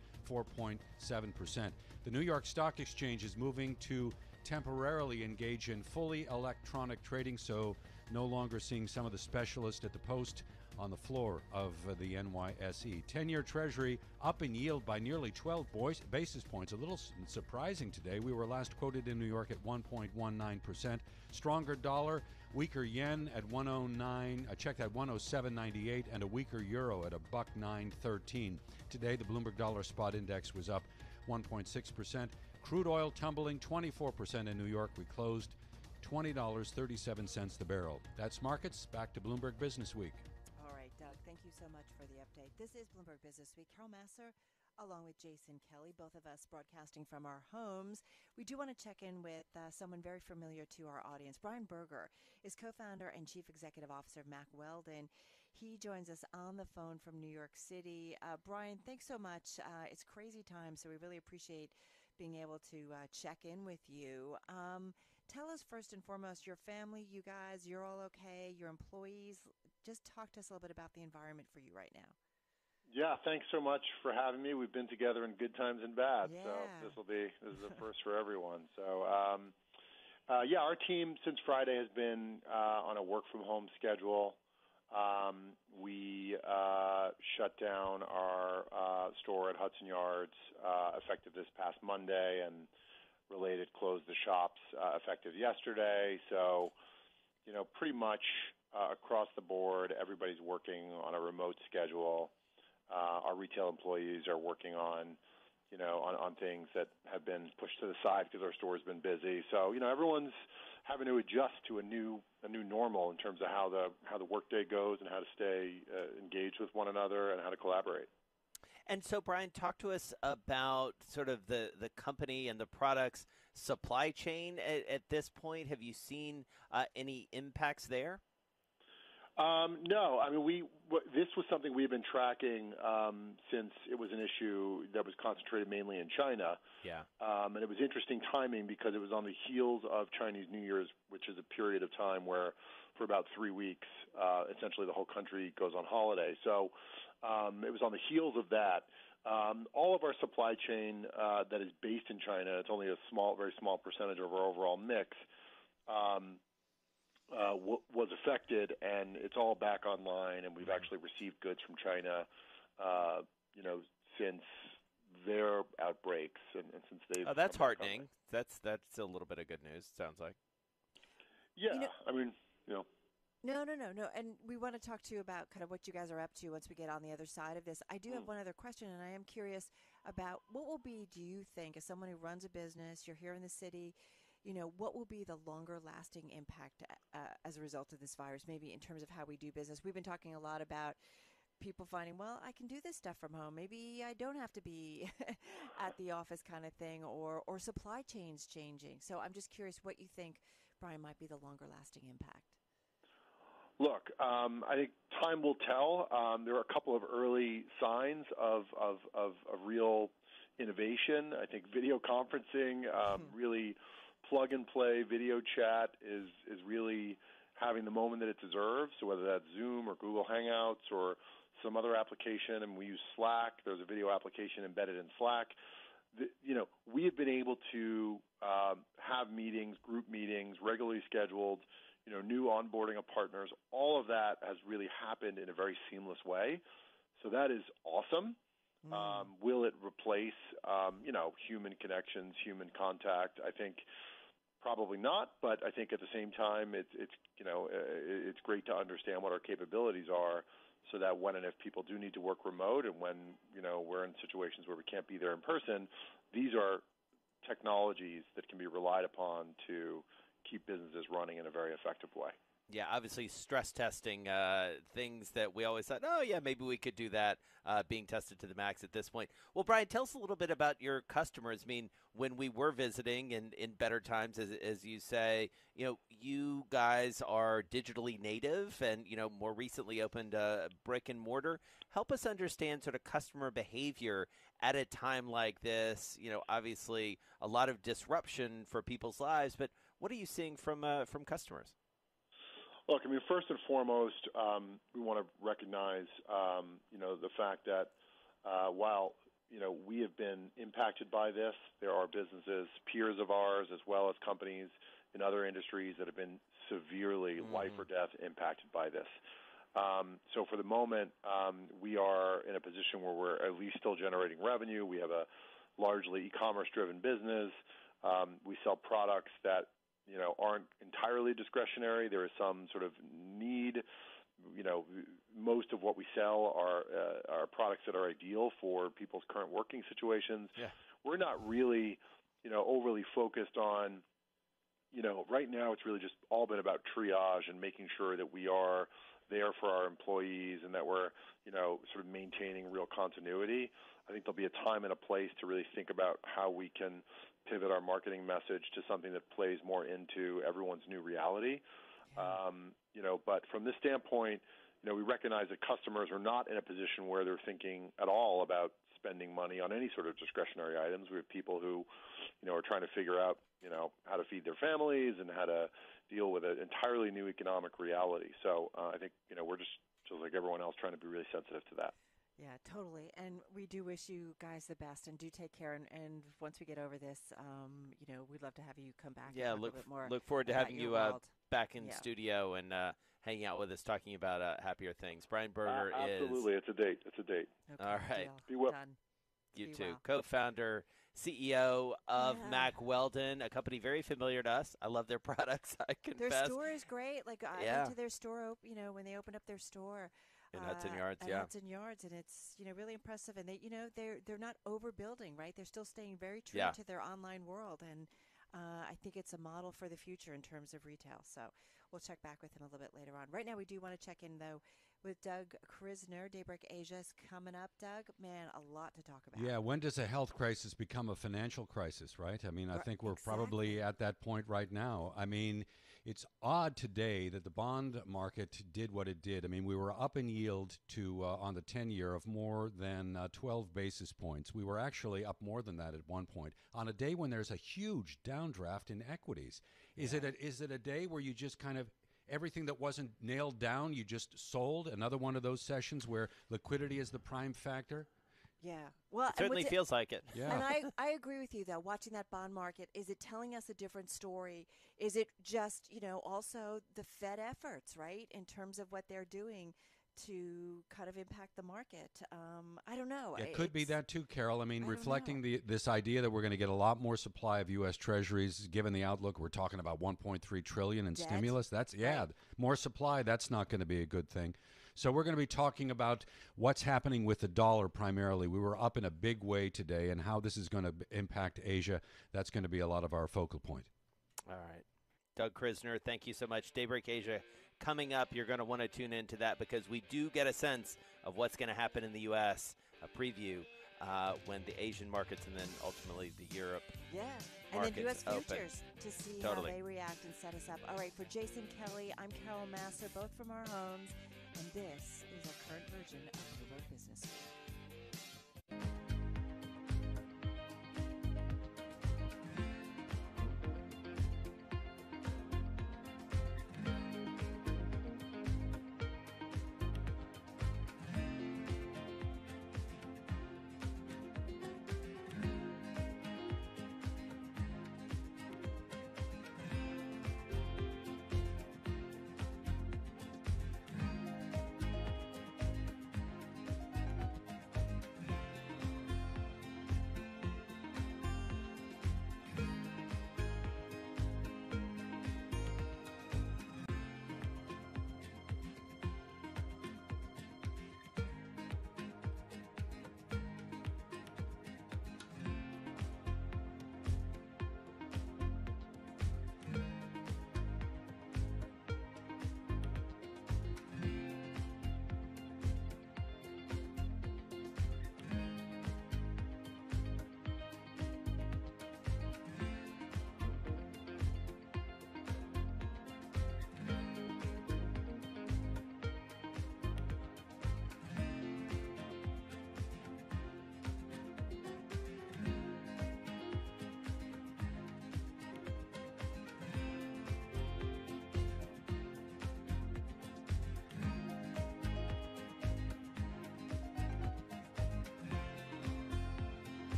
4.7%. The New York Stock Exchange is moving to temporarily engage in fully electronic trading, so no longer seeing some of the specialists at the post on the floor of the NYSE. 10-year Treasury up in yield by nearly 12 basis points. A little surprising today. We were last quoted in New York at 1.19%. Stronger dollar, weaker yen at 109. I checked at 107.98, and a weaker euro at $1.913. Today, the Bloomberg Dollar Spot Index was up 1.6%. Crude oil tumbling 24% in New York. We closed $20.37 the barrel. That's markets. Back to Bloomberg Business Week. All right, Doug, thank you so much for the update. This is Bloomberg Business Week. Carol Masser, along with Jason Kelly, both of us broadcasting from our homes. We do want to check in with someone very familiar to our audience. Brian Berger is co-founder and chief executive officer of Mack Weldon. He joins us on the phone from New York City. Brian, thanks so much. It's crazy time, so we really appreciate being able to check in with you. Tell us first and foremost, your family, you guys, you're all okay, your employees. Just talk to us a little bit about the environment for you right now. Yeah, thanks so much for having me. We've been together in good times and bad, yeah. So this is the first for everyone. So, our team since Friday has been on a work from home schedule. We shut down our store at Hudson Yards effective this past Monday, and related closed the shops effective yesterday. So, pretty much across the board, everybody's working on a remote schedule. Our retail employees are working on things that have been pushed to the side because our store's been busy. So, everyone's having to adjust to a new normal in terms of how the workday goes and how to stay engaged with one another and how to collaborate. And so, Brian, talk to us about sort of the company and the product's supply chain at this point. Have you seen any impacts there? No. I mean, this was something we've been tracking since it was an issue that was concentrated mainly in China. Yeah. And it was interesting timing because it was on the heels of Chinese New Year's, which is a period of time where for about 3 weeks, essentially the whole country goes on holiday. So it was on the heels of that. All of our supply chain that is based in China, it's only a very small percentage of our overall mix, was affected, and it's all back online, and we've actually received goods from China, since their outbreaks and since they've. Oh, that's heartening. That's a little bit of good news. Sounds like. Yeah, I mean. No. And we want to talk to you about kind of what you guys are up to once we get on the other side of this. I do have one other question, and I am curious about what will be, do you think, as someone who runs a business, you're here in the city, what will be the longer lasting impact as a result of this virus, maybe in terms of how we do business? We've been talking a lot about people finding, well, I can do this stuff from home. Maybe I don't have to be at the office kind of thing, or supply chains changing. So I'm just curious what you think, Brian, might be the longer lasting impact. Look, I think time will tell. There are a couple of early signs of real innovation. I think video conferencing, really plug-and-play video chat is really having the moment that it deserves. So whether that's Zoom or Google Hangouts or some other application, and we use Slack. There's a video application embedded in Slack. We have been able to have meetings, group meetings, regularly scheduled, new onboarding of partners. All of that has really happened in a very seamless way. So that is awesome. Will it replace, human connections, human contact? I think probably not, but I think at the same time, it's great to understand what our capabilities are, so that when and if people do need to work remote, and when we're in situations where we can't be there in person, these are technologies that can be relied upon to keep businesses running in a very effective way. Yeah, obviously stress testing, things that we always thought, oh, yeah, maybe we could do that, being tested to the max at this point. Well, Brian, tell us a little bit about your customers. I mean, when we were visiting in better times, as you say, you guys are digitally native and, more recently opened a brick and mortar. Help us understand sort of customer behavior at a time like this. Obviously a lot of disruption for people's lives, but what are you seeing from customers? Look, first and foremost, we want to recognize, the fact that while, we have been impacted by this, there are businesses, peers of ours, as well as companies in other industries that have been severely life or death impacted by this. So for the moment, we are in a position where we're at least still generating revenue. We have a largely e-commerce driven business. We sell products that aren't entirely discretionary. There is some sort of need. Most of what we sell are products that are ideal for people's current working situations. Yeah. We're not really, overly focused on, right now it's really just all been about triage and making sure that we are there for our employees and that we're, sort of maintaining real continuity. I think there'll be a time and a place to really think about how we can pivot our marketing message to something that plays more into everyone's new reality. But from this standpoint, we recognize that customers are not in a position where they're thinking at all about spending money on any sort of discretionary items. We have people who, are trying to figure out, how to feed their families and how to deal with an entirely new economic reality. So I think, we're just like everyone else trying to be really sensitive to that. Yeah, totally. And we do wish you guys the best, and do take care. And once we get over this, we'd love to have you come back. Yeah, and talk a bit more look forward to having you back in Yeah. studio and hanging out with us, talking about happier things. Brian Berger absolutely. It's a date. Okay, all right. deal. Be well. Done. You Be too. well. Co-founder, CEO of Yeah. Mack Weldon, a company very familiar to us. I love their products, I confess. Their store is great. Like I Yeah. went to their store, when they opened up their store. In Hudson Yards, at yeah. Hudson Yards, and it's really impressive. And they're not overbuilding, right? They're still staying very true Yeah. to their online world, and I think it's a model for the future in terms of retail. So we'll check back with him a little bit later on. Right now, we do want to check in though with Doug Krisner. Daybreak Asia is coming up. Doug, man, a lot to talk about. Yeah, when does a health crisis become a financial crisis, right? I think we're probably at that point right now. It's odd today that the bond market did what it did. We were up in yield to on the 10-year of more than 12 basis points. We were actually up more than that at one point on a day when there's a huge downdraft in equities. Is it a day where you just kind of everything that wasn't nailed down, you just sold? Another one of those sessions where liquidity is the prime factor? Yeah. Well, It certainly feels like it. Yeah. And I agree with you, though. Watching that bond market, is it telling us a different story? Is it just, also the Fed efforts, right, in terms of what they're doing to kind of impact the market? I don't know. It could be that too, Carol. Reflecting know. this idea that we're going to get a lot more supply of U.S. Treasuries, given the outlook, we're talking about $1.3 trillion in Debt. stimulus. That's Right. more supply. That's not going to be a good thing. So we're going to be talking about what's happening with the dollar primarily. We were up in a big way today, and how this is going to impact Asia. That's going to be a lot of our focal point. All right. Doug Krisner, thank you so much. Daybreak Asia coming up. You're going to want to tune into that because we do get a sense of what's going to happen in the U.S., a preview when the Asian markets and then ultimately the Europe and then U.S. open. futures to see Totally. how they react and set us up. All right, for Jason Kelly, I'm Carol Masser, both from our homes, and this is our current version of Bloomberg Business Week.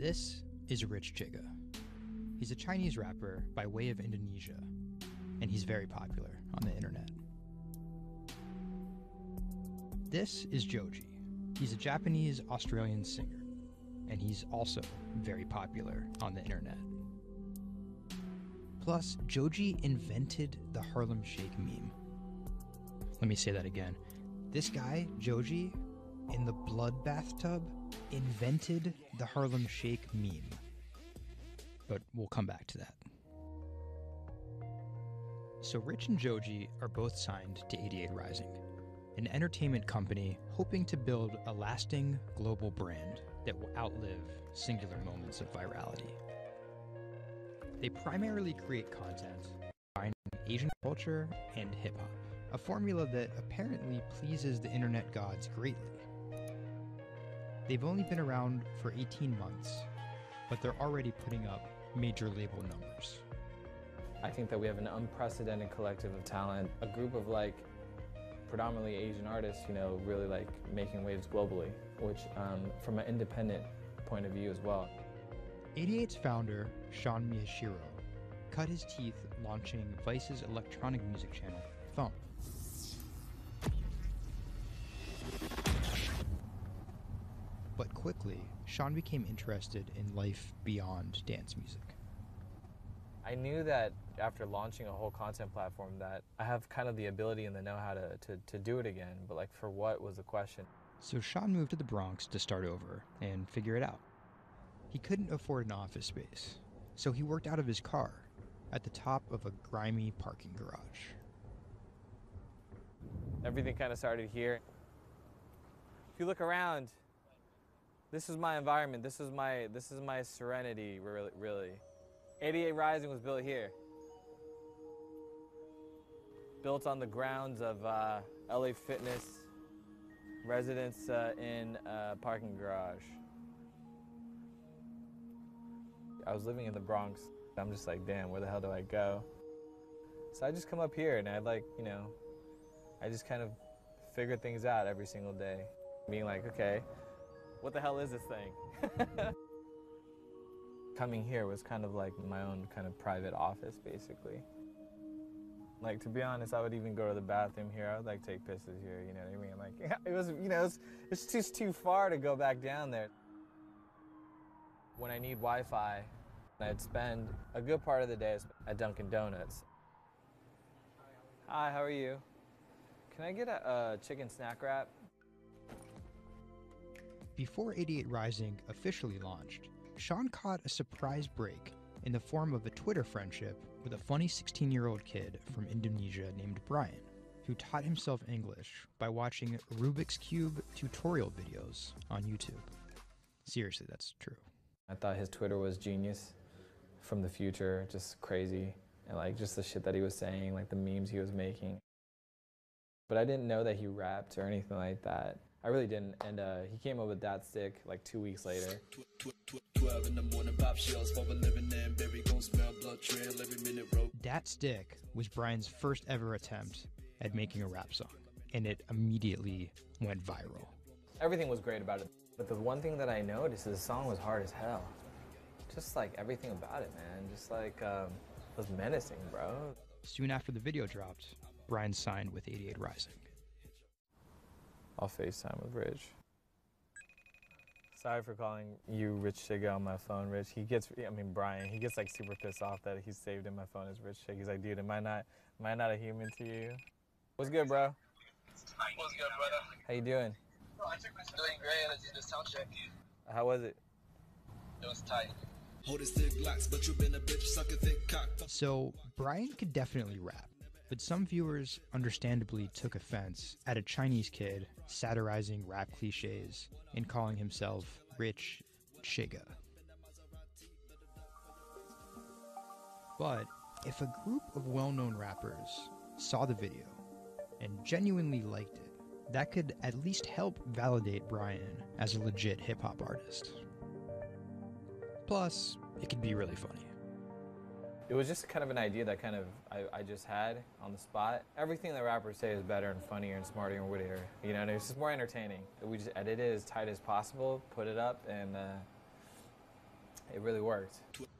This is Rich Chiga. He's a Chinese rapper by way of Indonesia, and he's very popular on the internet. This is Joji. He's a Japanese-Australian singer, and he's also very popular on the internet. Plus, Joji invented the Harlem Shake meme. Let me say that again. This guy, Joji, in the blood bathtub, invented the Harlem Shake meme. But we'll come back to that. So Rich and Joji are both signed to 88 Rising, an entertainment company hoping to build a lasting global brand that will outlive singular moments of virality. They primarily create content combining Asian culture and hip-hop, a formula that apparently pleases the internet gods greatly. They've only been around for 18 months, but they're already putting up major label numbers. I think that we have an unprecedented collective of talent, a group of predominantly Asian artists, really making waves globally, which from an independent point of view as well. 88's founder, Sean Miyashiro, cut his teeth launching Vice's electronic music channel, Thump. But quickly, Sean became interested in life beyond dance music. I knew that after launching a whole content platform that I have kind of the ability and the know-how to do it again, but for what was the question. So Sean moved to the Bronx to start over and figure it out. He couldn't afford an office space, so he worked out of his car at the top of a grimy parking garage. Everything kind of started here. If you look around, this is my environment. This is my serenity, really. 88 Rising was built here. Built on the grounds of LA Fitness, residence in a parking garage. I was living in the Bronx. I'm just like, damn, where the hell do I go? So I just come up here and I I just kind of figure things out every single day. Being like, okay, what the hell is this thing? Coming here was kind of like my own kind of private office, basically. To be honest, I would even go to the bathroom here. I would take pisses here, you know what I mean? It was, it's just too far to go back down there. When I need Wi-Fi, I'd spend a good part of the day at Dunkin' Donuts. Hi, how are you? Can I get a chicken snack wrap? Before 88 Rising officially launched, Sean caught a surprise break in the form of a Twitter friendship with a funny 16-year-old kid from Indonesia named Brian, who taught himself English by watching Rubik's Cube tutorial videos on YouTube. Seriously, that's true. I thought his Twitter was genius, from the future, just crazy, and just the shit that he was saying, the memes he was making. But I didn't know that he rapped or anything like that. I really didn't, and he came up with that stick 2 weeks later. 12 in the morning, pop shells for a living and baby gon' smell blood trail every minute road. Dat Stick was Brian's first ever attempt at making a rap song, and it immediately went viral. Everything was great about it, but the one thing that I noticed is the song was hard as hell. Just everything about it, man. Just it was menacing, bro. Soon after the video dropped, Brian signed with 88 Rising. I'll FaceTime with Rich. Sorry for calling you Rich Chiga on my phone, Rich. Brian, he gets super pissed off that he's saved in my phone as Rich Chiga. He's like, dude, am I not a human to you? What's good, bro? What's good, brother? How you doing? Doing great. I did the sound check. How was it? It was tight. Hold it thick blocks, but you been a bitch, suck a thick cock. So Brian could definitely rap, but some viewers understandably took offense at a Chinese kid satirizing rap cliches and calling himself Rich Chiga. But if a group of well-known rappers saw the video and genuinely liked it, that could at least help validate Brian as a legit hip-hop artist. Plus, it could be really funny. It was just kind of an idea that I just had on the spot. Everything that rappers say is better and funnier and smarter and wittier. And it's just more entertaining. We just edit it as tight as possible, put it up, and it really worked.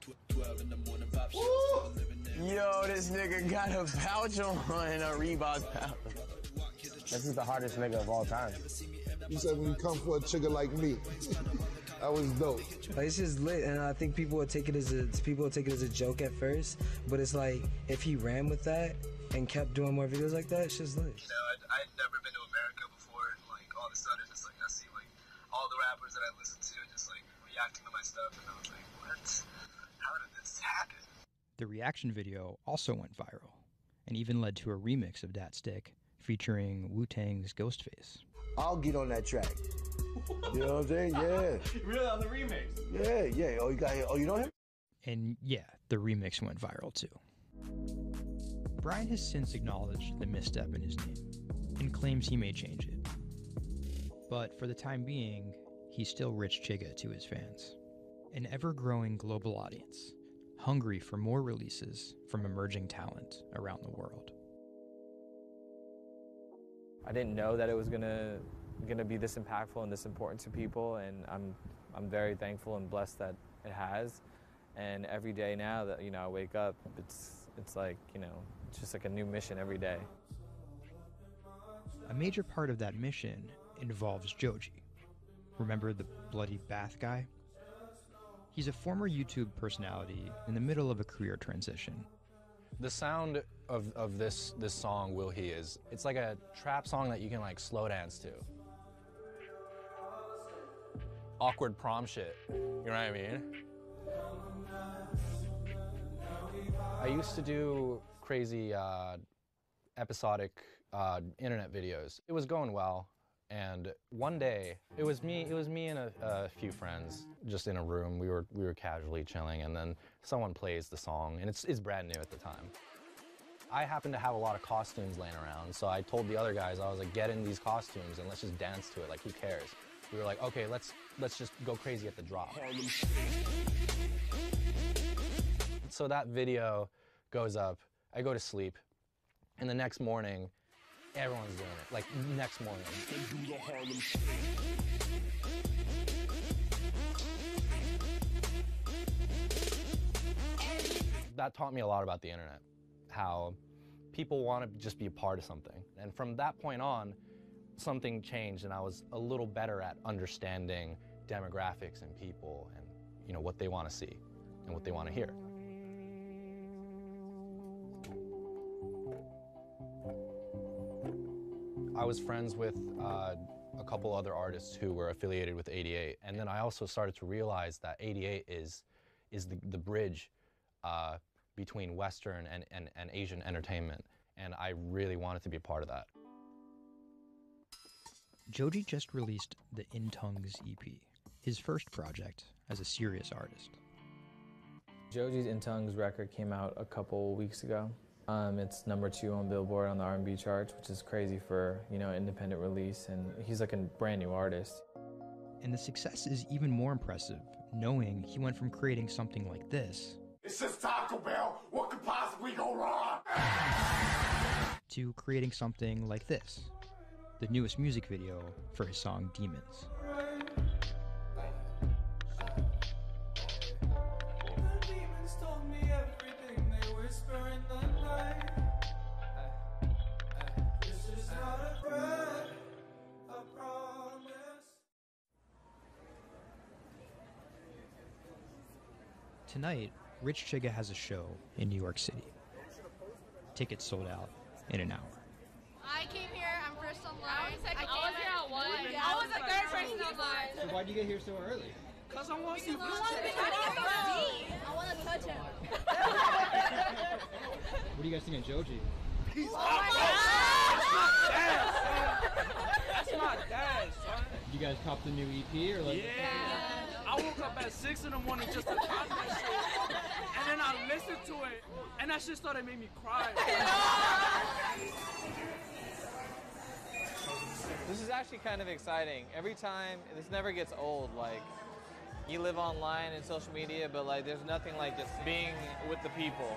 Yo, this nigga got a pouch on and a Reebok pouch. This is the hardest nigga of all time. You said when you come for a chigga like me. That was dope. It's just lit, and I think people will take it as a joke at first, but it's like if he ran with that and kept doing more videos like that, it's just lit. You know, I'd never been to America before, and like all of a sudden, it's like I see like all the rappers that I listen to just like reacting to my stuff, and I was like, what? How did this happen? The reaction video also went viral, and even led to a remix of Dat Stick featuring Wu-Tang's Ghostface. I'll get on that track. You know what I'm saying? Yeah. Really, on the remix? Yeah. Oh, you know him? And yeah, the remix went viral too. Brian has since acknowledged the misstep in his name and claims he may change it. But for the time being, he's still Rich Chigga to his fans. An ever-growing global audience, hungry for more releases from emerging talent around the world. I didn't know that it was gonna be this impactful and this important to people, and I'm very thankful and blessed that it has. And every day now that I wake up, it's like it's just like a new mission every day. A major part of that mission involves Joji. Remember the bloody bath guy? He's a former YouTube personality in the middle of a career transition. The sound of this song, Will He, it's like a trap song that you can like slow dance to. Awkward prom shit, you know what I mean? I used to do crazy episodic internet videos. It was going well, and one day it was me and a few friends just in a room. We were casually chilling, and then someone plays the song, and it's brand new at the time. I happened to have a lot of costumes laying around, so I told the other guys, I was like, get in these costumes and let's just dance to it, like who cares? We were like, okay, let's just go crazy at the drop. So that video goes up, I go to sleep, and the next morning, everyone's doing it, like next morning. That taught me a lot about the internet, how people want to just be a part of something. And from that point on, something changed, and I was a little better at understanding demographics and people and what they want to see and what they want to hear. I was friends with a couple other artists who were affiliated with 88, and then I also started to realize that 88 is the bridge between Western and Asian entertainment, and I really wanted to be a part of that. Joji just released the In Tongues EP, his first project as a serious artist. Joji's In Tongues record came out a couple weeks ago. It's #2 on Billboard on the R&B charts, which is crazy for independent release, and he's like a brand new artist. And the success is even more impressive, knowing he went from creating something like this, It's just Taco Bell. What could possibly go wrong? to creating something like this, the newest music video for his song Demons. Tonight, Rich Chigga has a show in New York City. Tickets sold out in an hour. I came here, I'm first online. I was here at 1. I was the third person online. So why'd you get here so early? Because I want to see I want to touch him. What do you guys think of Joji? Oh my God! That's my dad, son. You guys cop the new EP or like? Yeah. I woke up at 6 in the morning just to cop that shit. And then I listened to it, and that shit started making me cry. This is actually kind of exciting. Every time, this never gets old. Like, you live online and social media, but like, there's nothing like just being with the people.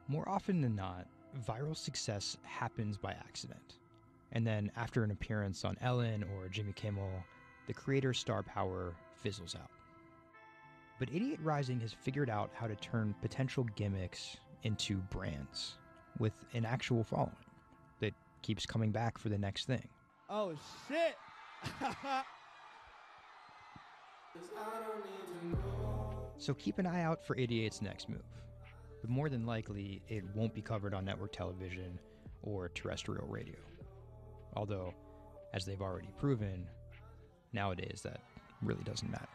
More often than not, viral success happens by accident. And then after an appearance on Ellen or Jimmy Kimmel, the creator's star power fizzles out. But Idiot Rising has figured out how to turn potential gimmicks into brands with an actual following that keeps coming back for the next thing. Oh, shit! So keep an eye out for Idiot's next move. But more than likely, it won't be covered on network television or terrestrial radio. Although, as they've already proven, nowadays that really doesn't matter.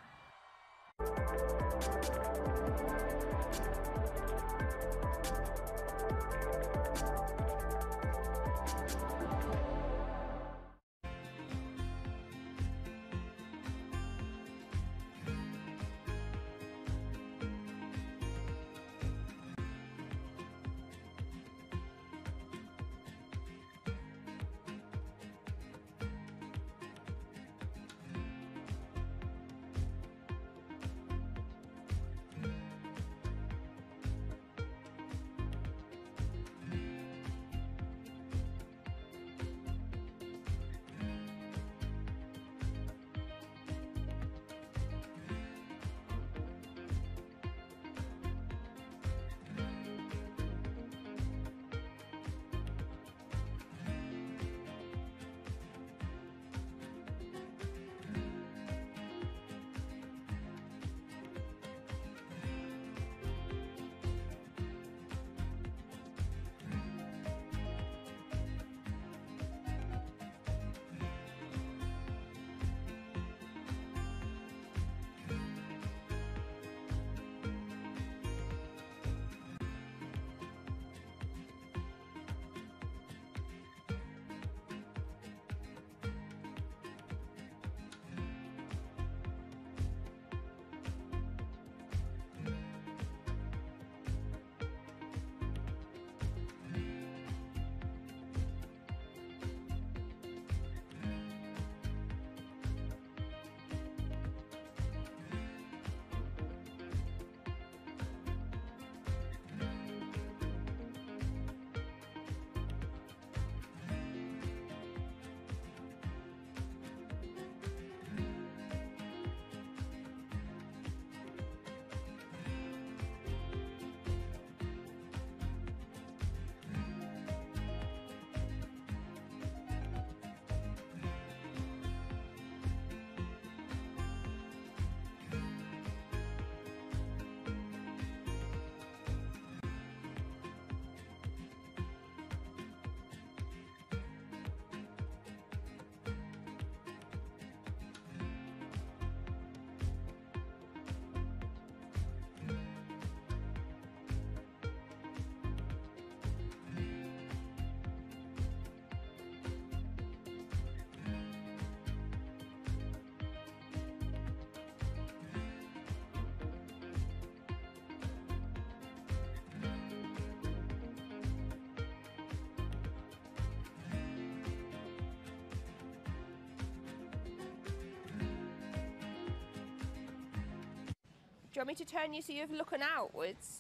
Do you want me to turn you so you're looking outwards?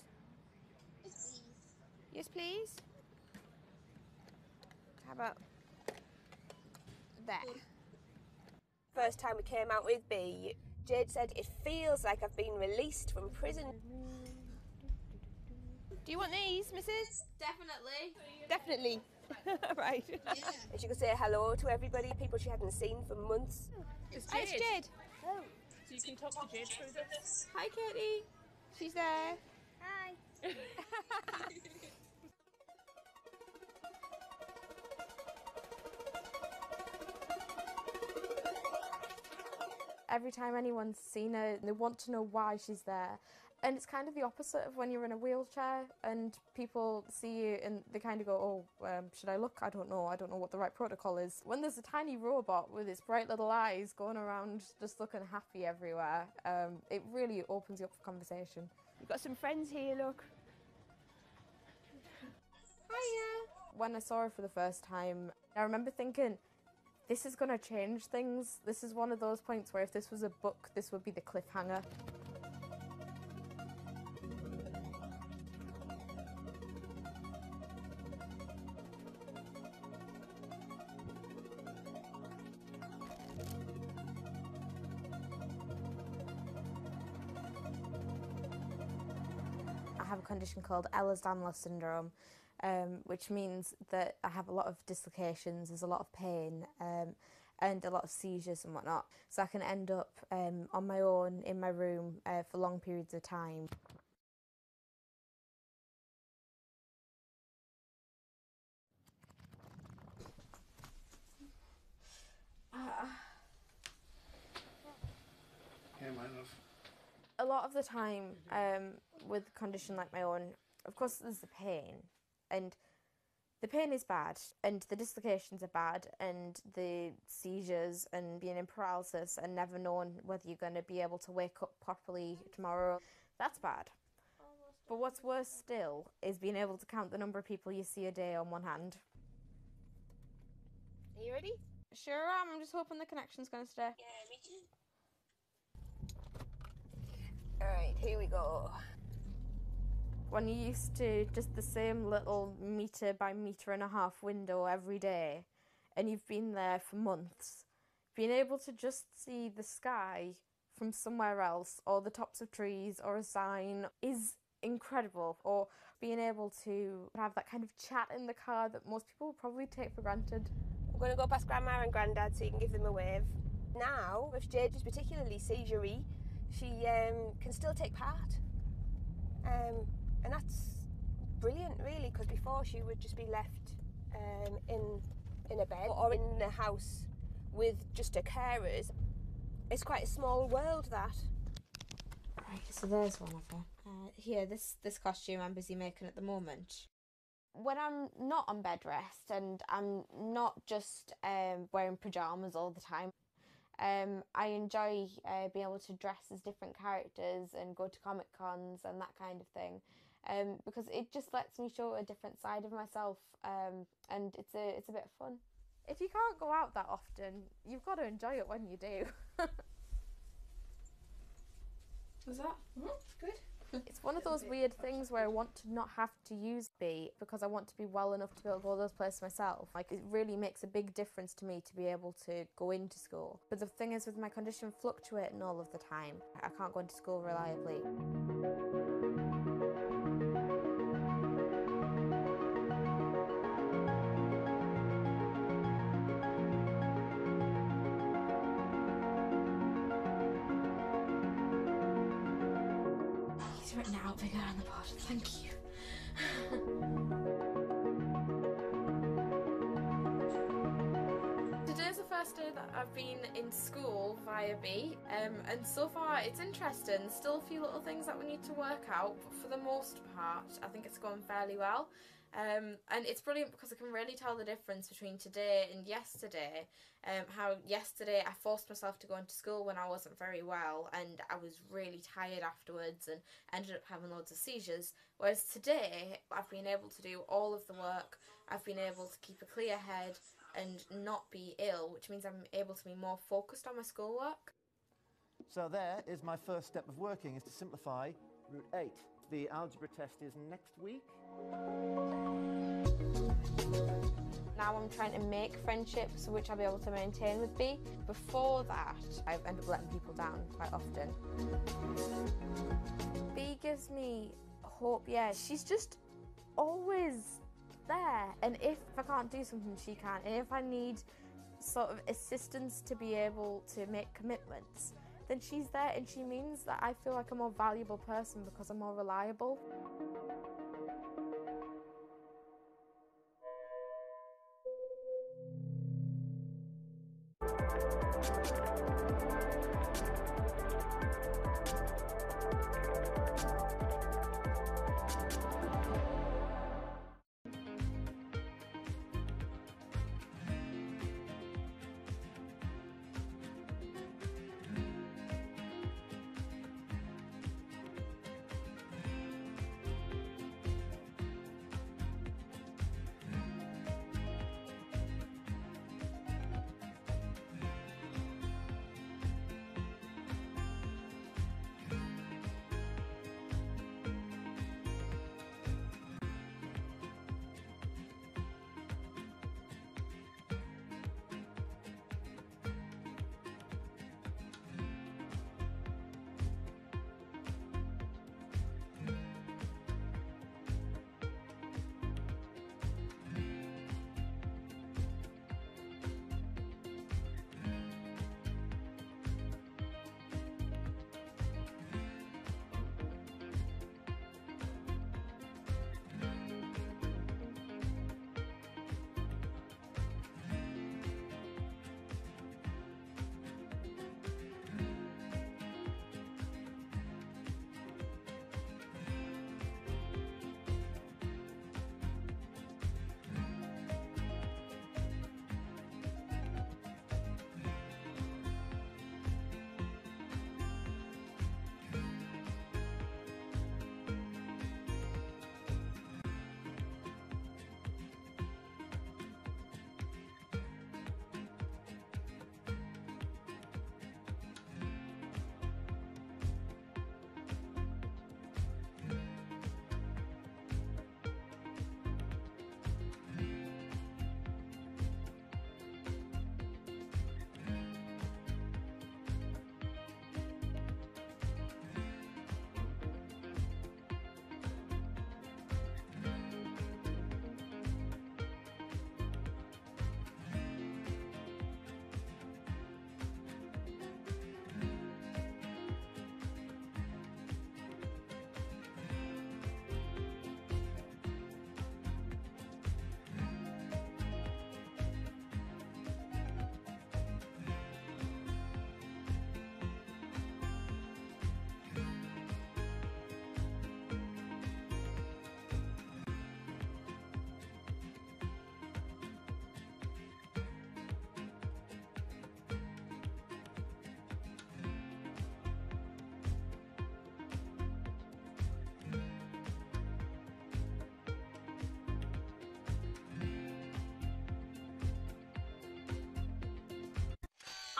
Yes, please. How about there? First time we came out with B, Jade said it feels like I've been released from prison. Do you want these, Mrs? Definitely. Definitely. Right. Yeah. And she could say hello to everybody, people she hadn't seen for months. It's Hi, it's Jade. Jade. Oh. So you can talk to Jade through this. Hi, Katie. She's there. Hi. Every time anyone's seen her, they want to know why she's there. And it's kind of the opposite of when you're in a wheelchair and people see you and they kind of go, oh, should I look? I don't know what the right protocol is. When there's a tiny robot with its bright little eyes going around just looking happy everywhere, it really opens you up for conversation. You've got some friends here, look. Hiya! When I saw her for the first time, I remember thinking, this is going to change things. This is one of those points where if this was a book, this would be the cliffhanger. have a condition called Ehlers-Danlos syndrome, which means that I have a lot of dislocations, there's a lot of pain, and a lot of seizures and whatnot. So I can end up on my own in my room for long periods of time. A lot of the time, with a condition like my own, of course there's the pain, and the pain is bad, and the dislocations are bad, and the seizures and being in paralysis and never knowing whether you're going to be able to wake up properly tomorrow, that's bad. But what's worse still is being able to count the number of people you see a day on one hand. Are you ready? Sure am, I'm just hoping the connection's going to stay. Yeah, me too. Alright, here we go. When you're used to just the same little metre by metre and a half window every day, and you've been there for months, being able to just see the sky from somewhere else, or the tops of trees, or a sign, is incredible. Or being able to have that kind of chat in the car that most people would probably take for granted. I'm going to go past Grandma and Grandad so you can give them a wave. Now, if Jade is particularly seizure-y, she can still take part. And that's brilliant, really, because before she would just be left in a bed or in a house with just her carers. It's quite a small world, that. Right, so there's one of them. Here, this costume I'm busy making at the moment. When I'm not on bed rest and I'm not just wearing pyjamas all the time, I enjoy being able to dress as different characters and go to Comic Cons and that kind of thing, because it just lets me show a different side of myself, and it's a bit of fun. If you can't go out that often, you've got to enjoy it when you do. Was that? Good. It's one of those weird things where I want to not have to use B because I want to be well enough to be able to go to those places myself. Like, it really makes a big difference to me to be able to go into school. But the thing is, with my condition fluctuating all of the time, I can't go into school reliably. He's written it out bigger on the board. Thank you. Today's the first day that I've been in school via B, and so far it's interesting. Still a few little things that we need to work out, but for the most part I think it's going fairly well. And it's brilliant because I can really tell the difference between today and yesterday. How yesterday I forced myself to go into school when I wasn't very well, and I was really tired afterwards and ended up having loads of seizures, whereas today I've been able to do all of the work. I've been able to keep a clear head and not be ill, which means I'm able to be more focused on my schoolwork. So there is my first step of working, is to simplify root 8. The algebra test is next week. Now I'm trying to make friendships which I'll be able to maintain with B. Before that, I end up letting people down quite often. B gives me hope, yeah. She's just always there. And if I can't do something, she can. And if I need sort of assistance to be able to make commitments, then she's there, and she means that I feel like a more valuable person because I'm more reliable.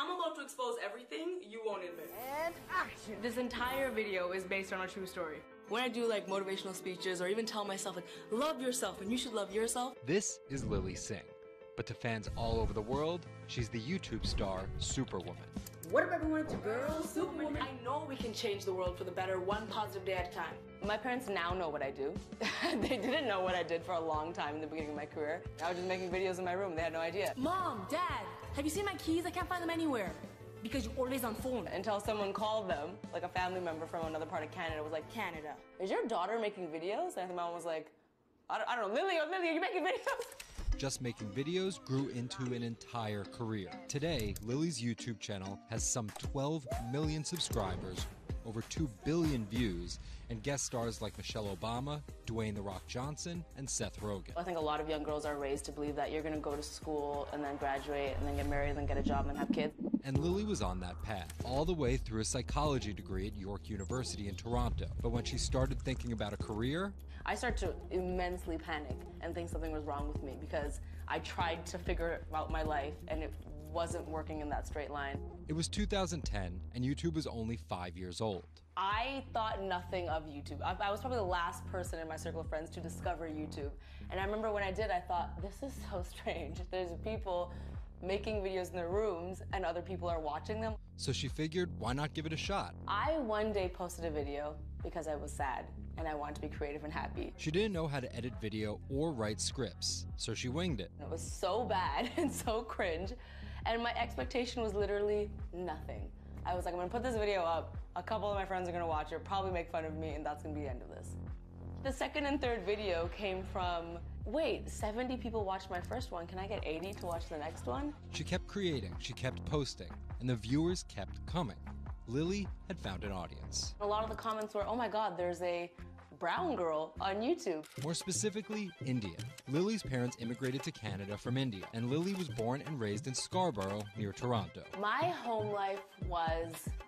I'm about to expose everything you won't admit. And action! This entire video is based on a true story. When I do like motivational speeches or even tell myself like, love yourself and you should love yourself. This is Lily Singh. But to fans all over the world, she's the YouTube star Superwoman. What up everyone, it's your girl, Superwoman. I know we can change the world for the better, one positive day at a time. My parents now know what I do. They didn't know what I did for a long time in the beginning of my career. I was just making videos in my room, they had no idea. Mom, Dad, have you seen my keys? I can't find them anywhere. Because you're always on phone. Until someone called them, like a family member from another part of Canada was like, Canada, is your daughter making videos? And my mom was like, I don't know, Lily, are you making videos? Just making videos grew into an entire career. Today, Lily's YouTube channel has some 12 million subscribers, over 2 billion views, and guest stars like Michelle Obama, Dwayne "The Rock" Johnson, and Seth Rogen. I think a lot of young girls are raised to believe that you're gonna go to school and then graduate and then get married and then get a job and have kids. And Lily was on that path, all the way through a psychology degree at York University in Toronto. But when she started thinking about a career, I started to immensely panic and think something was wrong with me because I tried to figure out my life and it wasn't working in that straight line. It was 2010 and YouTube was only 5 years old. I thought nothing of YouTube. I was probably the last person in my circle of friends to discover YouTube. And I remember when I did, I thought, this is so strange. There's people making videos in their rooms and other people are watching them. So she figured, why not give it a shot? I one day posted a video because I was sad and I wanted to be creative and happy. She didn't know how to edit video or write scripts, so she winged it. It was so bad and so cringe, and my expectation was literally nothing. I was like, I'm gonna put this video up, a couple of my friends are gonna watch it, probably make fun of me, and that's gonna be the end of this. The second and third video came from, wait, 70 people watched my first one, can I get 80 to watch the next one? She kept creating, she kept posting, and the viewers kept coming. Lily had found an audience. A lot of the comments were, oh my God, there's a brown girl on YouTube. More specifically, Indian. Lily's parents immigrated to Canada from India, and Lily was born and raised in Scarborough, near Toronto. My home life was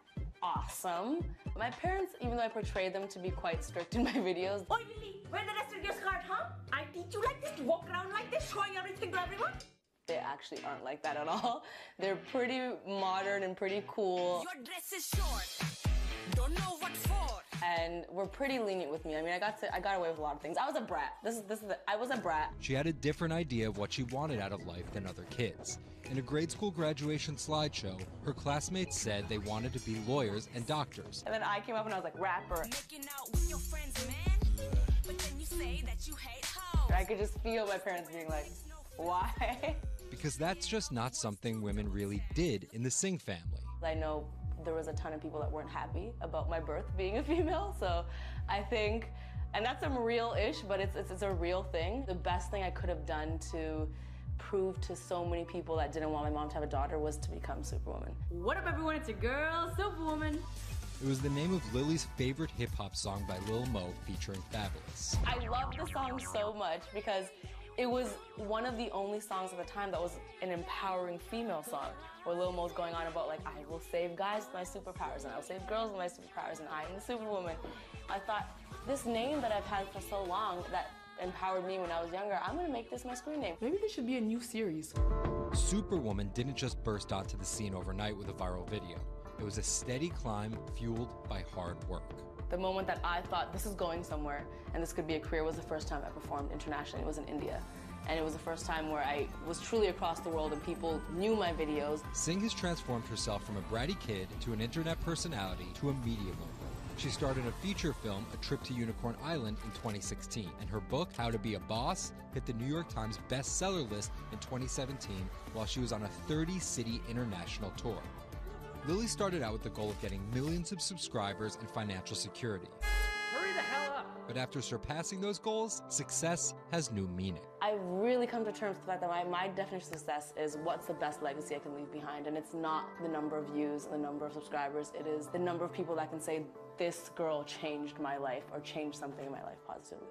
awesome. My parents, even though I portrayed them to be quite strict in my videos. Oi Lily, where the rest of your skirt, huh? I teach you like this, to walk around like this, showing everything to everyone? They actually aren't like that at all. They're pretty modern and pretty cool. Your dress is short. Don't know what for. And were pretty lenient with me. I mean, I got away with a lot of things. I was a brat. I was a brat. She had a different idea of what she wanted out of life than other kids. In a grade school graduation slideshow, her classmates said they wanted to be lawyers and doctors. And then I came up and I was like, rapper. Making out with your friends, man. But then you say that you hate hoes. I could just feel my parents being like, why? Because that's just not something women really did in the Singh family. I know there was a ton of people that weren't happy about my birth being a female, so I think, and that's some real-ish, but it's a real thing. The best thing I could have done to prove to so many people that didn't want my mom to have a daughter was to become Superwoman. What up everyone, it's your girl, Superwoman. It was the name of Lily's favorite hip-hop song by Lil Mo featuring Fabulous. I love the song so much because it was one of the only songs at the time that was an empowering female song, where Lil Mo's going on about like, I will save guys with my superpowers, and I'll save girls with my superpowers, and I am the Superwoman. I thought, this name that I've had for so long that empowered me when I was younger, I'm gonna make this my screen name. Maybe there should be a new series. Superwoman didn't just burst onto the scene overnight with a viral video. It was a steady climb fueled by hard work. The moment that I thought this is going somewhere and this could be a career was the first time I performed internationally. It was in India. And it was the first time where I was truly across the world and people knew my videos. Singh has transformed herself from a bratty kid to an internet personality to a media mogul. She starred in a feature film, A Trip to Unicorn Island, in 2016. And her book, How to Be a Boss, hit the New York Times bestseller list in 2017 while she was on a 30-city international tour. Lily started out with the goal of getting millions of subscribers and financial security. Hurry the hell up! But after surpassing those goals, success has new meaning. I've really come to terms with the fact that my definition of success is what's the best legacy I can leave behind. And it's not the number of views, the number of subscribers. It is the number of people that can say, this girl changed my life or changed something in my life positively.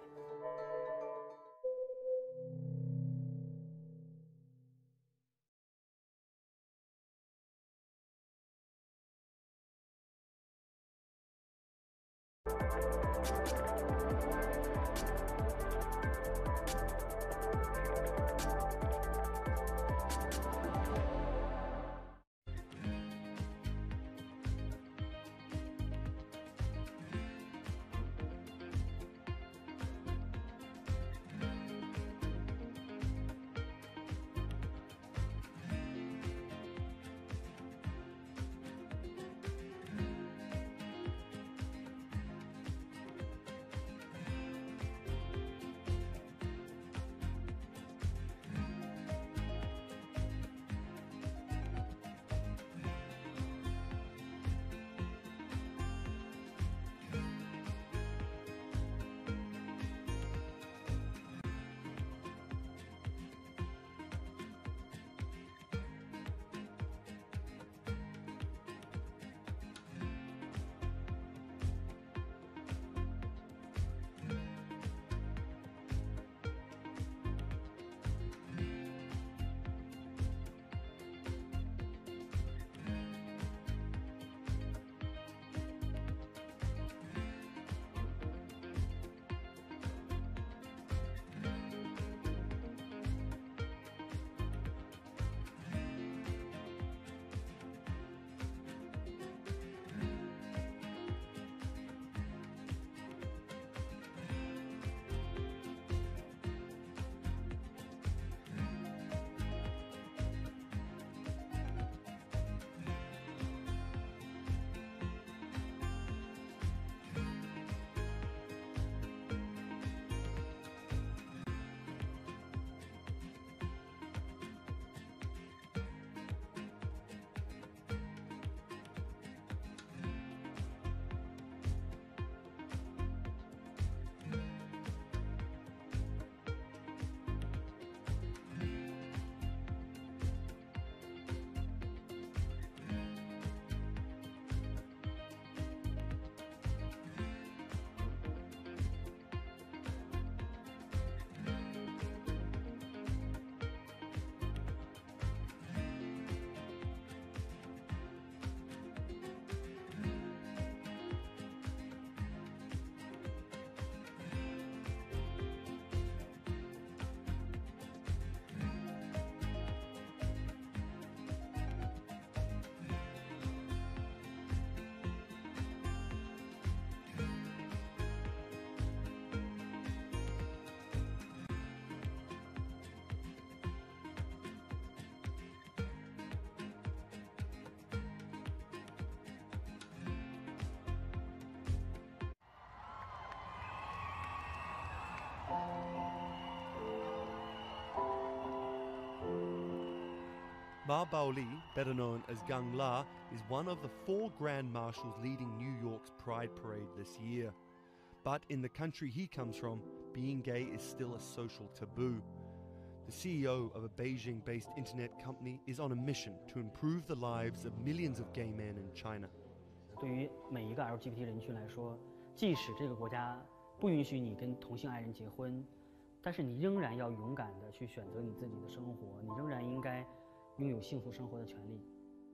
Ma Baoli, better known as Gang La, is one of the 4 Grand Marshals leading New York's Pride Parade this year. But in the country he comes from, being gay is still a social taboo. The CEO of a Beijing-based internet company is on a mission to improve the lives of millions of gay men in China. 对于每一个 LGBT 人群来说，即使这个国家不允许你跟同性爱人结婚，但是你仍然要勇敢地去选择你自己的生活，你仍然应该拥有幸福生活的权利。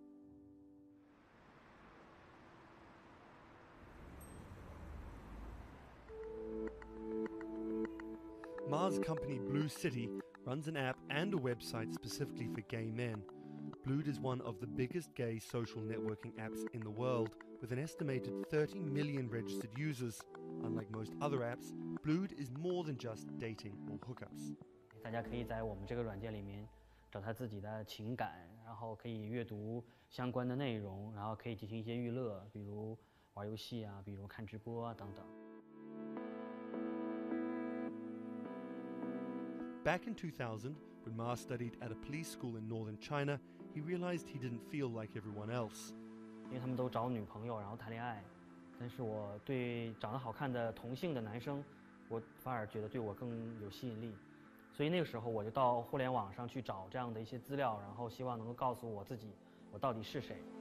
Ma's company Blue City runs an app and a website specifically for gay men. Blued is one of the biggest gay social networking apps in the world, with an estimated 30 million registered users. Unlike most other apps, Blued is more than just dating or hookups. 大家可以在我们这个软件里面找他自己的情感，然后可以阅读相关的内容，然后可以进行一些娱乐，比如玩游戏啊，比如看直播啊等等。 Back in 2000, when Ma studied at a police school in northern China, he realized he didn't feel like everyone else. 因为他们都找女朋友，然后谈恋爱，但是我对长得好看的同性的男生，我反而觉得对我更有吸引力。所以那个时候我就到互联网上去找这样的一些资料，然后希望能够告诉我自己，我到底是谁。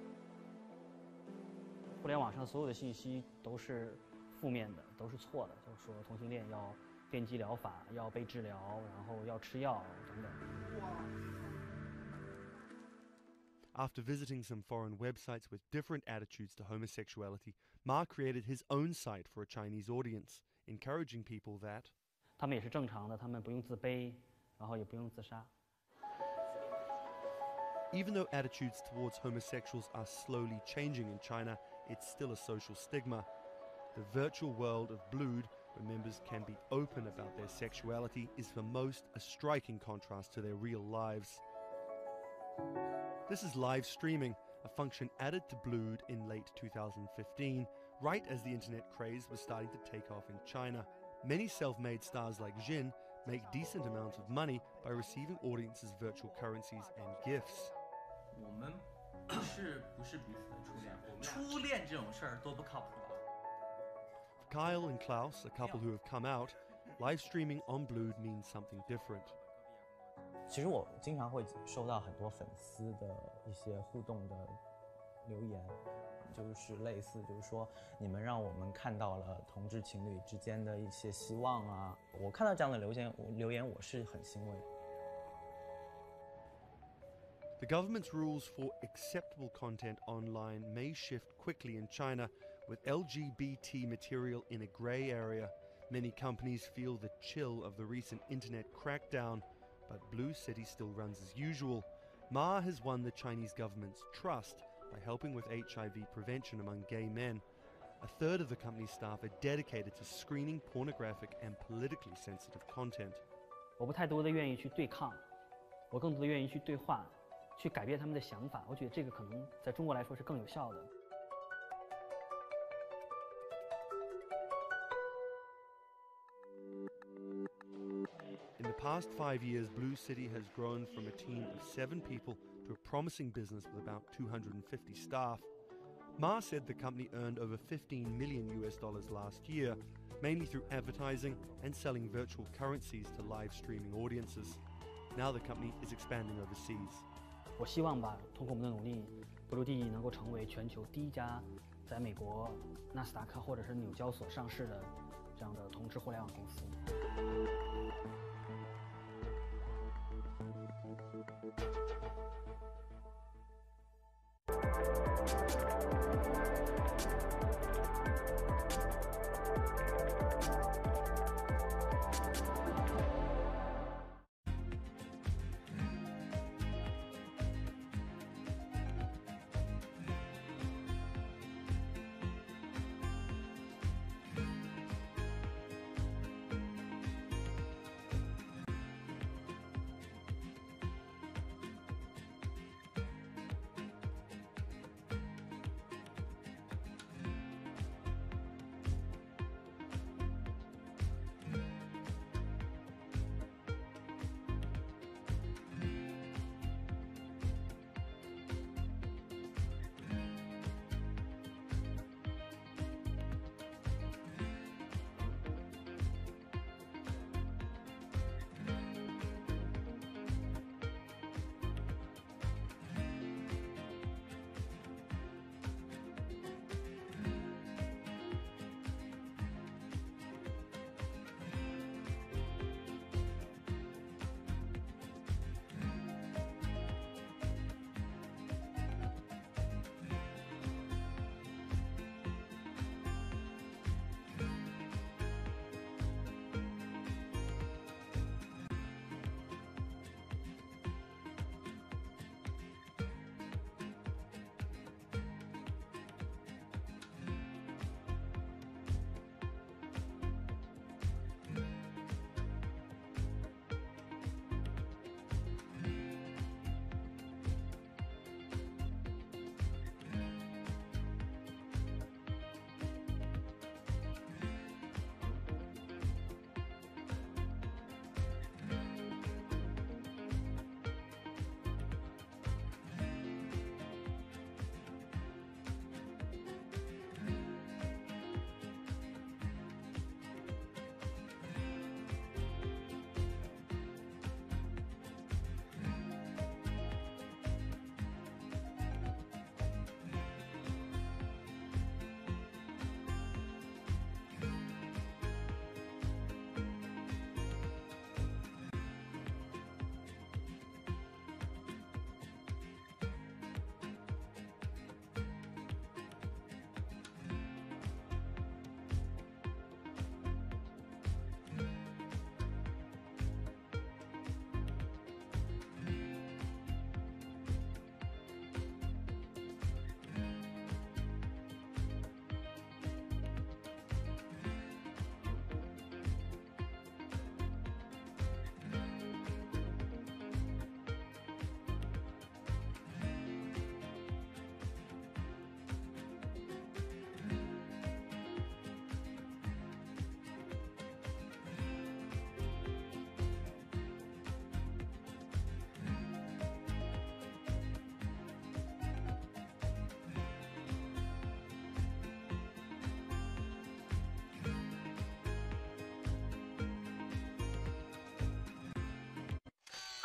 互联网上所有的信息都是负面的，都是错的，就是说同性恋要电击疗法，要被治疗，然后要吃药等等。 After visiting some foreign websites with different attitudes to homosexuality, Ma created his own site for a Chinese audience, encouraging people that 他们也是正常的，他们不用自卑，然后也不用自杀。 Even though attitudes towards homosexuals are slowly changing in China, it's still a social stigma. The virtual world of Blued, where members can be open about their sexuality, is for most a striking contrast to their real lives. This is live streaming, a function added to Blued in late 2015, right as the internet craze was starting to take off in China. Many self-made stars like Jin make decent amounts of money by receiving audiences' virtual currencies and gifts. 我们不是彼此的初恋，初恋这种事儿多不靠谱啊。 For Kyle and Klaus, a couple who have come out, live streaming on Blued means something different. 其实我经常会收到很多粉丝的一些互动的留言，就是类似就是说你们让我们看到了同志情侣之间的一些希望啊，我看到这样的留言我是很欣慰。 The government's rules for acceptable content online may shift quickly in China, with LGBT material in a grey area. Many companies feel the chill of the recent internet crackdown, but Blue City still runs as usual. Ma has won the Chinese government's trust by helping with HIV prevention among gay men. A third of the company's staff are dedicated to screening pornographic and politically sensitive content. 我不太多的愿意去对抗，我更多的愿意去对话，去改变他们的想法。我觉得这个可能在中国来说是更有效的。 In the past 5 years, Blue City has grown from a team of 7 people to a promising business with about 250 staff. Ma said the company earned over $15 million last year, mainly through advertising and selling virtual currencies to live streaming audiences. Now the company is expanding overseas. 我希望吧，通过我们的努力，Blue能够成为全球第一家在美国纳斯达克或者是纽交所上市的这样的同志互联网公司。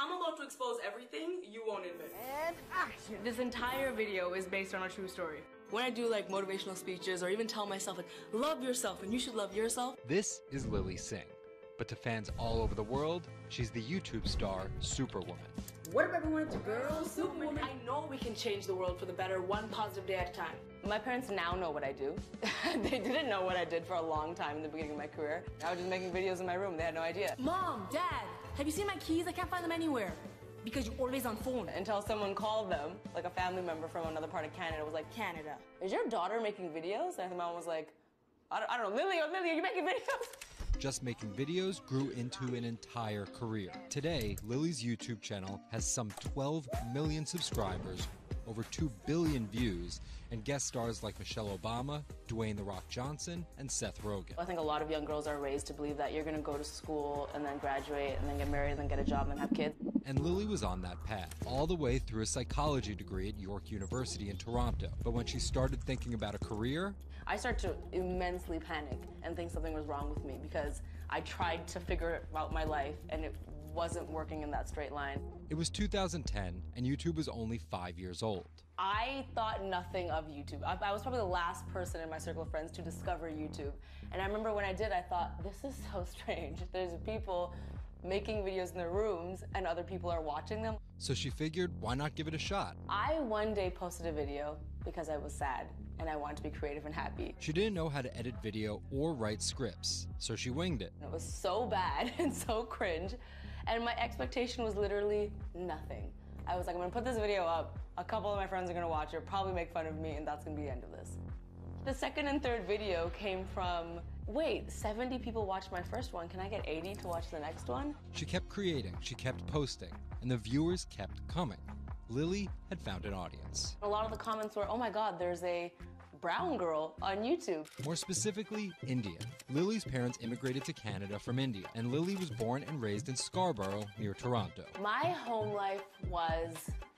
I'm about to expose everything you won't admit. And action! This entire video is based on a true story. When I do like motivational speeches or even tell myself like, love yourself and you should love yourself. This is Lily Singh, but to fans all over the world, she's the YouTube star Superwoman. What up everyone, it's your girl, Superwoman. I know we can change the world for the better, one positive day at a time. My parents now know what I do. They didn't know what I did for a long time in the beginning of my career. I was just making videos in my room, they had no idea. Mom, Dad, have you seen my keys? I can't find them anywhere. Because you're always on phone. Until someone called them, like a family member from another part of Canada was like, Canada, is your daughter making videos? And the mom was like, I don't know, Lily, are you making videos? Just making videos grew into an entire career. Today, Lily's YouTube channel has some 12 million subscribers, over 2 billion views, and guest stars like Michelle Obama, Dwayne "The Rock" Johnson, and Seth Rogen. I think a lot of young girls are raised to believe that you're gonna go to school and then graduate and then get married and then get a job and then have kids. And Lily was on that path, all the way through a psychology degree at York University in Toronto. But when she started thinking about a career, I started to immensely panic and think something was wrong with me because I tried to figure out my life and it wasn't working in that straight line. It was 2010 and YouTube was only 5 years old. I thought nothing of YouTube. I was probably the last person in my circle of friends to discover YouTube. And I remember when I did, I thought, this is so strange. There's people making videos in their rooms and other people are watching them. So she figured, why not give it a shot? I one day posted a video because I was sad and I wanted to be creative and happy. She didn't know how to edit video or write scripts, so she winged it. It was so bad and so cringe, and my expectation was literally nothing. I was like, I'm gonna put this video up, a couple of my friends are gonna watch it, probably make fun of me, and that's gonna be the end of this. The second and third video came from, wait, 70 people watched my first one, can I get 80 to watch the next one? She kept creating, she kept posting, and the viewers kept coming. Lily had found an audience. A lot of the comments were, oh my God, there's a brown girl on YouTube. More specifically, Indian. Lily's parents immigrated to Canada from India, and Lily was born and raised in Scarborough, near Toronto. My home life was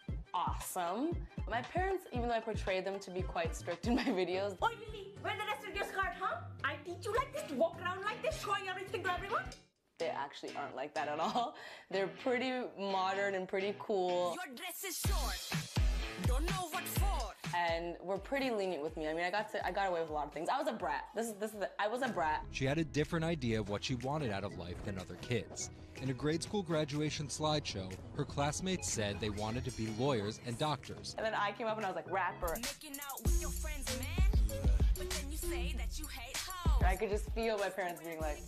awesome. My parents, even though I portrayed them to be quite strict in my videos. Oh, Lily, where the rest of your skirt, huh? I teach you like this, to walk around like this, showing everything to everyone? They actually aren't like that at all. They're pretty modern and pretty cool. Your dress is short. Don't know what for. And were pretty lenient with me. I mean, I got away with a lot of things. I was a brat. I was a brat. She had a different idea of what she wanted out of life than other kids. In a grade school graduation slideshow, her classmates said they wanted to be lawyers and doctors. And then I came up and I was like, rapper. Making out with your friends, man. But then you say that you hate hoes. I could just feel my parents being like,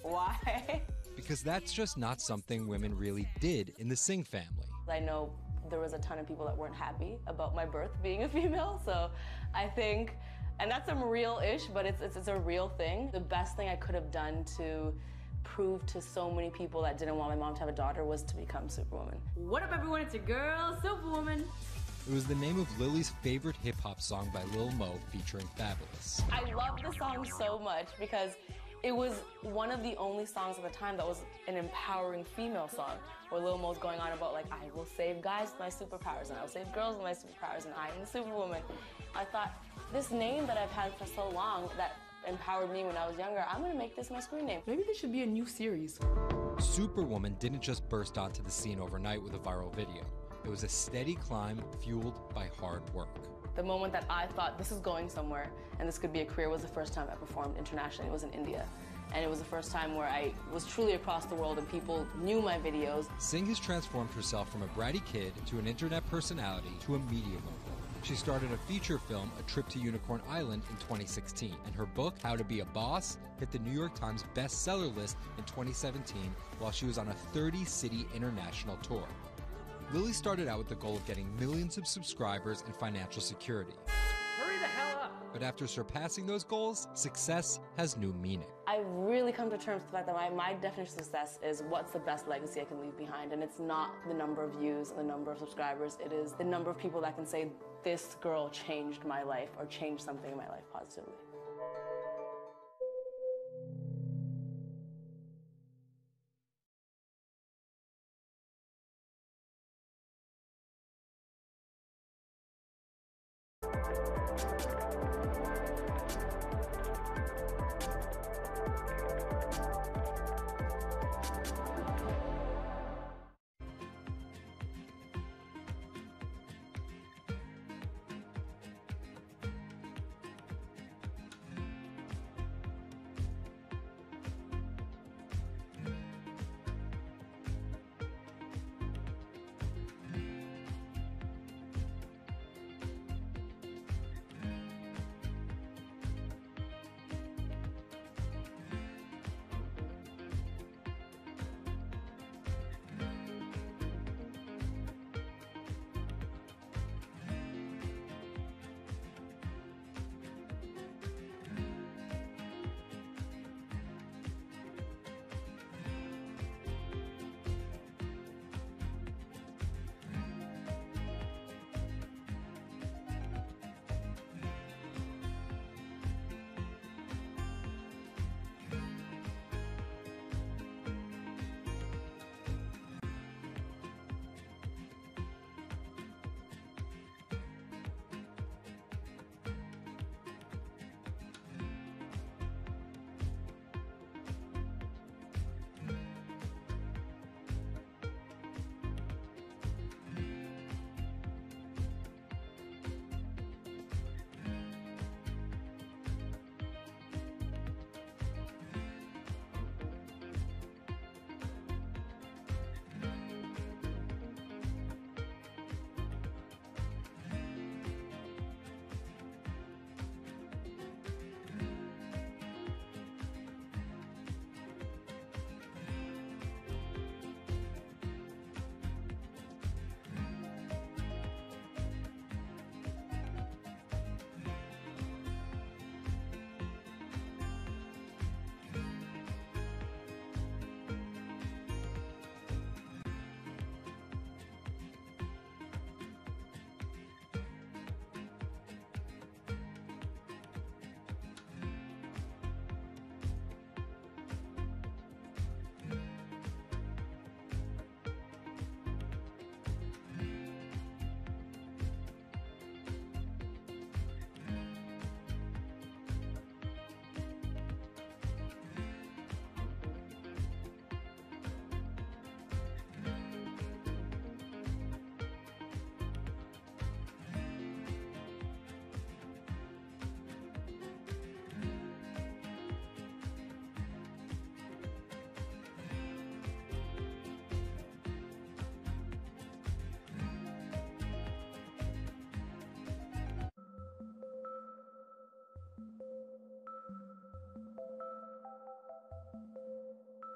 why? Because that's just not something women really did in the Singh family. I know there was a ton of people that weren't happy about my birth being a female, so I think, and that's some real-ish, but it's a real thing. The best thing I could have done to prove to so many people that didn't want my mom to have a daughter was to become Superwoman. What up everyone, it's your girl, Superwoman. It was the name of Lily's favorite hip-hop song by Lil Mo featuring Fabulous. I love the song so much because it was one of the only songs at the time that was an empowering female song, where Lil Mo's going on about like, I will save guys with my superpowers, and I will save girls with my superpowers, and I am the Superwoman. I thought, this name that I've had for so long that empowered me when I was younger, I'm gonna make this my screen name. Maybe this should be a new series. Superwoman didn't just burst onto the scene overnight with a viral video. It was a steady climb fueled by hard work. The moment that I thought this is going somewhere and this could be a career was the first time I performed internationally. It was in India. And it was the first time where I was truly across the world and people knew my videos. Singh has transformed herself from a bratty kid to an internet personality to a media mogul. She started a feature film, A Trip to Unicorn Island, in 2016, and her book, How to Be a Boss, hit the New York Times bestseller list in 2017 while she was on a 30-city international tour. Lily started out with the goal of getting millions of subscribers and financial security. Hurry the hell up! But after surpassing those goals, success has new meaning. I've really come to terms with the fact that my definition of success is what's the best legacy I can leave behind. And it's not the number of views and the number of subscribers. It is the number of people that can say, this girl changed my life or changed something in my life positively.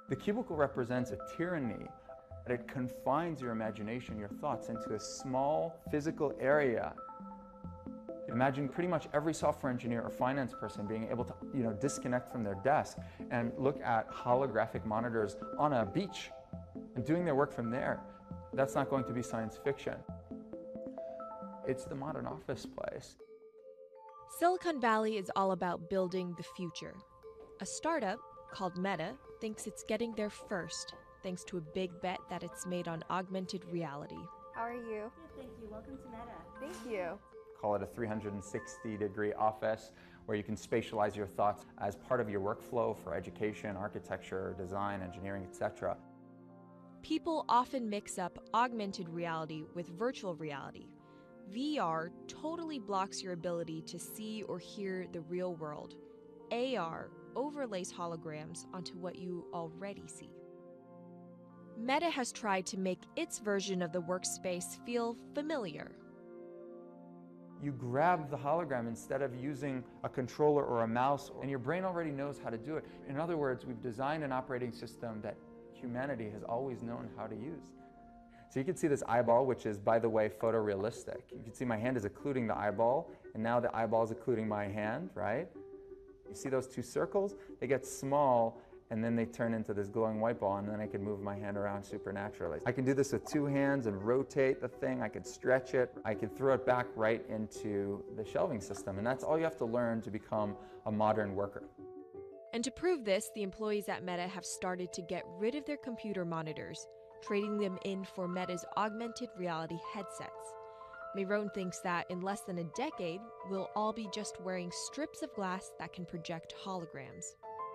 The cubicle represents a tyranny. It confines your imagination, your thoughts, into a small physical area. Imagine pretty much every software engineer or finance person being able to, disconnect from their desk and look at holographic monitors on a beach and doing their work from there. That's not going to be science fiction. It's the modern office place. Silicon Valley is all about building the future. A startup called Meta thinks it's getting there first, thanks to a big bet that it's made on augmented reality. How are you? Good, thank you. Welcome to Meta. Thank you. Call it a 360-degree office where you can spatialize your thoughts as part of your workflow for education, architecture, design, engineering, etc. People often mix up augmented reality with virtual reality. VR totally blocks your ability to see or hear the real world. AR overlays holograms onto what you already see. Meta has tried to make its version of the workspace feel familiar. You grab the hologram instead of using a controller or a mouse, and your brain already knows how to do it. In other words, we've designed an operating system that humanity has always known how to use. So you can see this eyeball, which is, by the way, photorealistic. You can see my hand is occluding the eyeball, and now the eyeball is occluding my hand, right? You see those two circles? They get small, and then they turn into this glowing white ball, and then I can move my hand around supernaturally. I can do this with two hands and rotate the thing. I can stretch it. I can throw it back right into the shelving system, and that's all you have to learn to become a modern worker. And to prove this, the employees at Meta have started to get rid of their computer monitors, trading them in for Meta's augmented reality headsets. Mayron thinks that in less than a decade, we'll all be just wearing strips of glass that can project holograms.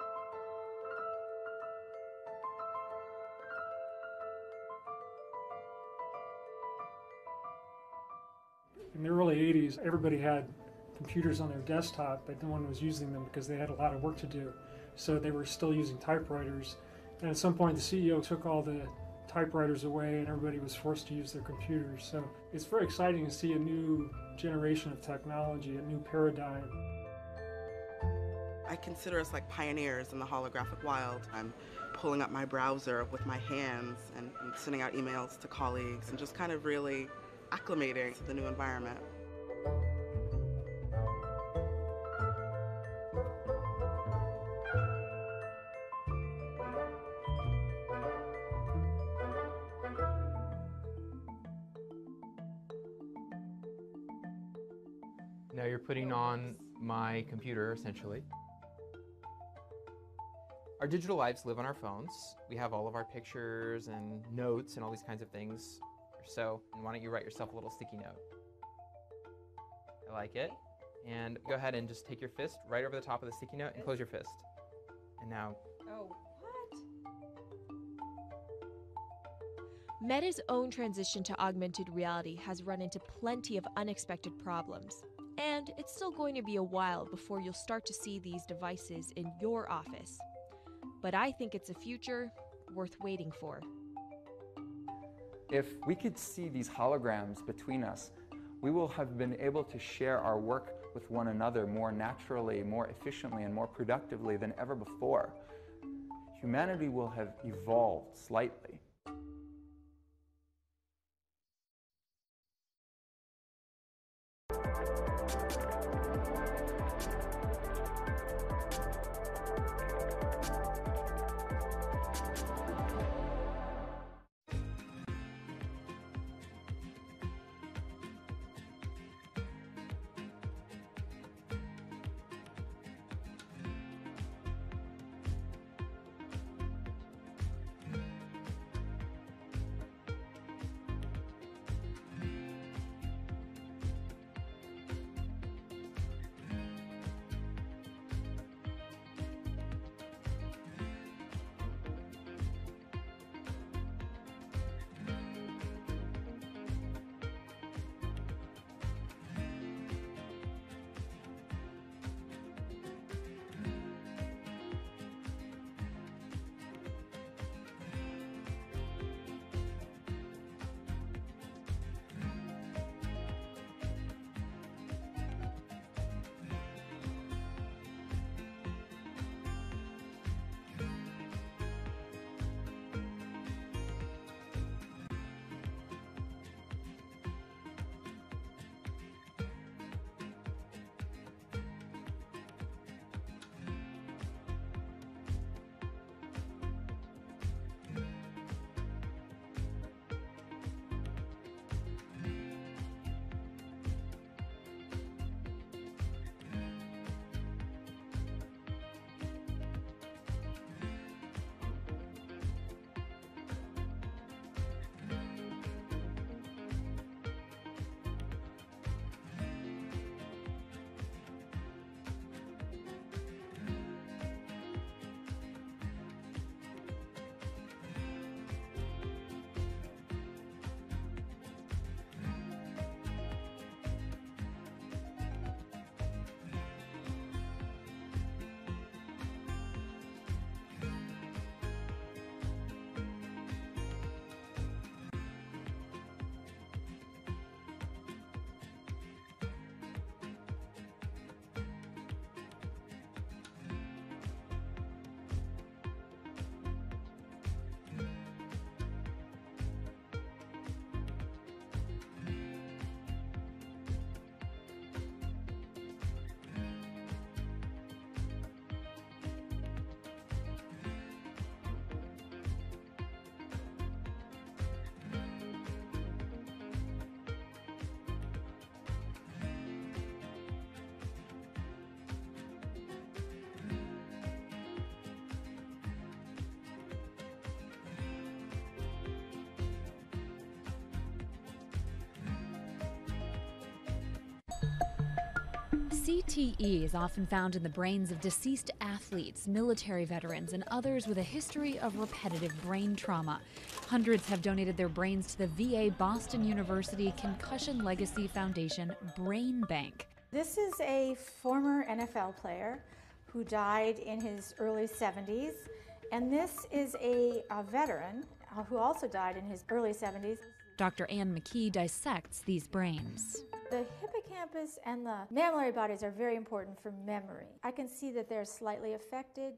In the early 80s, everybody had computers on their desktop, but no one was using them because they had a lot of work to do. So they were still using typewriters. And at some point, the CEO took all the typewriters away and everybody was forced to use their computers. So it's very exciting to see a new generation of technology, a new paradigm. I consider us like pioneers in the holographic wild. I'm pulling up my browser with my hands and sending out emails to colleagues and just kind of really acclimating to the new environment. Now you're putting on my computer, essentially. Our digital lives live on our phones. We have all of our pictures and notes and all these kinds of things. So why don't you write yourself a little sticky note? I like it. And go ahead and just take your fist right over the top of the sticky note and close your fist. And now... Oh, what? Meta's own transition to augmented reality has run into plenty of unexpected problems. And it's still going to be a while before you'll start to see these devices in your office. But I think it's a future worth waiting for. If we could see these holograms between us, we will have been able to share our work with one another more naturally, more efficiently, and more productively than ever before. Humanity will have evolved slightly. CTE is often found in the brains of deceased athletes, military veterans, and others with a history of repetitive brain trauma. Hundreds have donated their brains to the VA Boston University Concussion Legacy Foundation Brain Bank. This is a former NFL player who died in his early 70s, and this is a veteran who also died in his early 70s. Dr. Ann McKee dissects these brains. The hippocampus and the mammillary bodies are very important for memory. I can see that they're slightly affected.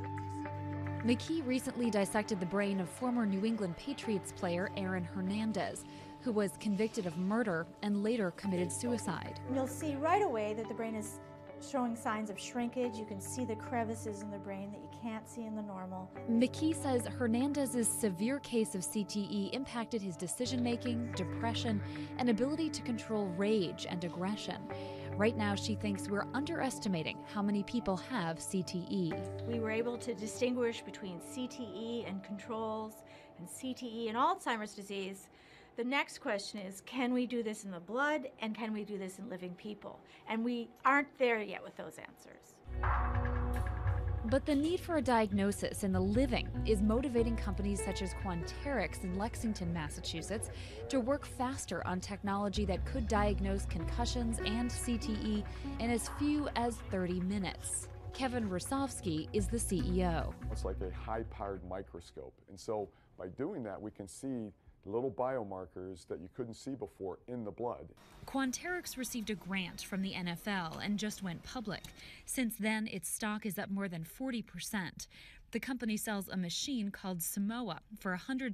McKee recently dissected the brain of former New England Patriots player Aaron Hernandez, who was convicted of murder and later committed suicide. You'll see right away that the brain is showing signs of shrinkage. You can see the crevices in the brain that you can't see in the normal. McKee says Hernandez's severe case of CTE impacted his decision-making, depression, and ability to control rage and aggression. Right now, she thinks we're underestimating how many people have CTE. We were able to distinguish between CTE and controls and CTE and Alzheimer's disease. The next question is, can we do this in the blood, and can we do this in living people? And we aren't there yet with those answers. But the need for a diagnosis in the living is motivating companies such as Quanterix in Lexington, Massachusetts, to work faster on technology that could diagnose concussions and CTE in as few as 30 minutes. Kevin Rusovsky is the CEO. It's like a high-powered microscope, and so by doing that, we can see little biomarkers that you couldn't see before in the blood. Quanterix received a grant from the NFL and just went public. Since then, its stock is up more than 40%. The company sells a machine called Simoa for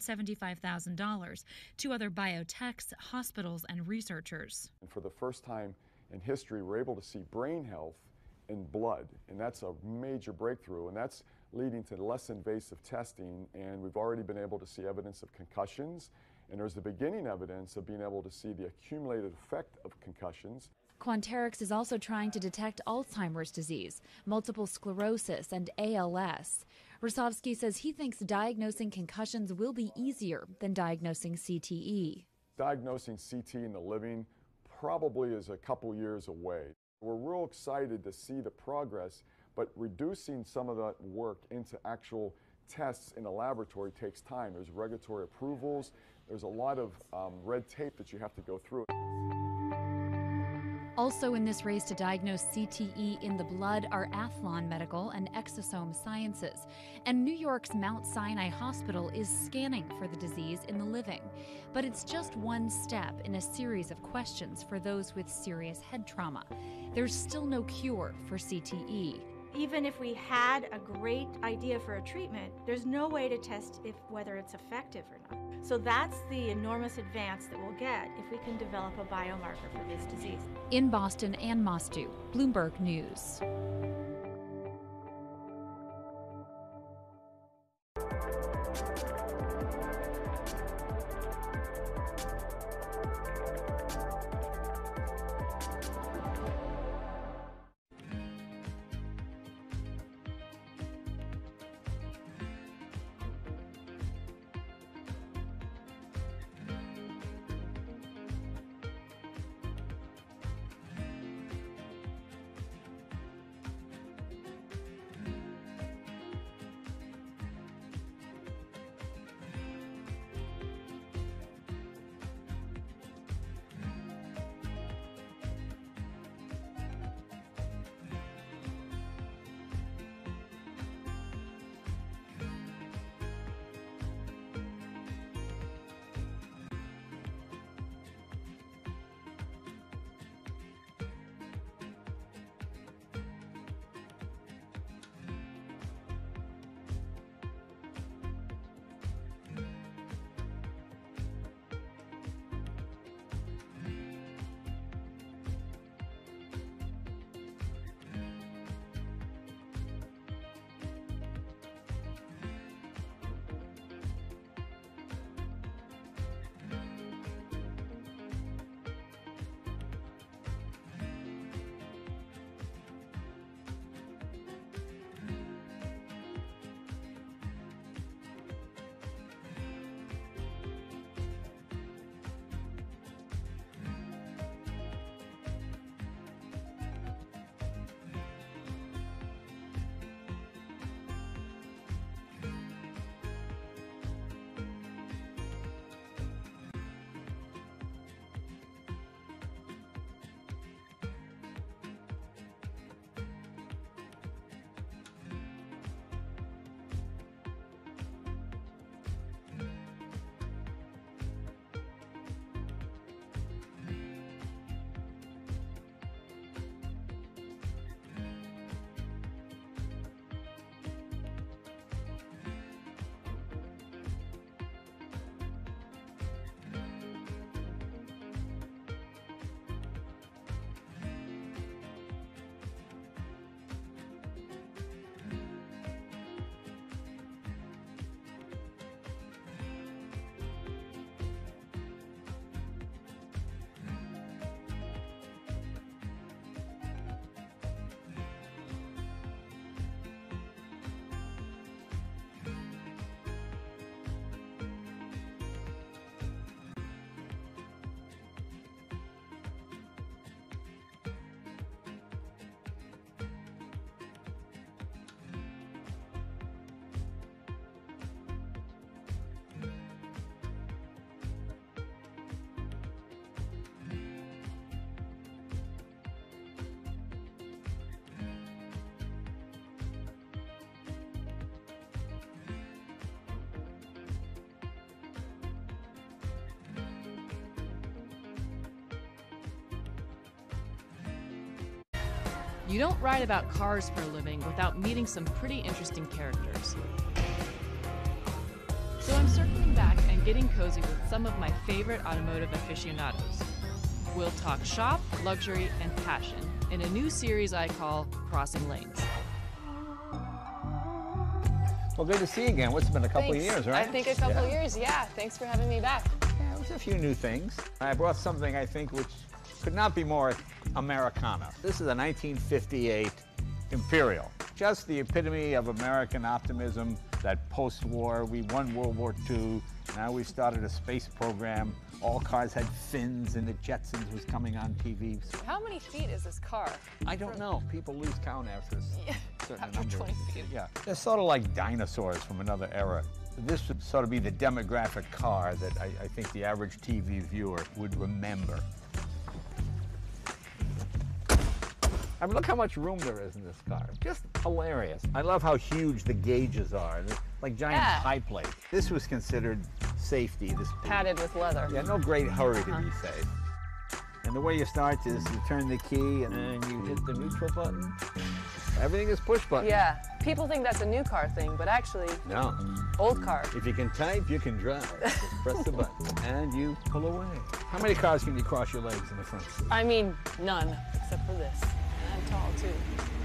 $175,000 to other biotechs, hospitals, and researchers. And for the first time in history, we're able to see brain health in blood, and that's a major breakthrough, and that's leading to less invasive testing, and we've already been able to see evidence of concussions, and there's the beginning evidence of being able to see the accumulated effect of concussions. Quanterix is also trying to detect Alzheimer's disease, multiple sclerosis, and ALS. Rusovsky says he thinks diagnosing concussions will be easier than diagnosing CTE. Diagnosing CT in the living probably is a couple years away. We're real excited to see the progress, but reducing some of that work into actual tests in a laboratory takes time. There's regulatory approvals. There's a lot of red tape that you have to go through. Also in this race to diagnose CTE in the blood are Athlon Medical and Exosome Sciences. And New York's Mount Sinai Hospital is scanning for the disease in the living. But it's just one step in a series of questions for those with serious head trauma. There's still no cure for CTE. Even if we had a great idea for a treatment, there's no way to test whether it's effective or not. So that's the enormous advance that we'll get if we can develop a biomarker for this disease. In Boston, Ann Mostu, Bloomberg News. You don't write about cars for a living without meeting some pretty interesting characters. So I'm circling back and getting cozy with some of my favorite automotive aficionados. We'll talk shop, luxury, and passion in a new series I call Crossing Lanes. Well, good to see you again. What's been a couple of years, right? I think a couple of years, yeah. Thanks for having me back. Yeah, there's a few new things. I brought something I think which could not be more Americana. This is a 1958 Imperial. Just the epitome of American optimism that post-war, we won World War II, now we started a space program. All cars had fins and the Jetsons was coming on TV. How many feet is this car? I don't know. People lose count after a certain After number. 20 feet. Yeah. They're sort of like dinosaurs from another era. This would sort of be the demographic car that I think the average TV viewer would remember. I mean, look how much room there is in this car. Just hilarious. I love how huge the gauges are. They're like giant high plates. This was considered safety. This Padded with leather. Yeah, no great hurry to be safe. And the way you start is you turn the key and then you hit the neutral button. Everything is push button. Yeah, people think that's a new car thing, but actually, No. old car. If you can type, you can drive. Just press the button and you pull away. How many cars can you cross your legs in the front seat? I mean, none, except for this. And I'm tall, too.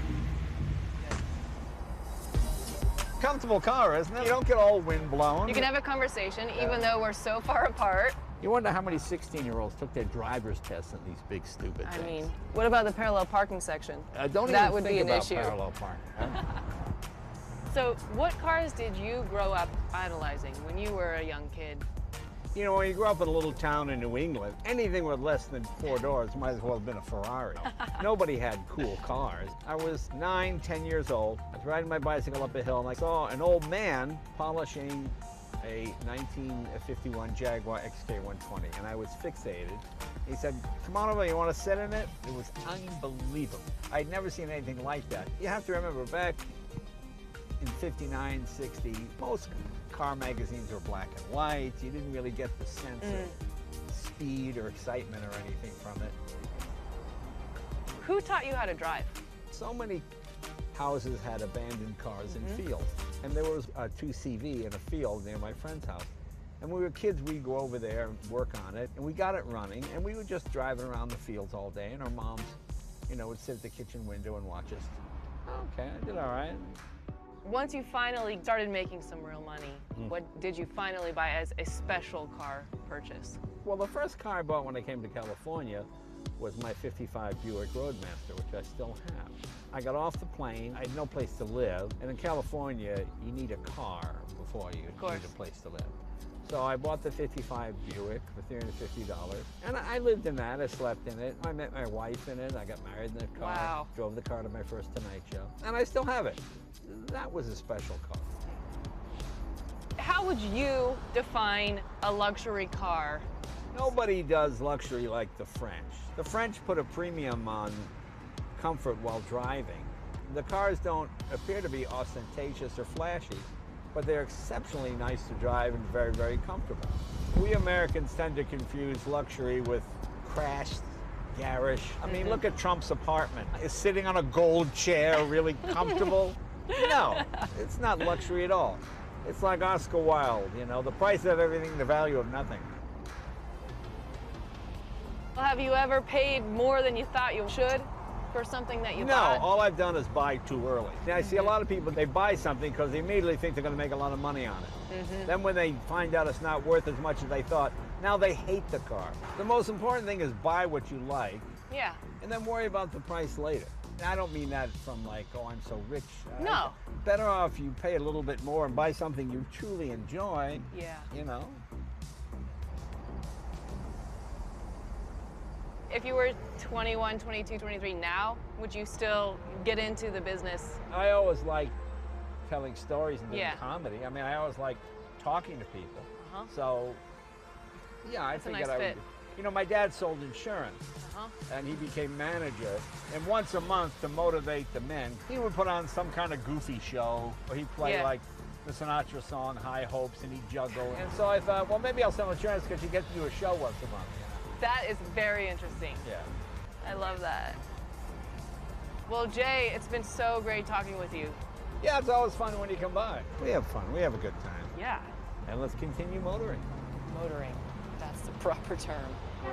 Comfortable car, isn't it? You don't get all wind blown. You can have a conversation, even though we're so far apart. You wonder how many 16-year-olds took their driver's tests in these big, stupid I things. mean, what about the parallel parking section? Don't that even would think be an about issue. parallel parking. Huh? So, what cars did you grow up idolizing when you were a young kid? You know, when you grow up in a little town in New England, anything with less than 4 doors might as well have been a Ferrari. Nobody had cool cars. I was 9, 10 years old. I was riding my bicycle up a hill and I saw an old man polishing a 1951 Jaguar XK120, and I was fixated. He said, "Come on over, you want to sit in it?" It was unbelievable. I'd never seen anything like that. You have to remember, back in 59, 60, most car magazines were black and white. You didn't really get the sense of speed or excitement or anything from it. Who taught you how to drive? So many houses had abandoned cars in fields. And there was a 2CV in a field near my friend's house. And when we were kids, we'd go over there and work on it. And we got it running. And we would just drive it around the fields all day. And our moms, you know, would sit at the kitchen window and watch us. Okay, I did all right. Once you finally started making some real money, what did you finally buy as a special car purchase? Well, the first car I bought when I came to California was my 55 Buick Roadmaster, which I still have. I got off the plane, I had no place to live, and in California, you need a car before you need a place to live. So I bought the 55 Buick for $350, and I lived in that, I slept in it. I met my wife in it, I got married in the car, Wow. drove the car to my first Tonight Show, and I still have it. That was a special car. How would you define a luxury car? Nobody does luxury like the French. The French put a premium on comfort while driving. The cars don't appear to be ostentatious or flashy, but they're exceptionally nice to drive and very, very comfortable. We Americans tend to confuse luxury with crashed, garish. I mean, look at Trump's apartment. Is sitting on a gold chair really comfortable? No, it's not luxury at all. It's like Oscar Wilde, you know, the price of everything, the value of nothing. Well, have you ever paid more than you thought you should for something that you No, bought? all I've done is buy too early. Now, I see a lot of people, they buy something because they immediately think they're going to make a lot of money on it. Then when they find out it's not worth as much as they thought, now they hate the car. The most important thing is buy what you like. Yeah. And then worry about the price later. I don't mean that from like, oh, I'm so rich. No. Better off you pay a little bit more and buy something you truly enjoy. Yeah. You know? If you were 21, 22, 23 now, would you still get into the business? I always liked telling stories and doing Yeah. comedy. I mean, I always liked talking to people. So, yeah, I That's a figured nice I fit. would. You know, my dad sold insurance, and he became manager. And once a month, to motivate the men, he would put on some kind of goofy show, or he'd play Yeah. like the Sinatra song "High Hopes," and he'd juggle. And so I thought, well, maybe I'll sell insurance because you get to do a show once a month. That is very interesting. Yeah. I love that. Well, Jay, it's been so great talking with you. Yeah, it's always fun when you come by. We have fun. We have a good time. Yeah. And let's continue motoring. Motoring. That's the proper term.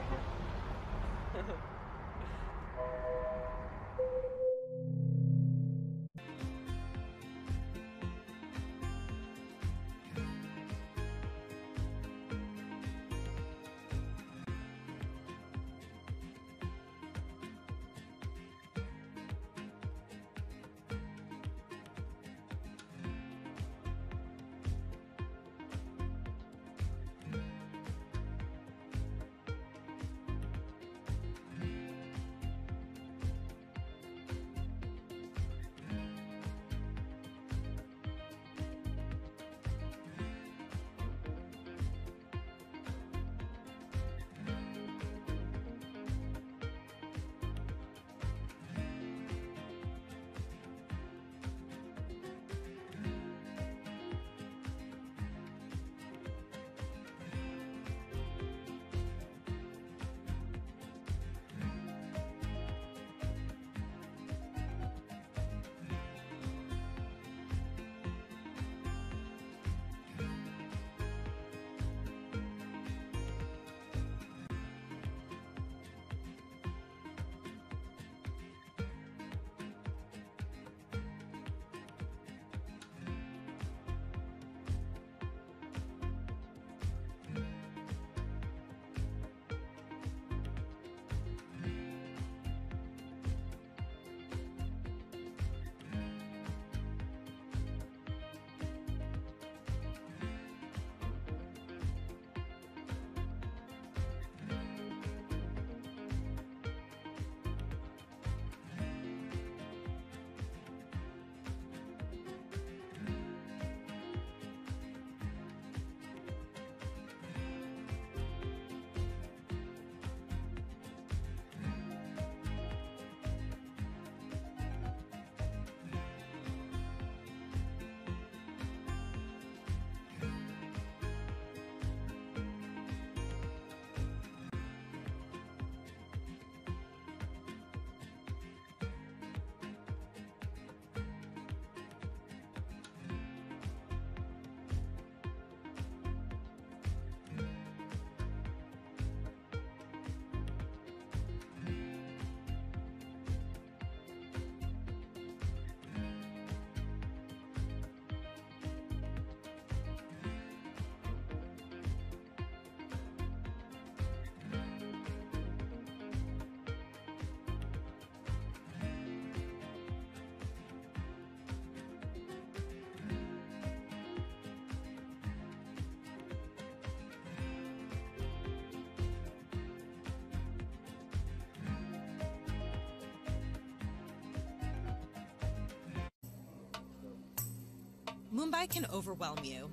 Mumbai can overwhelm you.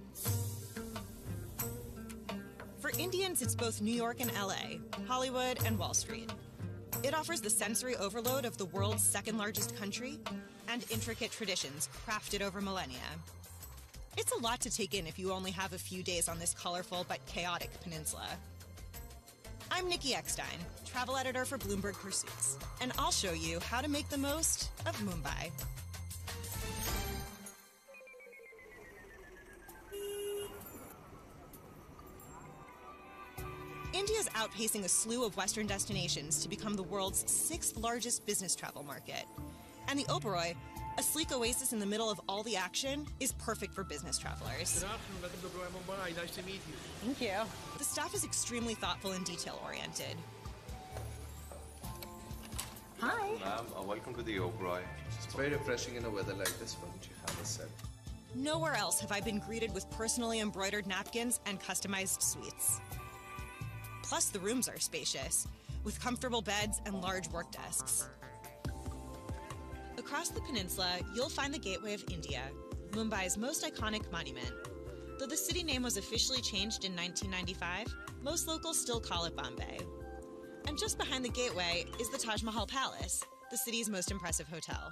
For Indians, it's both New York and LA, Hollywood and Wall Street. It offers the sensory overload of the world's second largest country and intricate traditions crafted over millennia. It's a lot to take in if you only have a few days on this colorful but chaotic peninsula. I'm Nikki Eckstein, travel editor for Bloomberg Pursuits, and I'll show you how to make the most of Mumbai. India's outpacing a slew of Western destinations to become the world's 6th largest business travel market. And the Oberoi, a sleek oasis in the middle of all the action, is perfect for business travelers. Good afternoon, welcome to Oberoi Mumbai. Nice to meet you. Thank you. The staff is extremely thoughtful and detail-oriented. Hi. Ma'am, welcome to the Oberoi. It's very refreshing in a weather like this one to have a set. Nowhere else have I been greeted with personally embroidered napkins and customized suites. Plus, the rooms are spacious, with comfortable beds and large work desks. Across the peninsula, you'll find the Gateway of India, Mumbai's most iconic monument. Though the city name was officially changed in 1995, most locals still call it Bombay. And just behind the Gateway is the Taj Mahal Palace, the city's most impressive hotel.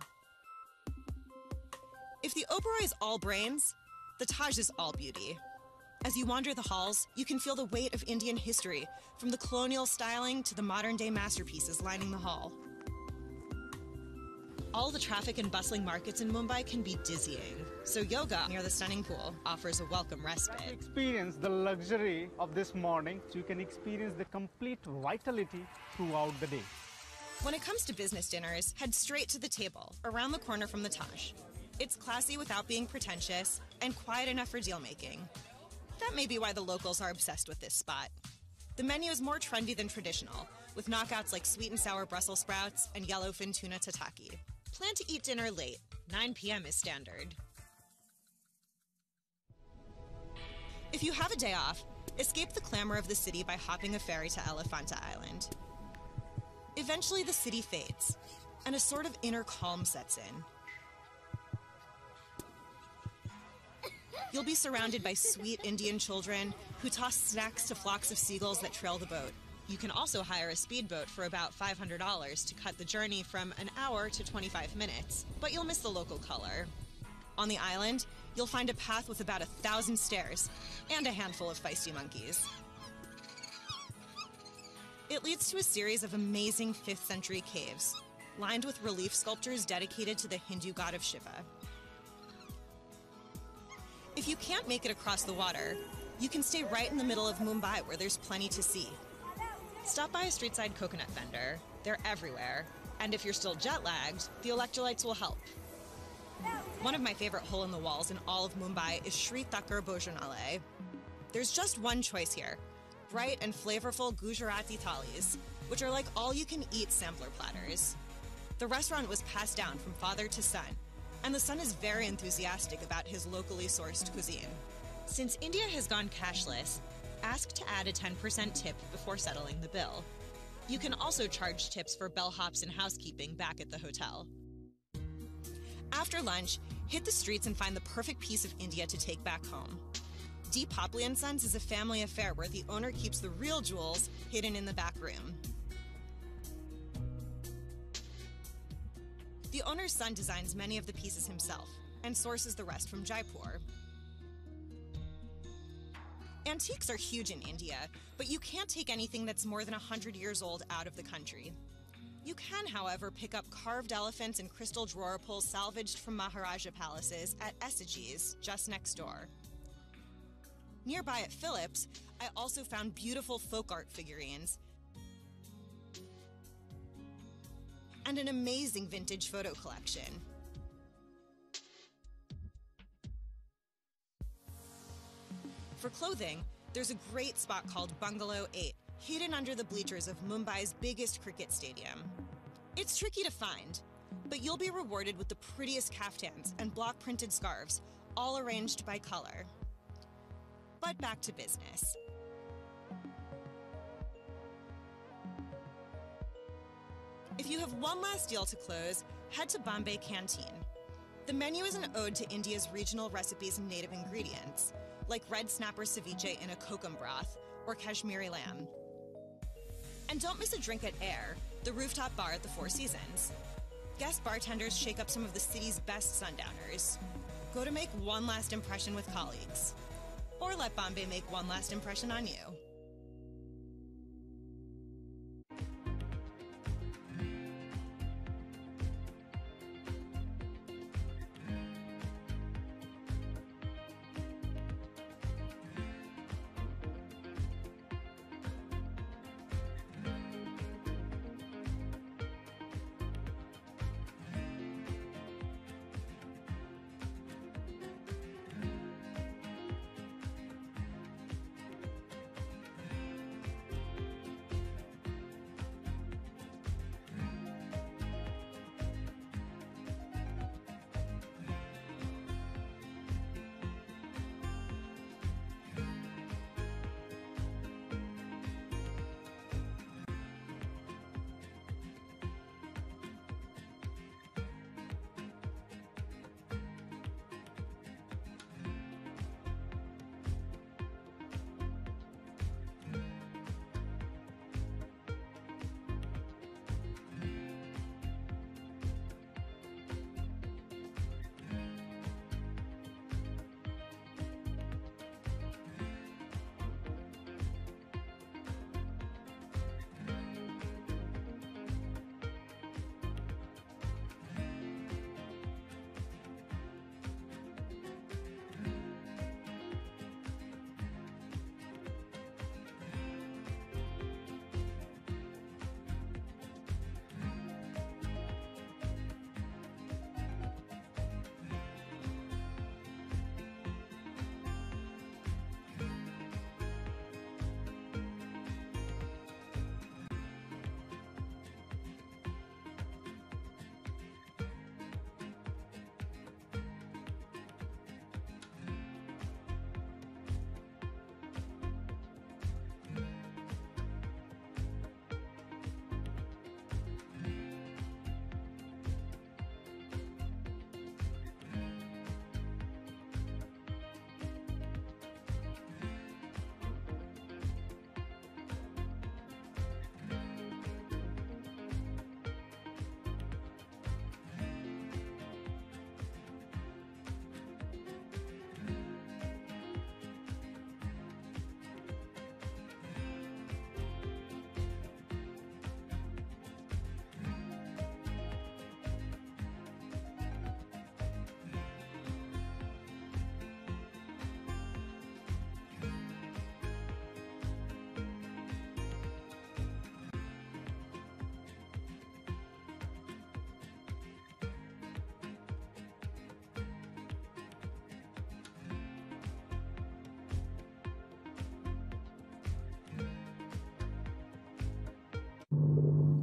If the Oberoi is all brains, the Taj is all beauty. As you wander the halls, you can feel the weight of Indian history, from the colonial styling to the modern-day masterpieces lining the hall. All the traffic and bustling markets in Mumbai can be dizzying, so yoga near the stunning pool offers a welcome respite. Experience the luxury of this morning, so you can experience the complete vitality throughout the day. When it comes to business dinners, head straight to the table, around the corner from the Taj. It's classy without being pretentious, and quiet enough for deal-making. That may be why the locals are obsessed with this spot. The menu is more trendy than traditional, with knockouts like sweet and sour Brussels sprouts and yellowfin tuna tataki. Plan to eat dinner late. 9 p.m. is standard. If you have a day off, escape the clamor of the city by hopping a ferry to Elephanta Island. Eventually, the city fades, and a sort of inner calm sets in. You'll be surrounded by sweet Indian children who toss snacks to flocks of seagulls that trail the boat. You can also hire a speedboat for about $500 to cut the journey from an hour to 25 minutes, but you'll miss the local color. On the island, you'll find a path with about 1,000 stairs and a handful of feisty monkeys. It leads to a series of amazing 5th century caves, lined with relief sculptures dedicated to the Hindu god of Shiva. If you can't make it across the water, you can stay right in the middle of Mumbai where there's plenty to see. Stop by a street-side coconut vendor. They're everywhere. And if you're still jet-lagged, the electrolytes will help. One of my favorite hole-in-the-walls in all of Mumbai is Shri Thakur Bhojanalaya. There's just one choice here: bright and flavorful Gujarati thalis, which are like all-you-can-eat sampler platters. The restaurant was passed down from father to son, and the son is very enthusiastic about his locally sourced cuisine. Since India has gone cashless, ask to add a 10% tip before settling the bill. You can also charge tips for bellhops and housekeeping back at the hotel. After lunch, hit the streets and find the perfect piece of India to take back home. D. Popley & Sons is a family affair where the owner keeps the real jewels hidden in the back room. The owner's son designs many of the pieces himself and sources the rest from Jaipur. Antiques are huge in India, but you can't take anything that's more than 100 years old out of the country. You can, however, pick up carved elephants and crystal drawer pulls salvaged from Maharaja palaces at Essages, just next door. Nearby at Phillips, I also found beautiful folk art figurines and an amazing vintage photo collection. For clothing, there's a great spot called Bungalow 8, hidden under the bleachers of Mumbai's biggest cricket stadium. It's tricky to find, but you'll be rewarded with the prettiest kaftans and block-printed scarves, all arranged by color. But back to business. If you have one last deal to close, head to Bombay Canteen. The menu is an ode to India's regional recipes and native ingredients, like red snapper ceviche in a kokum broth or Kashmiri lamb. And don't miss a drink at Air, the rooftop bar at the Four Seasons. Guest bartenders shake up some of the city's best sundowners. Go to make one last impression with colleagues. Or let Bombay make one last impression on you.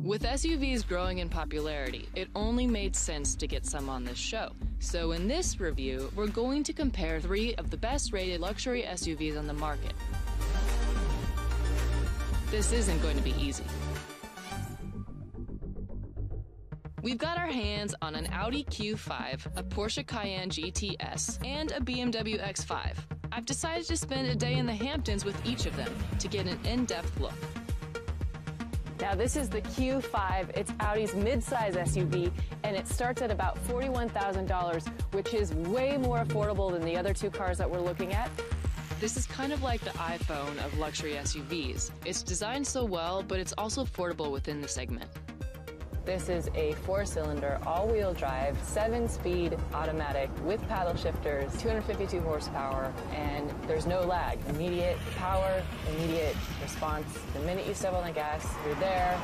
With SUVs growing in popularity, it only made sense to get some on this show. So in this review, we're going to compare 3 of the best rated luxury SUVs on the market. This isn't going to be easy. We've got our hands on an Audi Q5, a Porsche Cayenne GTS, and a BMW X5. I've decided to spend a day in the Hamptons with each of them to get an in-depth look. Now this is the Q5. It's Audi's mid-size SUV, and it starts at about $41,000, which is way more affordable than the other 2 cars that we're looking at. This is kind of like the iPhone of luxury SUVs. It's designed so well, but it's also affordable within the segment. This is a 4-cylinder, all-wheel drive, 7-speed automatic with paddle shifters, 252 horsepower, and there's no lag. Immediate power, immediate response. The minute you step on the gas, you're there.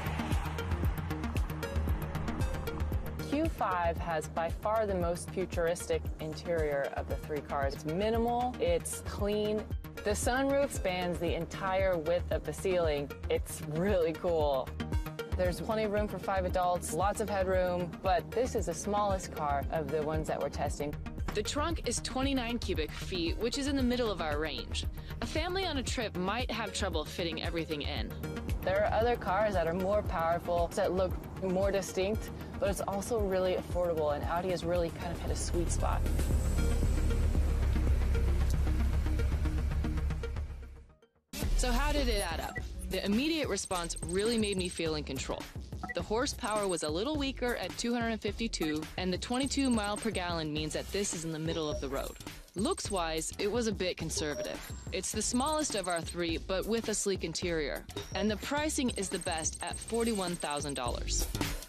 Q5 has by far the most futuristic interior of the 3 cars. It's minimal, it's clean. The sunroof spans the entire width of the ceiling. It's really cool. There's plenty of room for 5 adults, lots of headroom, but this is the smallest car of the ones that we're testing. The trunk is 29 cubic feet, which is in the middle of our range. A family on a trip might have trouble fitting everything in. There are other cars that are more powerful, that look more distinct, but it's also really affordable, and Audi has really kind of hit a sweet spot. So how did it add up? The immediate response really made me feel in control. The horsepower was a little weaker at 252, and the 22 mile per gallon means that this is in the middle of the road. Looks-wise, it was a bit conservative. It's the smallest of our 3, but with a sleek interior. And the pricing is the best at $41,000.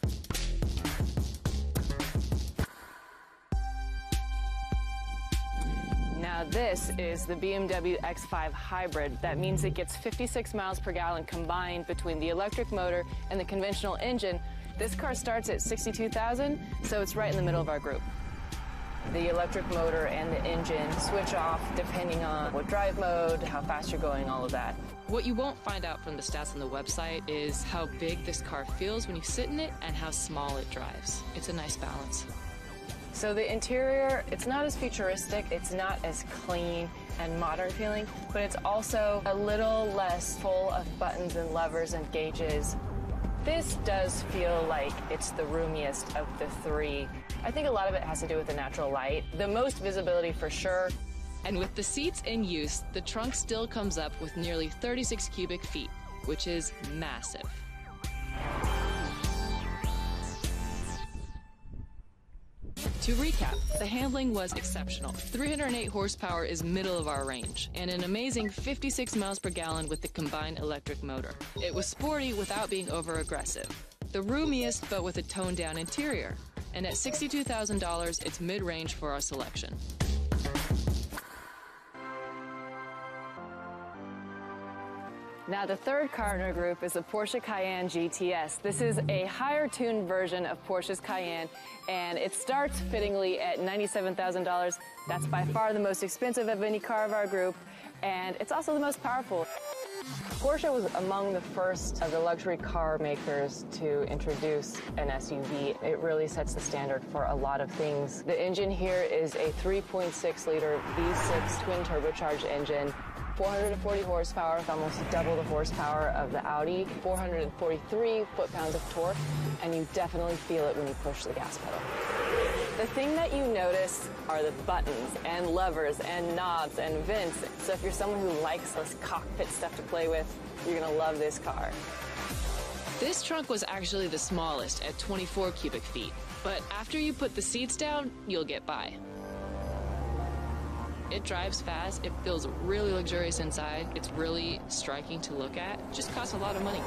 Now this is the BMW X5 Hybrid. That means it gets 56 miles per gallon combined between the electric motor and the conventional engine. This car starts at $62,000, so it's right in the middle of our group. The electric motor and the engine switch off depending on what drive mode, how fast you're going, all of that. What you won't find out from the stats on the website is how big this car feels when you sit in it and how small it drives. It's a nice balance. So the interior, it's not as futuristic, it's not as clean and modern feeling, but it's also a little less full of buttons and levers and gauges. This does feel like it's the roomiest of the 3. I think a lot of it has to do with the natural light. The most visibility for sure. And with the seats in use, the trunk still comes up with nearly 36 cubic feet, which is massive. To recap, the handling was exceptional. 308 horsepower is middle of our range, and an amazing 56 miles per gallon with the combined electric motor. It was sporty without being over-aggressive. The roomiest, but with a toned-down interior. And at $62,000, it's mid-range for our selection. Now the third car in our group is the Porsche Cayenne GTS. This is a higher tuned version of Porsche's Cayenne, and it starts fittingly at $97,000. That's by far the most expensive of any car of our group, and it's also the most powerful. Porsche was among the first of the luxury car makers to introduce an SUV. It really sets the standard for a lot of things. The engine here is a 3.6-liter V6 twin turbocharged engine. 440 horsepower, with almost double the horsepower of the Audi, 443 foot-pounds of torque, and you definitely feel it when you push the gas pedal. The thing that you notice are the buttons and levers and knobs and vents. So if you're someone who likes this cockpit stuff to play with, you're gonna love this car. This trunk was actually the smallest at 24 cubic feet, but after you put the seats down, you'll get by. It drives fast, it feels really luxurious inside, it's really striking to look at, it just costs a lot of money.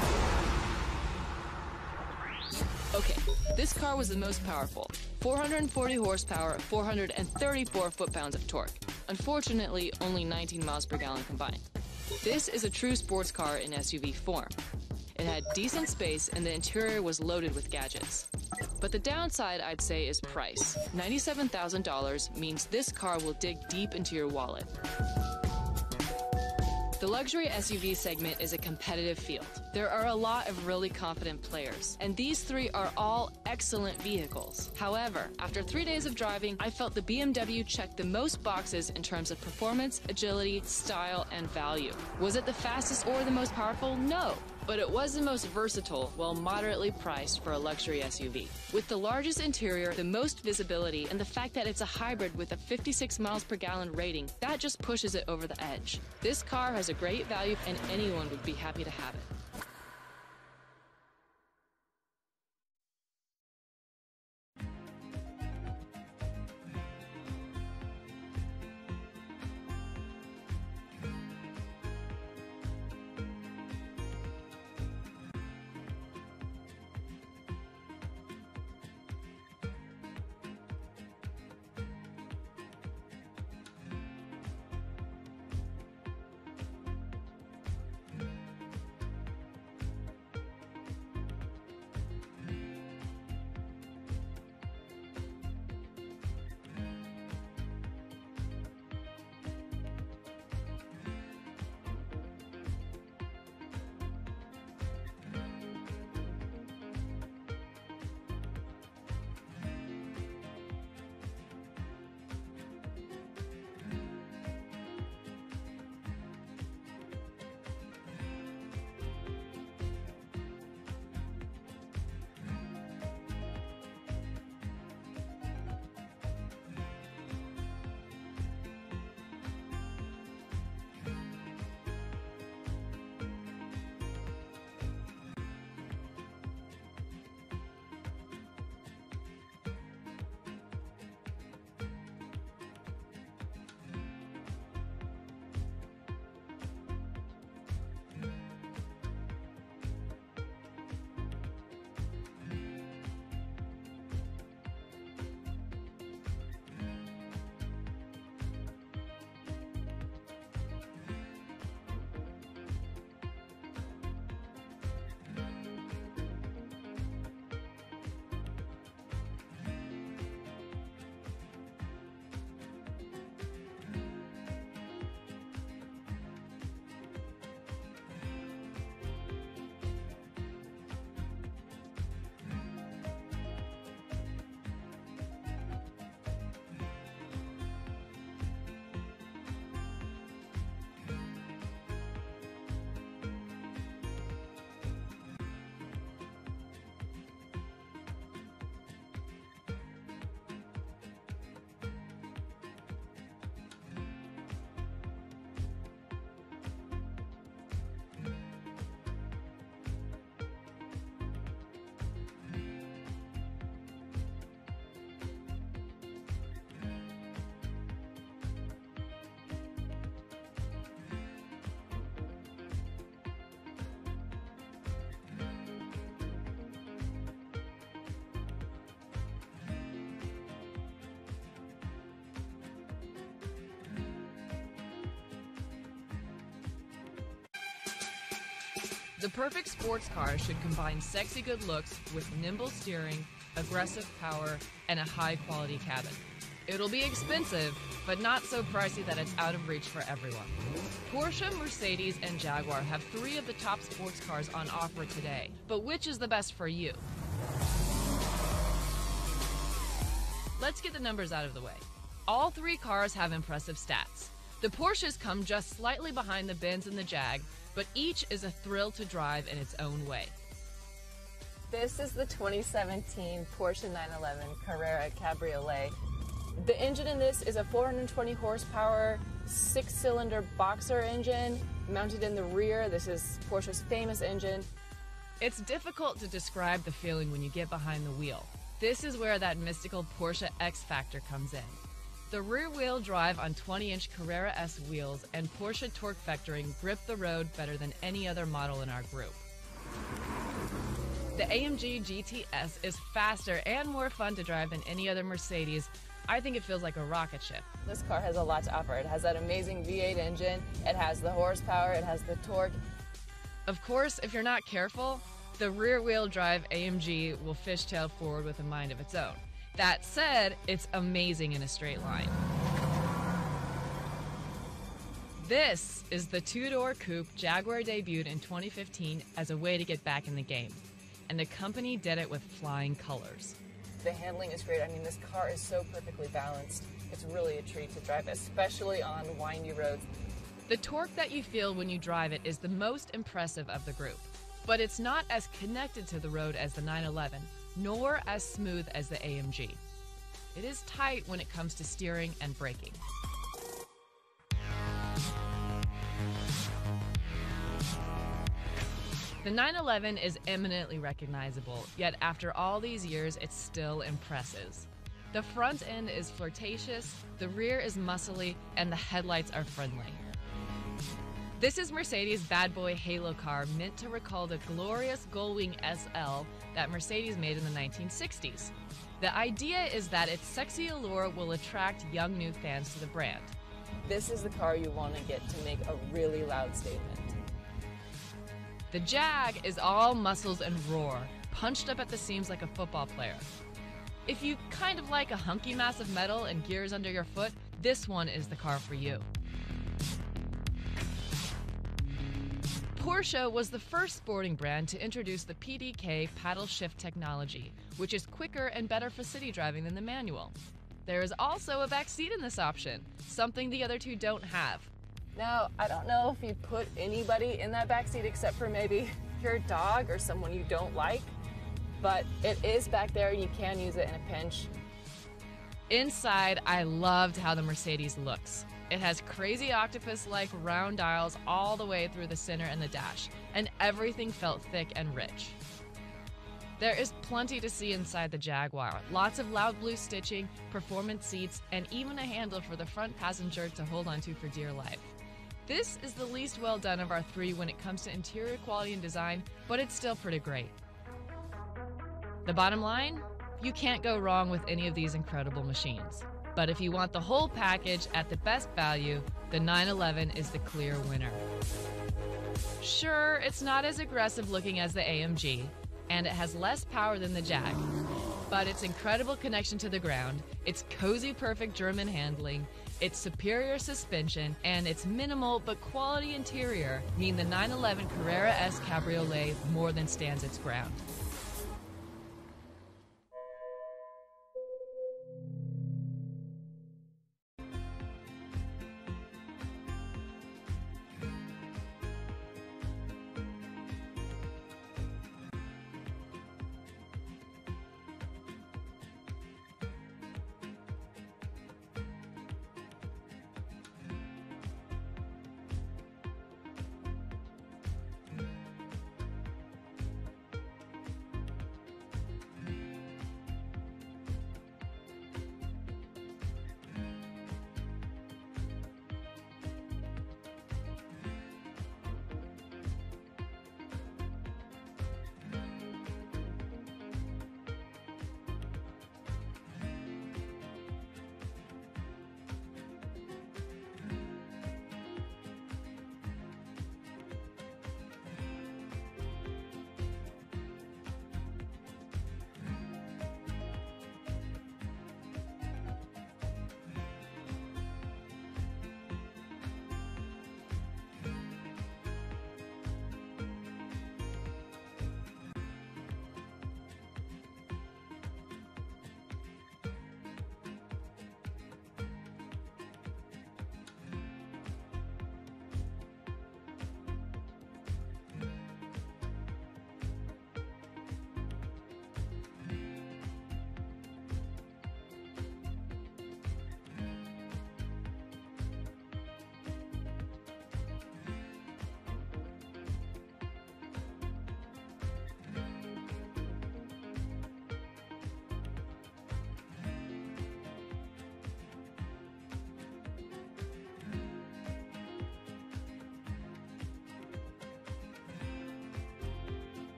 Okay, this car was the most powerful. 440 horsepower, 434 foot-pounds of torque. Unfortunately, only 19 miles per gallon combined. This is a true sports car in SUV form. It had decent space and the interior was loaded with gadgets. But the downside, I'd say, is price. $97,000 means this car will dig deep into your wallet. The luxury SUV segment is a competitive field. There are a lot of really confident players, and these three are all excellent vehicles. However, after 3 days of driving, I felt the BMW checked the most boxes in terms of performance, agility, style, and value. Was it the fastest or the most powerful? No. But it was the most versatile while moderately priced for a luxury SUV. With the largest interior, the most visibility, and the fact that it's a hybrid with a 56 miles per gallon rating, that just pushes it over the edge. This car has a great value and anyone would be happy to have it. The perfect sports car should combine sexy good looks with nimble steering, aggressive power, and a high-quality cabin. It'll be expensive, but not so pricey that it's out of reach for everyone. Porsche, Mercedes, and Jaguar have 3 of the top sports cars on offer today. But which is the best for you? Let's get the numbers out of the way. All 3 cars have impressive stats. The Porsches come just slightly behind the Benz and the Jag, but each is a thrill to drive in its own way. This is the 2017 Porsche 911 Carrera Cabriolet. The engine in this is a 420 horsepower, 6-cylinder boxer engine mounted in the rear. This is Porsche's famous engine. It's difficult to describe the feeling when you get behind the wheel. This is where that mystical Porsche X factor comes in. The rear-wheel drive on 20-inch Carrera S wheels and Porsche torque vectoring grip the road better than any other model in our group. The AMG GTS is faster and more fun to drive than any other Mercedes. I think it feels like a rocket ship. This car has a lot to offer. It has that amazing V8 engine, it has the horsepower, it has the torque. Of course, if you're not careful, the rear-wheel drive AMG will fishtail forward with a mind of its own. That said, it's amazing in a straight line. This is the two-door coupe Jaguar debuted in 2015 as a way to get back in the game. And the company did it with flying colors. The handling is great. I mean, this car is so perfectly balanced. It's really a treat to drive, especially on windy roads. The torque that you feel when you drive it is the most impressive of the group. But it's not as connected to the road as the 911, nor as smooth as the AMG. It is tight when it comes to steering and braking. The 911 is eminently recognizable, yet after all these years, it still impresses. The front end is flirtatious, the rear is muscly, and the headlights are friendly. This is Mercedes' bad boy halo car meant to recall the glorious Gullwing SL that Mercedes made in the 1960s. The idea is that its sexy allure will attract young new fans to the brand. This is the car you want to get to make a really loud statement. The Jag is all muscles and roar, punched up at the seams like a football player. If you kind of like a hunky mass of metal and gears under your foot, this one is the car for you. Porsche was the first sporting brand to introduce the PDK paddle shift technology, which is quicker and better for city driving than the manual. There is also a back seat in this option, something the other two don't have. Now, I don't know if you'd put anybody in that backseat except for maybe your dog or someone you don't like, but it is back there and you can use it in a pinch. Inside, I loved how the Mercedes looks. It has crazy octopus-like round dials all the way through the center and the dash, and everything felt thick and rich. There is plenty to see inside the Jaguar. Lots of loud blue stitching, performance seats, and even a handle for the front passenger to hold onto for dear life. This is the least well done of our three when it comes to interior quality and design, but it's still pretty great. The bottom line? You can't go wrong with any of these incredible machines. But if you want the whole package at the best value, the 911 is the clear winner. Sure, it's not as aggressive looking as the AMG, and it has less power than the Jag, but its incredible connection to the ground, its cozy perfect German handling, its superior suspension, and its minimal but quality interior mean the 911 Carrera S Cabriolet more than stands its ground.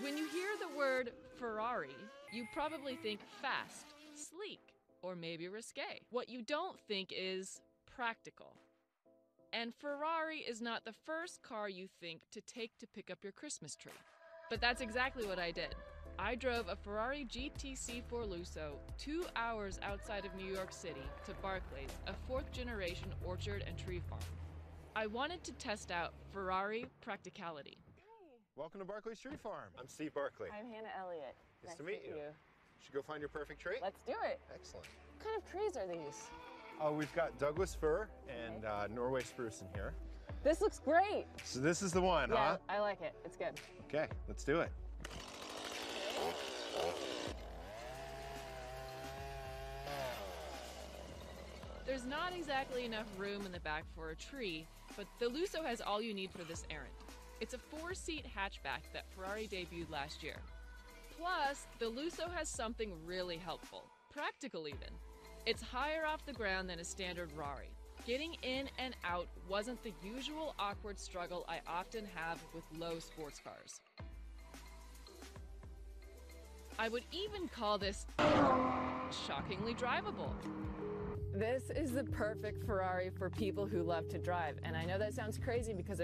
When you hear the word Ferrari, you probably think fast, sleek, or maybe risque. What you don't think is practical. And Ferrari is not the first car you think to take to pick up your Christmas tree. But that's exactly what I did. I drove a Ferrari GTC Lusso 2 hours outside of New York City to Barclays, a fourth-generation orchard and tree farm. I wanted to test out Ferrari practicality. Welcome to Barclays Tree Farm. I'm Steve Barclay. I'm Hannah Elliott. Nice to meet you. Should go find your perfect tree? Let's do it. Excellent. What kind of trees are these? We've got Douglas fir and Norway spruce in here. This looks great. So this is the one, yeah, huh? I like it. It's good. Okay, let's do it. There's not exactly enough room in the back for a tree, but the Lusso has all you need for this errand. It's a 4-seat hatchback that Ferrari debuted last year. Plus, the Lusso has something really helpful, practical even. It's higher off the ground than a standard Rari. Getting in and out wasn't the usual awkward struggle I often have with low sports cars. I would even call this shockingly drivable. This is the perfect Ferrari for people who love to drive. And I know that sounds crazy because